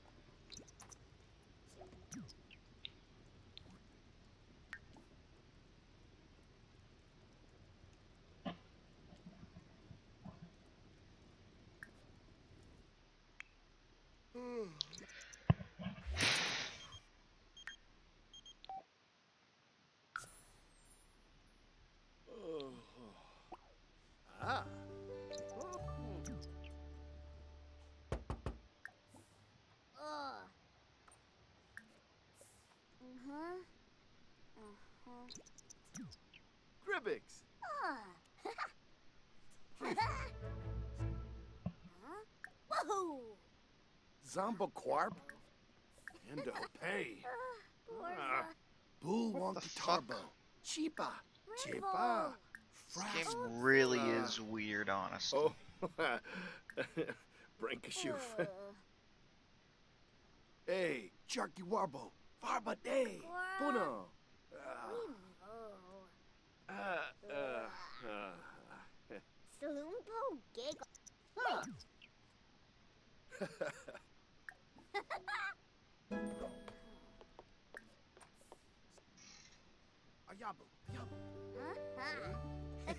ah. Ugh. Uh-huh. Uh-huh. Gribbix. Ah. Huh? Whoa! Zomba Quarp. Endo Pay. Poor Ah. Bull What the Wonky fuck? Tarbo. Cheapa. Rimbo. Cheapa. This Frask. game really Uh, is weird, honestly. Oh. Brinkashoof. Uh, Hey, Charky Warbo. Farba Day. Quarp. Puno. Ah. Rimbo. Uh, uh, uh. Sloompo giggle. Ah. Ayabu. Ayabu. Uh-huh.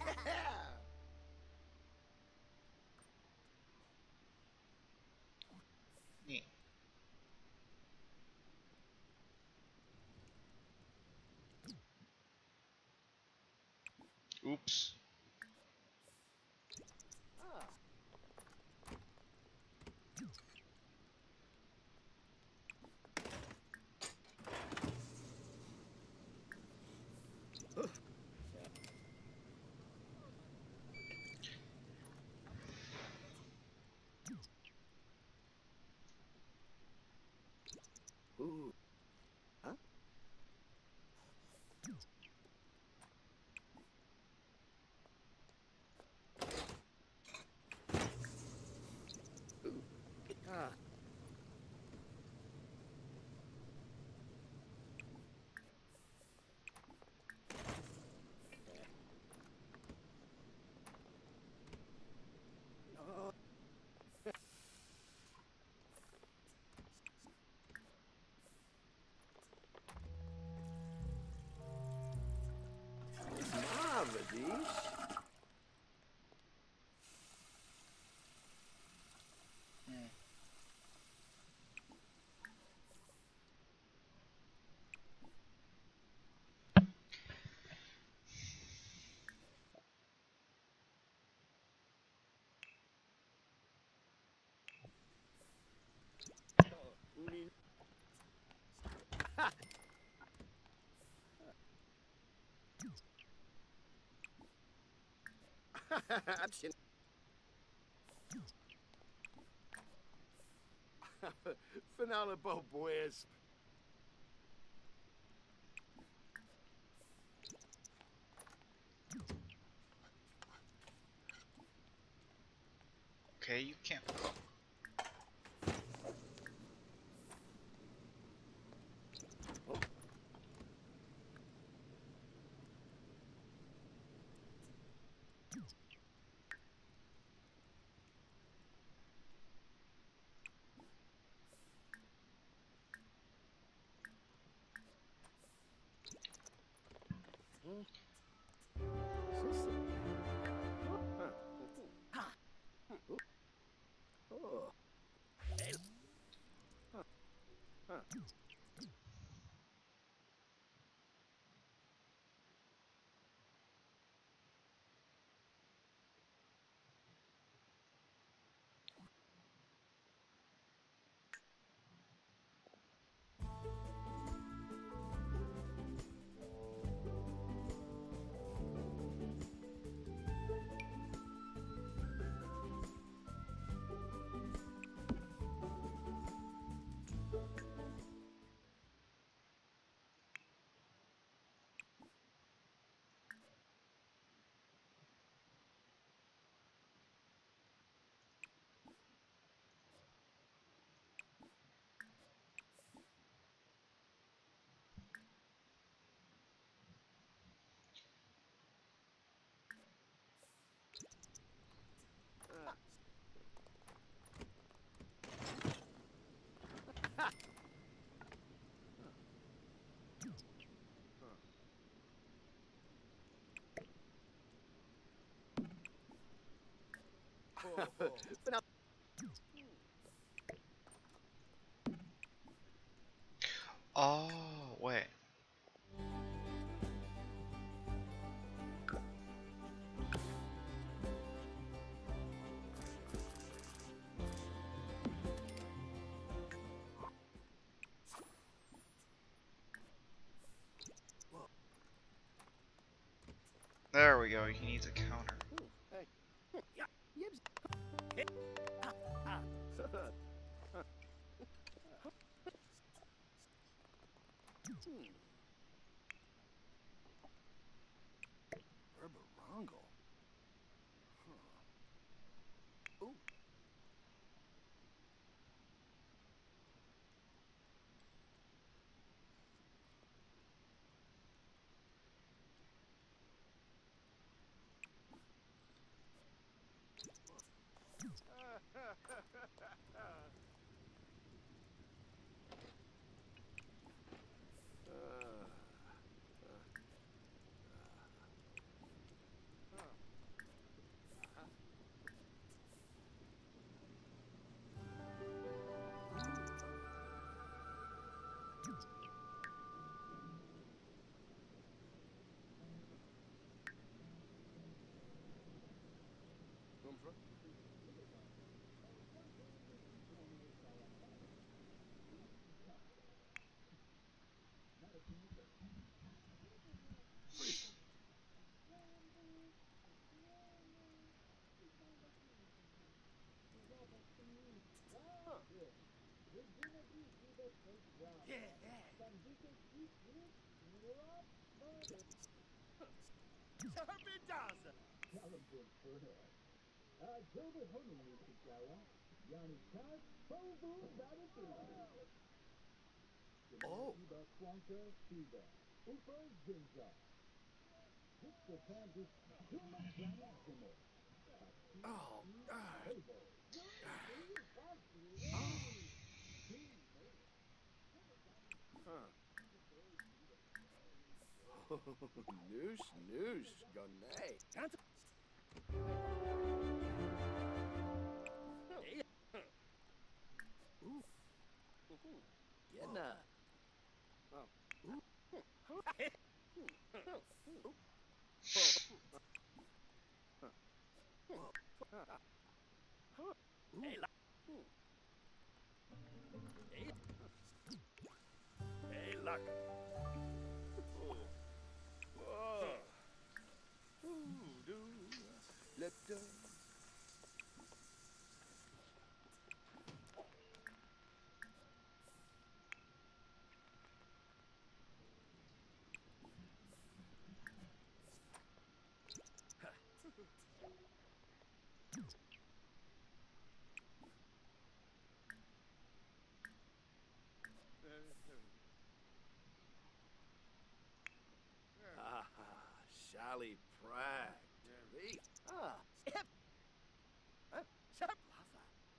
Neat. Oops. Ooh. Huh? Ah. Oh. Marvadish. Hmm. Uni. Abshin. Finale Bo Wisp. Okay, you can't cook. Oh. Huh. Huh. Finale. Oh, wait. There we go. He needs a counter. Hey. Yeah. Yibs. Hey. Ah. Ah. Hmm. Herbarongo. Huh. Ooh. Yeah, yeah. Serpendaza. Oh. Oh, God. Oh. Huh. Noosh, noosh, gonay. Ooh. Getna. Oh. Ooh. Hey, hey, luck. Oh. Oh. Ooh, do. Let go. Ah, Shally Prag. Lee. Ah, hip. Huh? Shut up, Lava.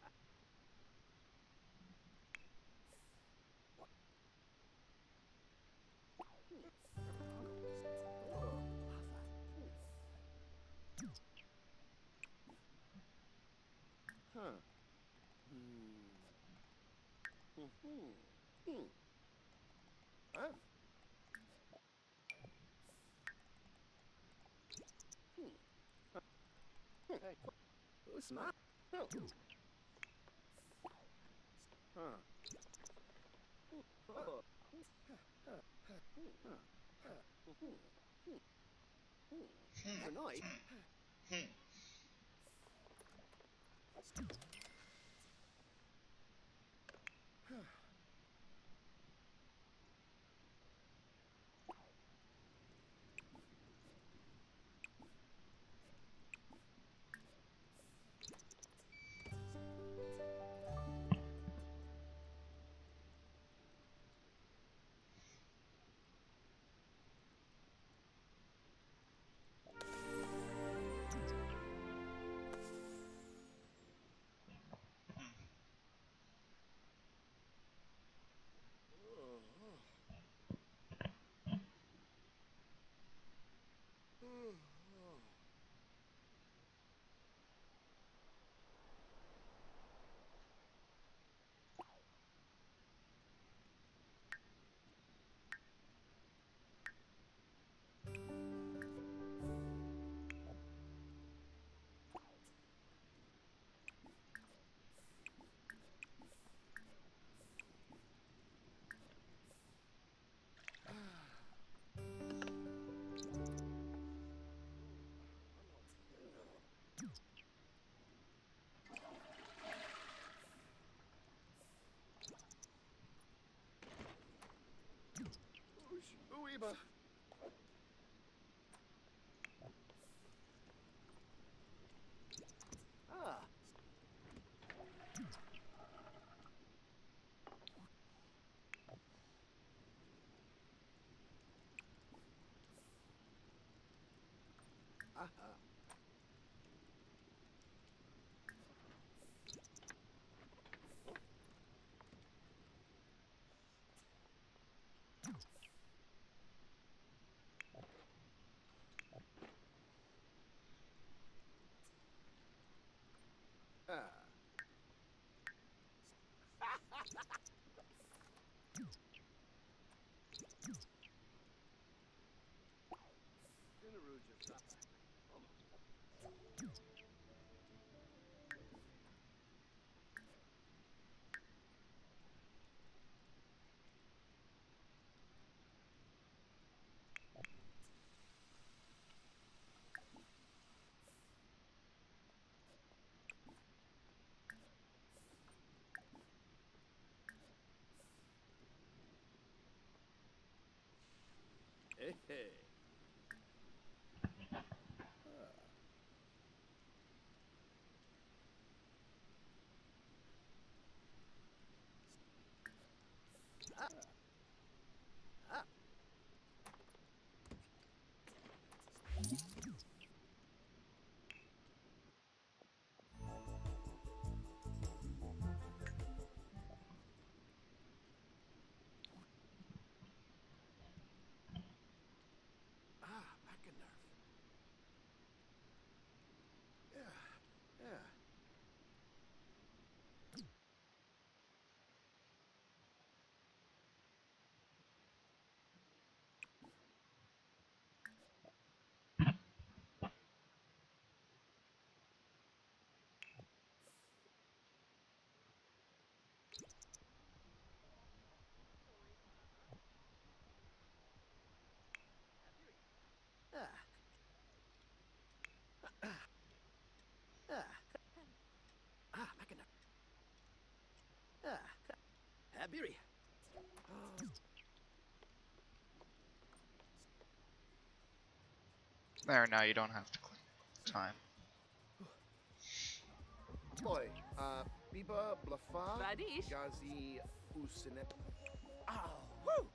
Oh, Lava. Huh. Hmm. Hmm. Hmm. Huh? Hmm. Hey. Who's smart? Oh. Huh. Oh. Huh. Huh. Tonight. Hmm. Ooiba. Ah. Aha. Ah. Dinaroo just got back. Hey, hey. Ah. Abiri. There, now you don't have to clean. Time. Boy, uh, Biba Blafa. Vadish. Gazi Usinep. Ow! Woo!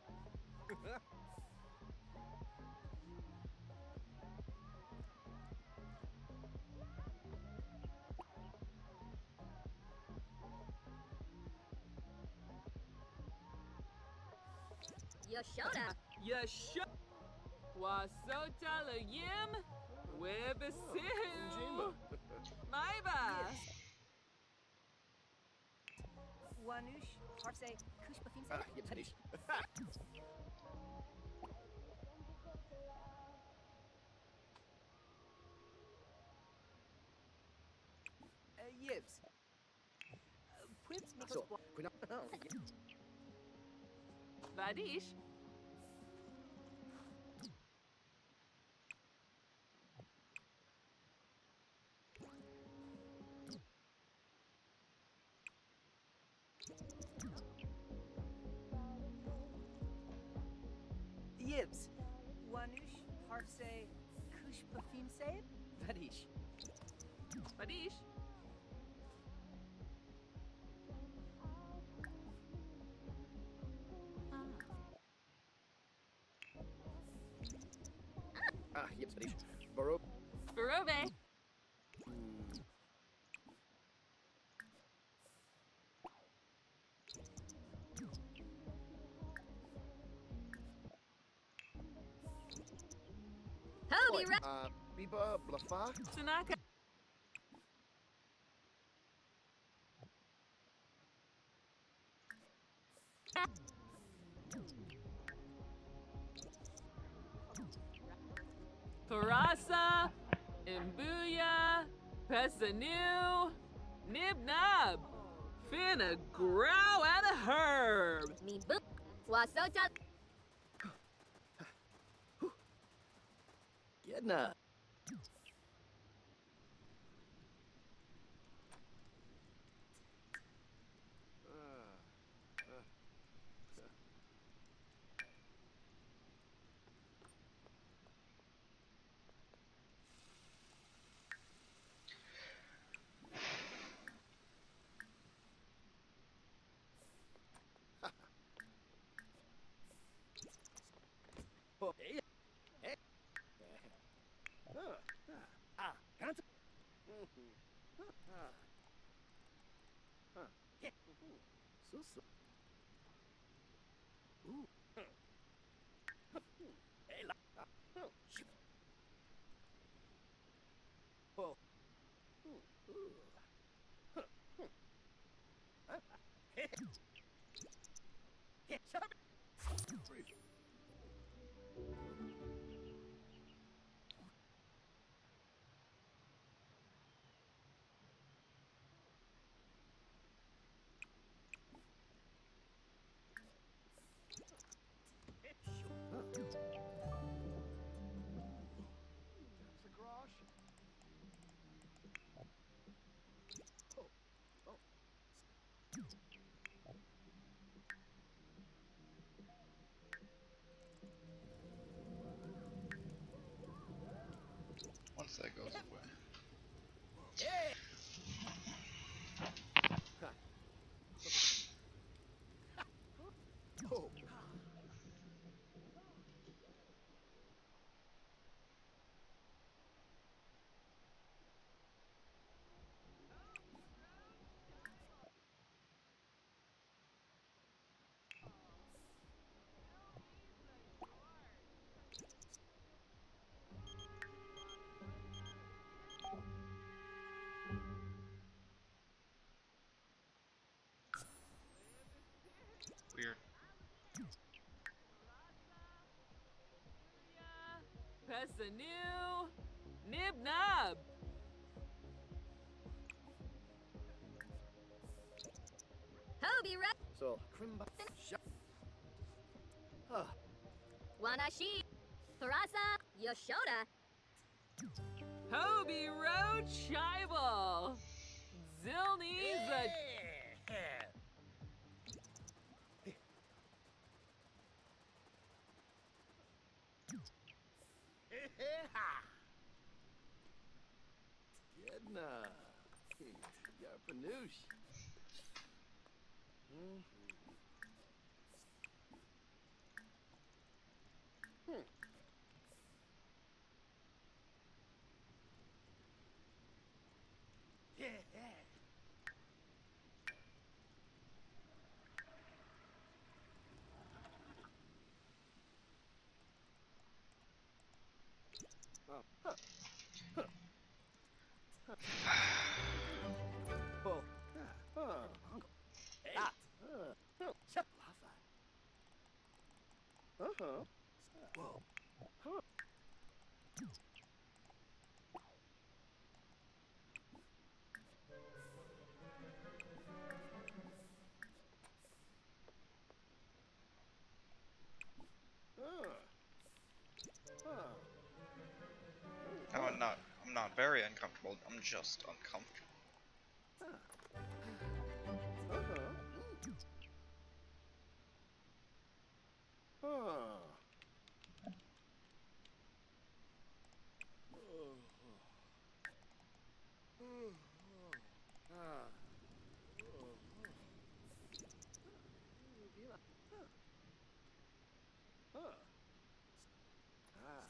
Yashoda. Yasho. Wasota la yim. Webisu. Maiba. Wanush. Parse. Kush Bafim. Ah, Yipsadish. Yibs. Prince So, Quina. Vadish. Yibs. Wanush. Parse. Kush Bafim Save. Vadish. Vadish. Ah, Yipsadish. Baro. Barove. Hobie Ra. Uh, Biba Blafa. Tanaka. Parasa, Imbuya, Pesanu, Nibnab, Finna Grow and a Herb. Me boop. Wasota. Gedna. Oh, hey. Hey. Ah, ah, can't. Ah. Huh. So so. Ooh. Hey, la. Oh, shoot. Oh. Ooh. Ooh. Huh. Hmm. Huh. Hey. Hey, shut up. Freeze. Once that goes away. Yeah. Oh. Weird. Pesanu, Nibnab. Hobie Ra. So, Krimba. Shut. Ah. Wanashi. Parasa. Yashoda. Hobie Road Tribal. Zilni's a Yarpanoosh. Hmm. Hmm. Yeah. Oh. Huh. Huh. Oh. Ah. Oh. Hey. Ah. Uh. Oh. Shut Uh-huh. Whoa. Huh. Uh. Huh. Oh, I'm not. I'm not very uncomfortable. I'm just uncomfortable. Huh. Uh-huh. Huh. Ah. Huh. Ah.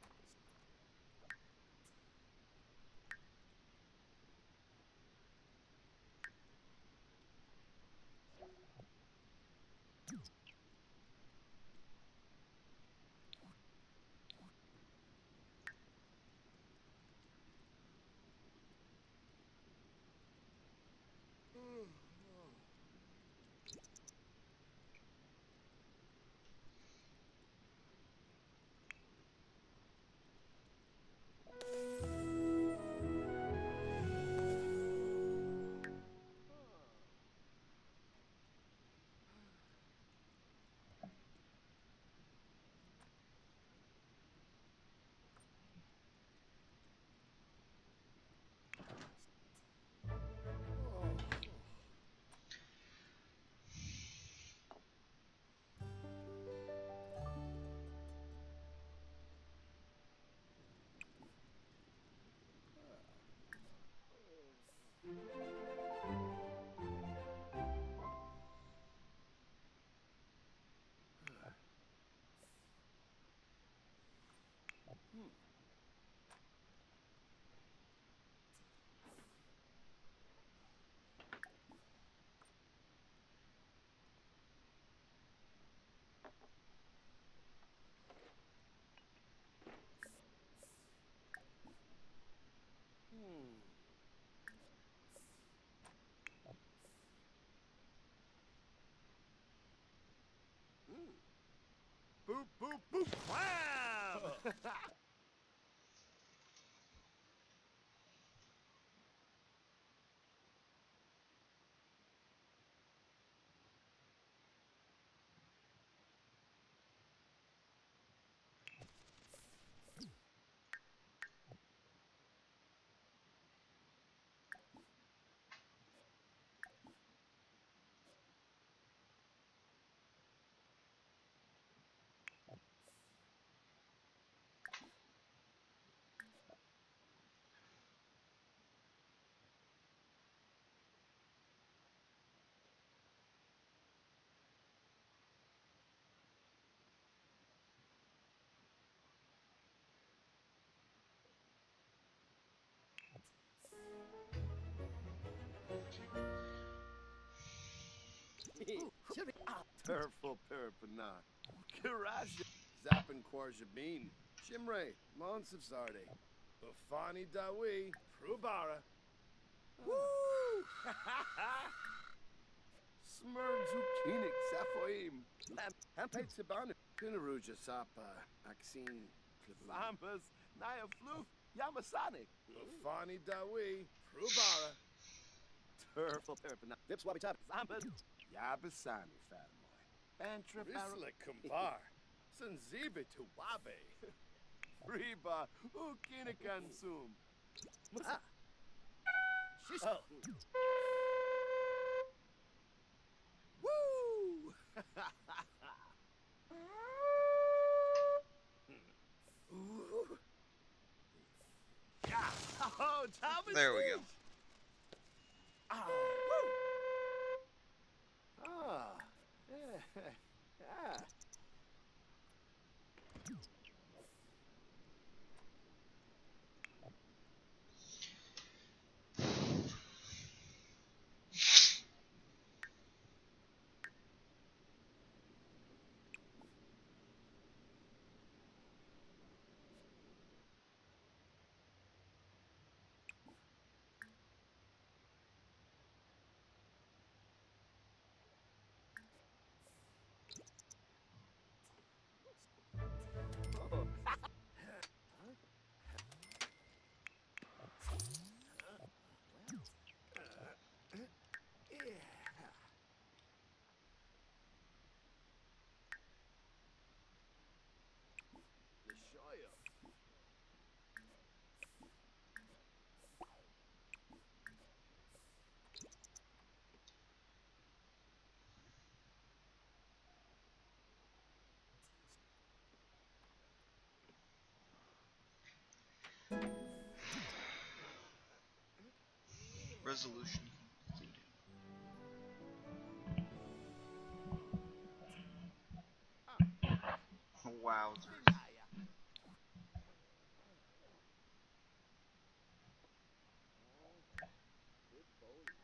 Hmm. Hmm. Boop, boop, boop, wham! Turful Perpana. Kirash. Zappin Quarjabin. Shimre. Mons of Zarde. Ufani Dawi. Prubara. Woo! Smurzukinik Safoim. Hampet Sabana. Kunaruja Sapa. Axine. Lamas. Naya Floof. Yamasonic. Ufani Dawi. Prubara. Turful Perpana. Vips Wabi Top. Zambas. Yabasani Fatmoy. Bantrip Risla Kumpar. Sanzibe to Wabe. Reba. Ukinakansum. Ah. Shish. Oh. Woo! Ooh. Yeah. Oh, Thomas. There we go. ah. Oh. Yeah. The show. Resolution completed. Wow. Benaya. Good bowling.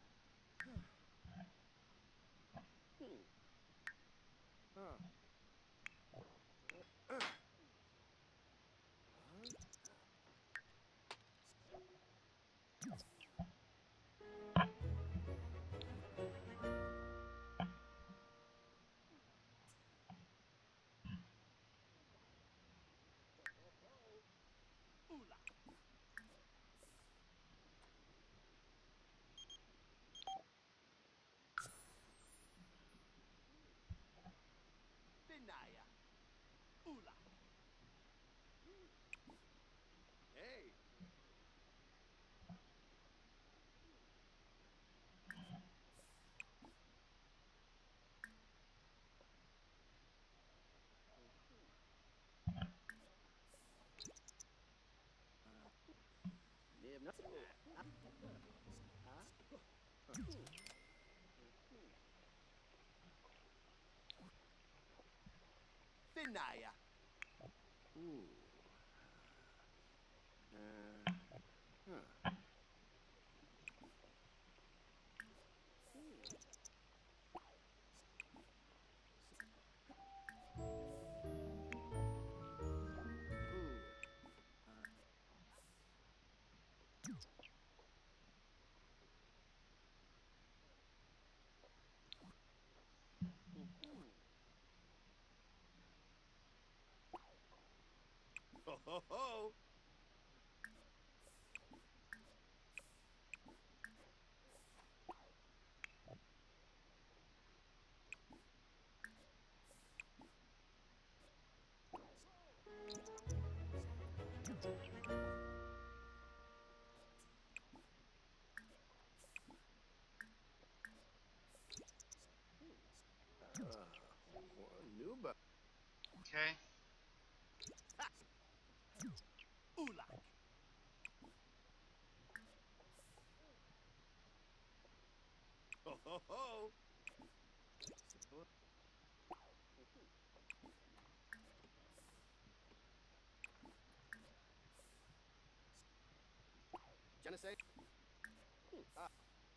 Hmm. Huh. Uh. Ula. Benaya. Ula. Hey. Nib no. Huh? Benaya. Ooh. Uh. Huh. Ooh. Ho ho ho! Uh, Nuba. Okay. Ulak. Ho ho ho! Genesee. Ah.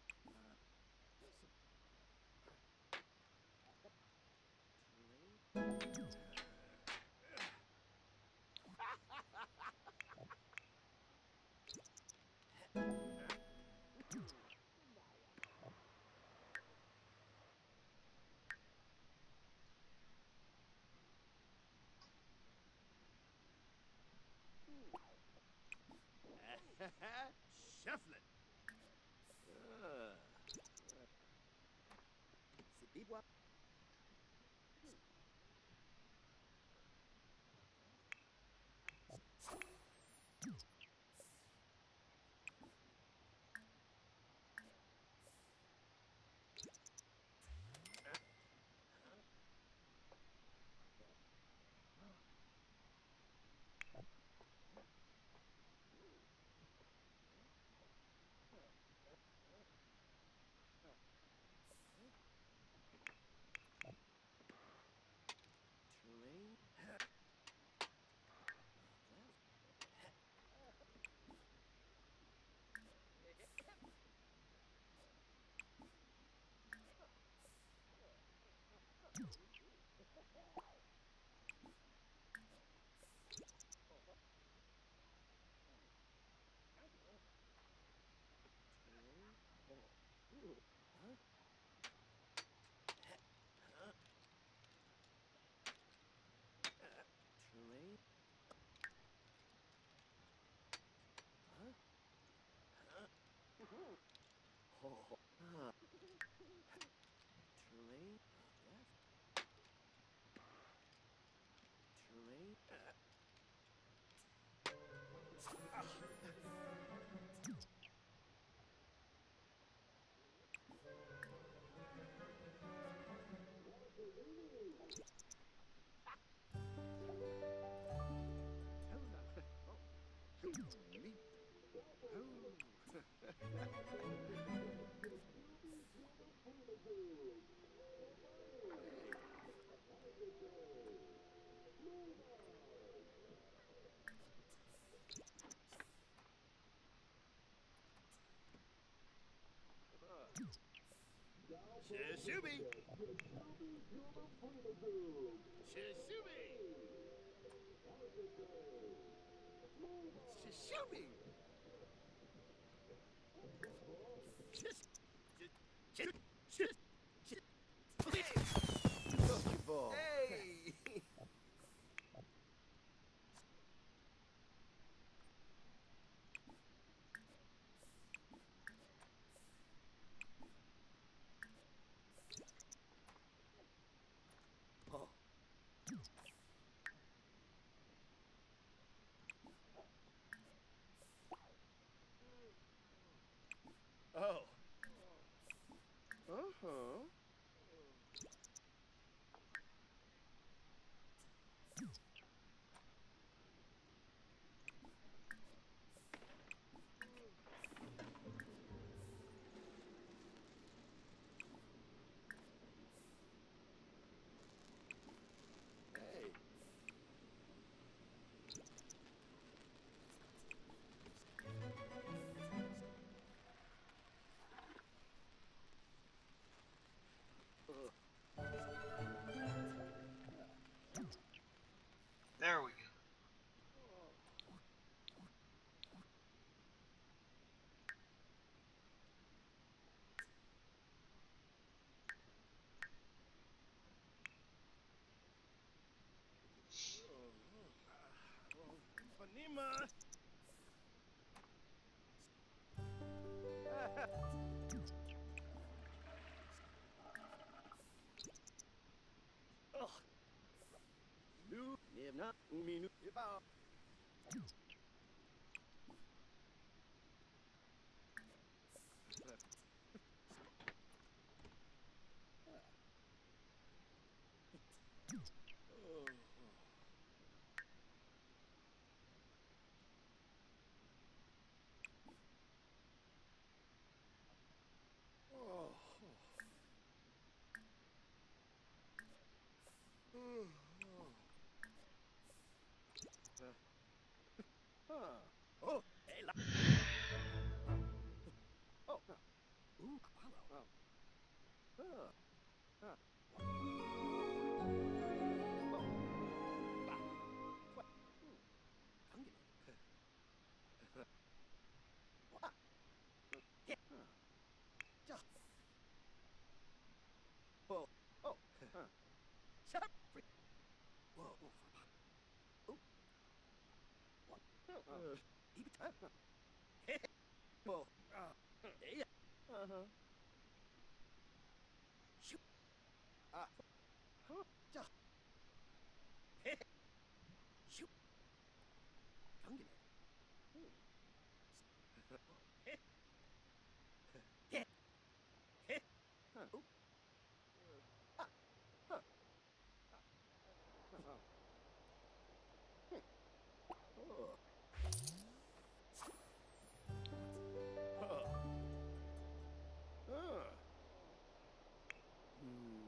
Shuffling. Ah. Sibibwa. Shishubi! Shishubi! Shishubi! Shish! Shish! Shish! Shish! Pokeball! Hey! Oh. Uh-huh. Hey. There we go. Panima! Ugh. Nu, nibna, uminu, ibao. Oh. Oh. Huh. Oh, hey, la- oh, no. Ooh, Apollo. Oh. Huh. Huh. Oh. Bah. What? Hmm. Hungry. What? Yeah. Huh. Just. Oh. Oh. Huh. Shut up. Free. Whoa. Oh. Oh. What? Uh, even time. Huh. Hey. Whoa. Uh, yeah. Uh-huh. Shoot. Ah. Huh. Just. Hey. Shoot. Hungry. Hmm. Hey. Hey. Hey. Huh. Oh. Ah. Huh. Uh-huh. Hmm. Oh. Huh. Huh. Hmm.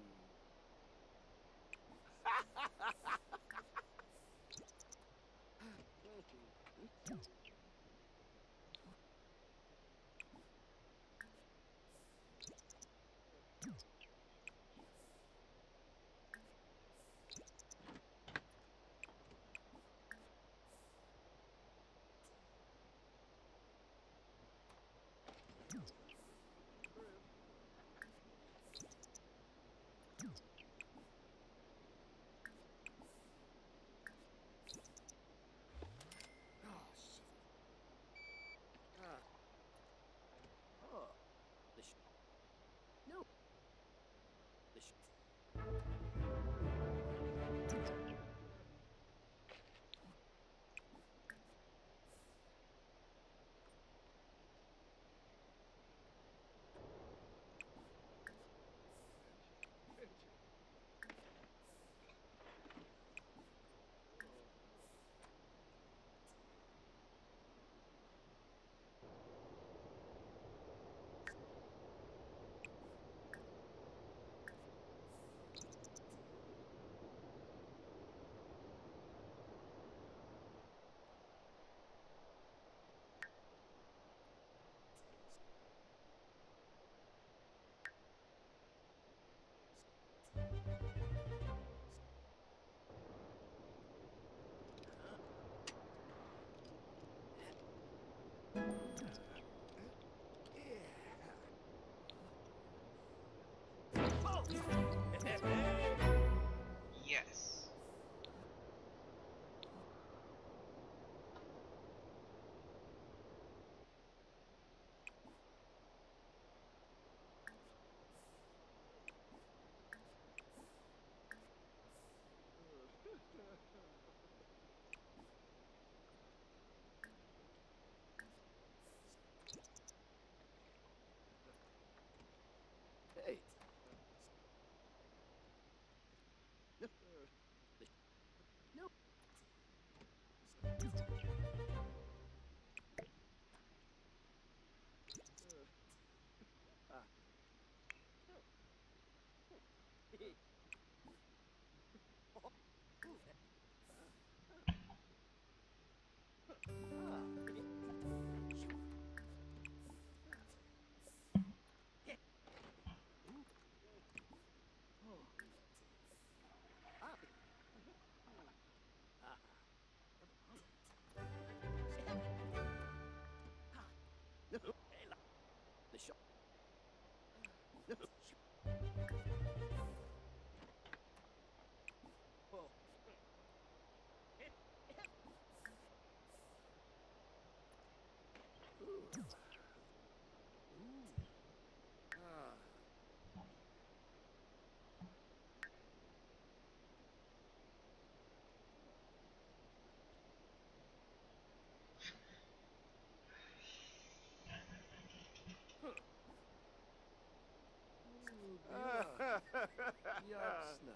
Yardsna.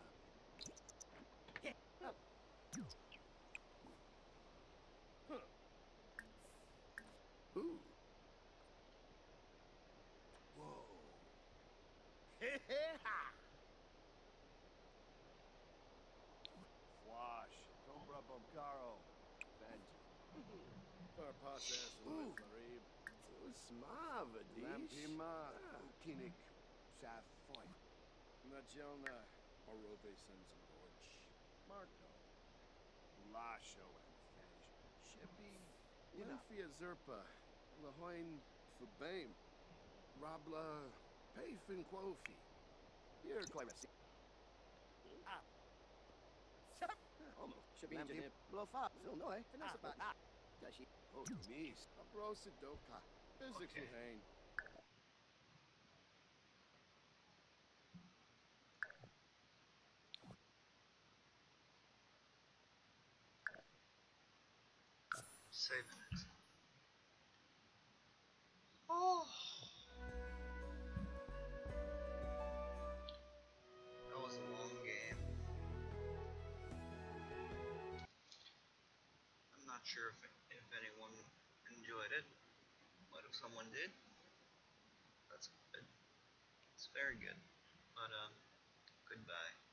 Ooh. Whoa. Hey-hey-ha! Fwash. Dobra Bogaro. Banjo. Parpasas Ooh. Larib. Smavadi. Lampima. Kinik. Safoy. Najelna. Orove Sons and Orch. Marco. Lasho and Fej. Shebi. You know. Lymphia Zerpa. Lahoin Fubame. Rabla. Payfin Quofi. Here, Clarissa. Ah. Almost. Shebi. Janib. Blofa. Illinois. Vanessa Bat. Ah. Dashi. Oh, Mies. Abrosa Doka. Physics Okay. Hain. Save it. Oh. That was a long game. I'm not sure if if anyone enjoyed it, but if someone did, that's good. It's very good. But um, goodbye.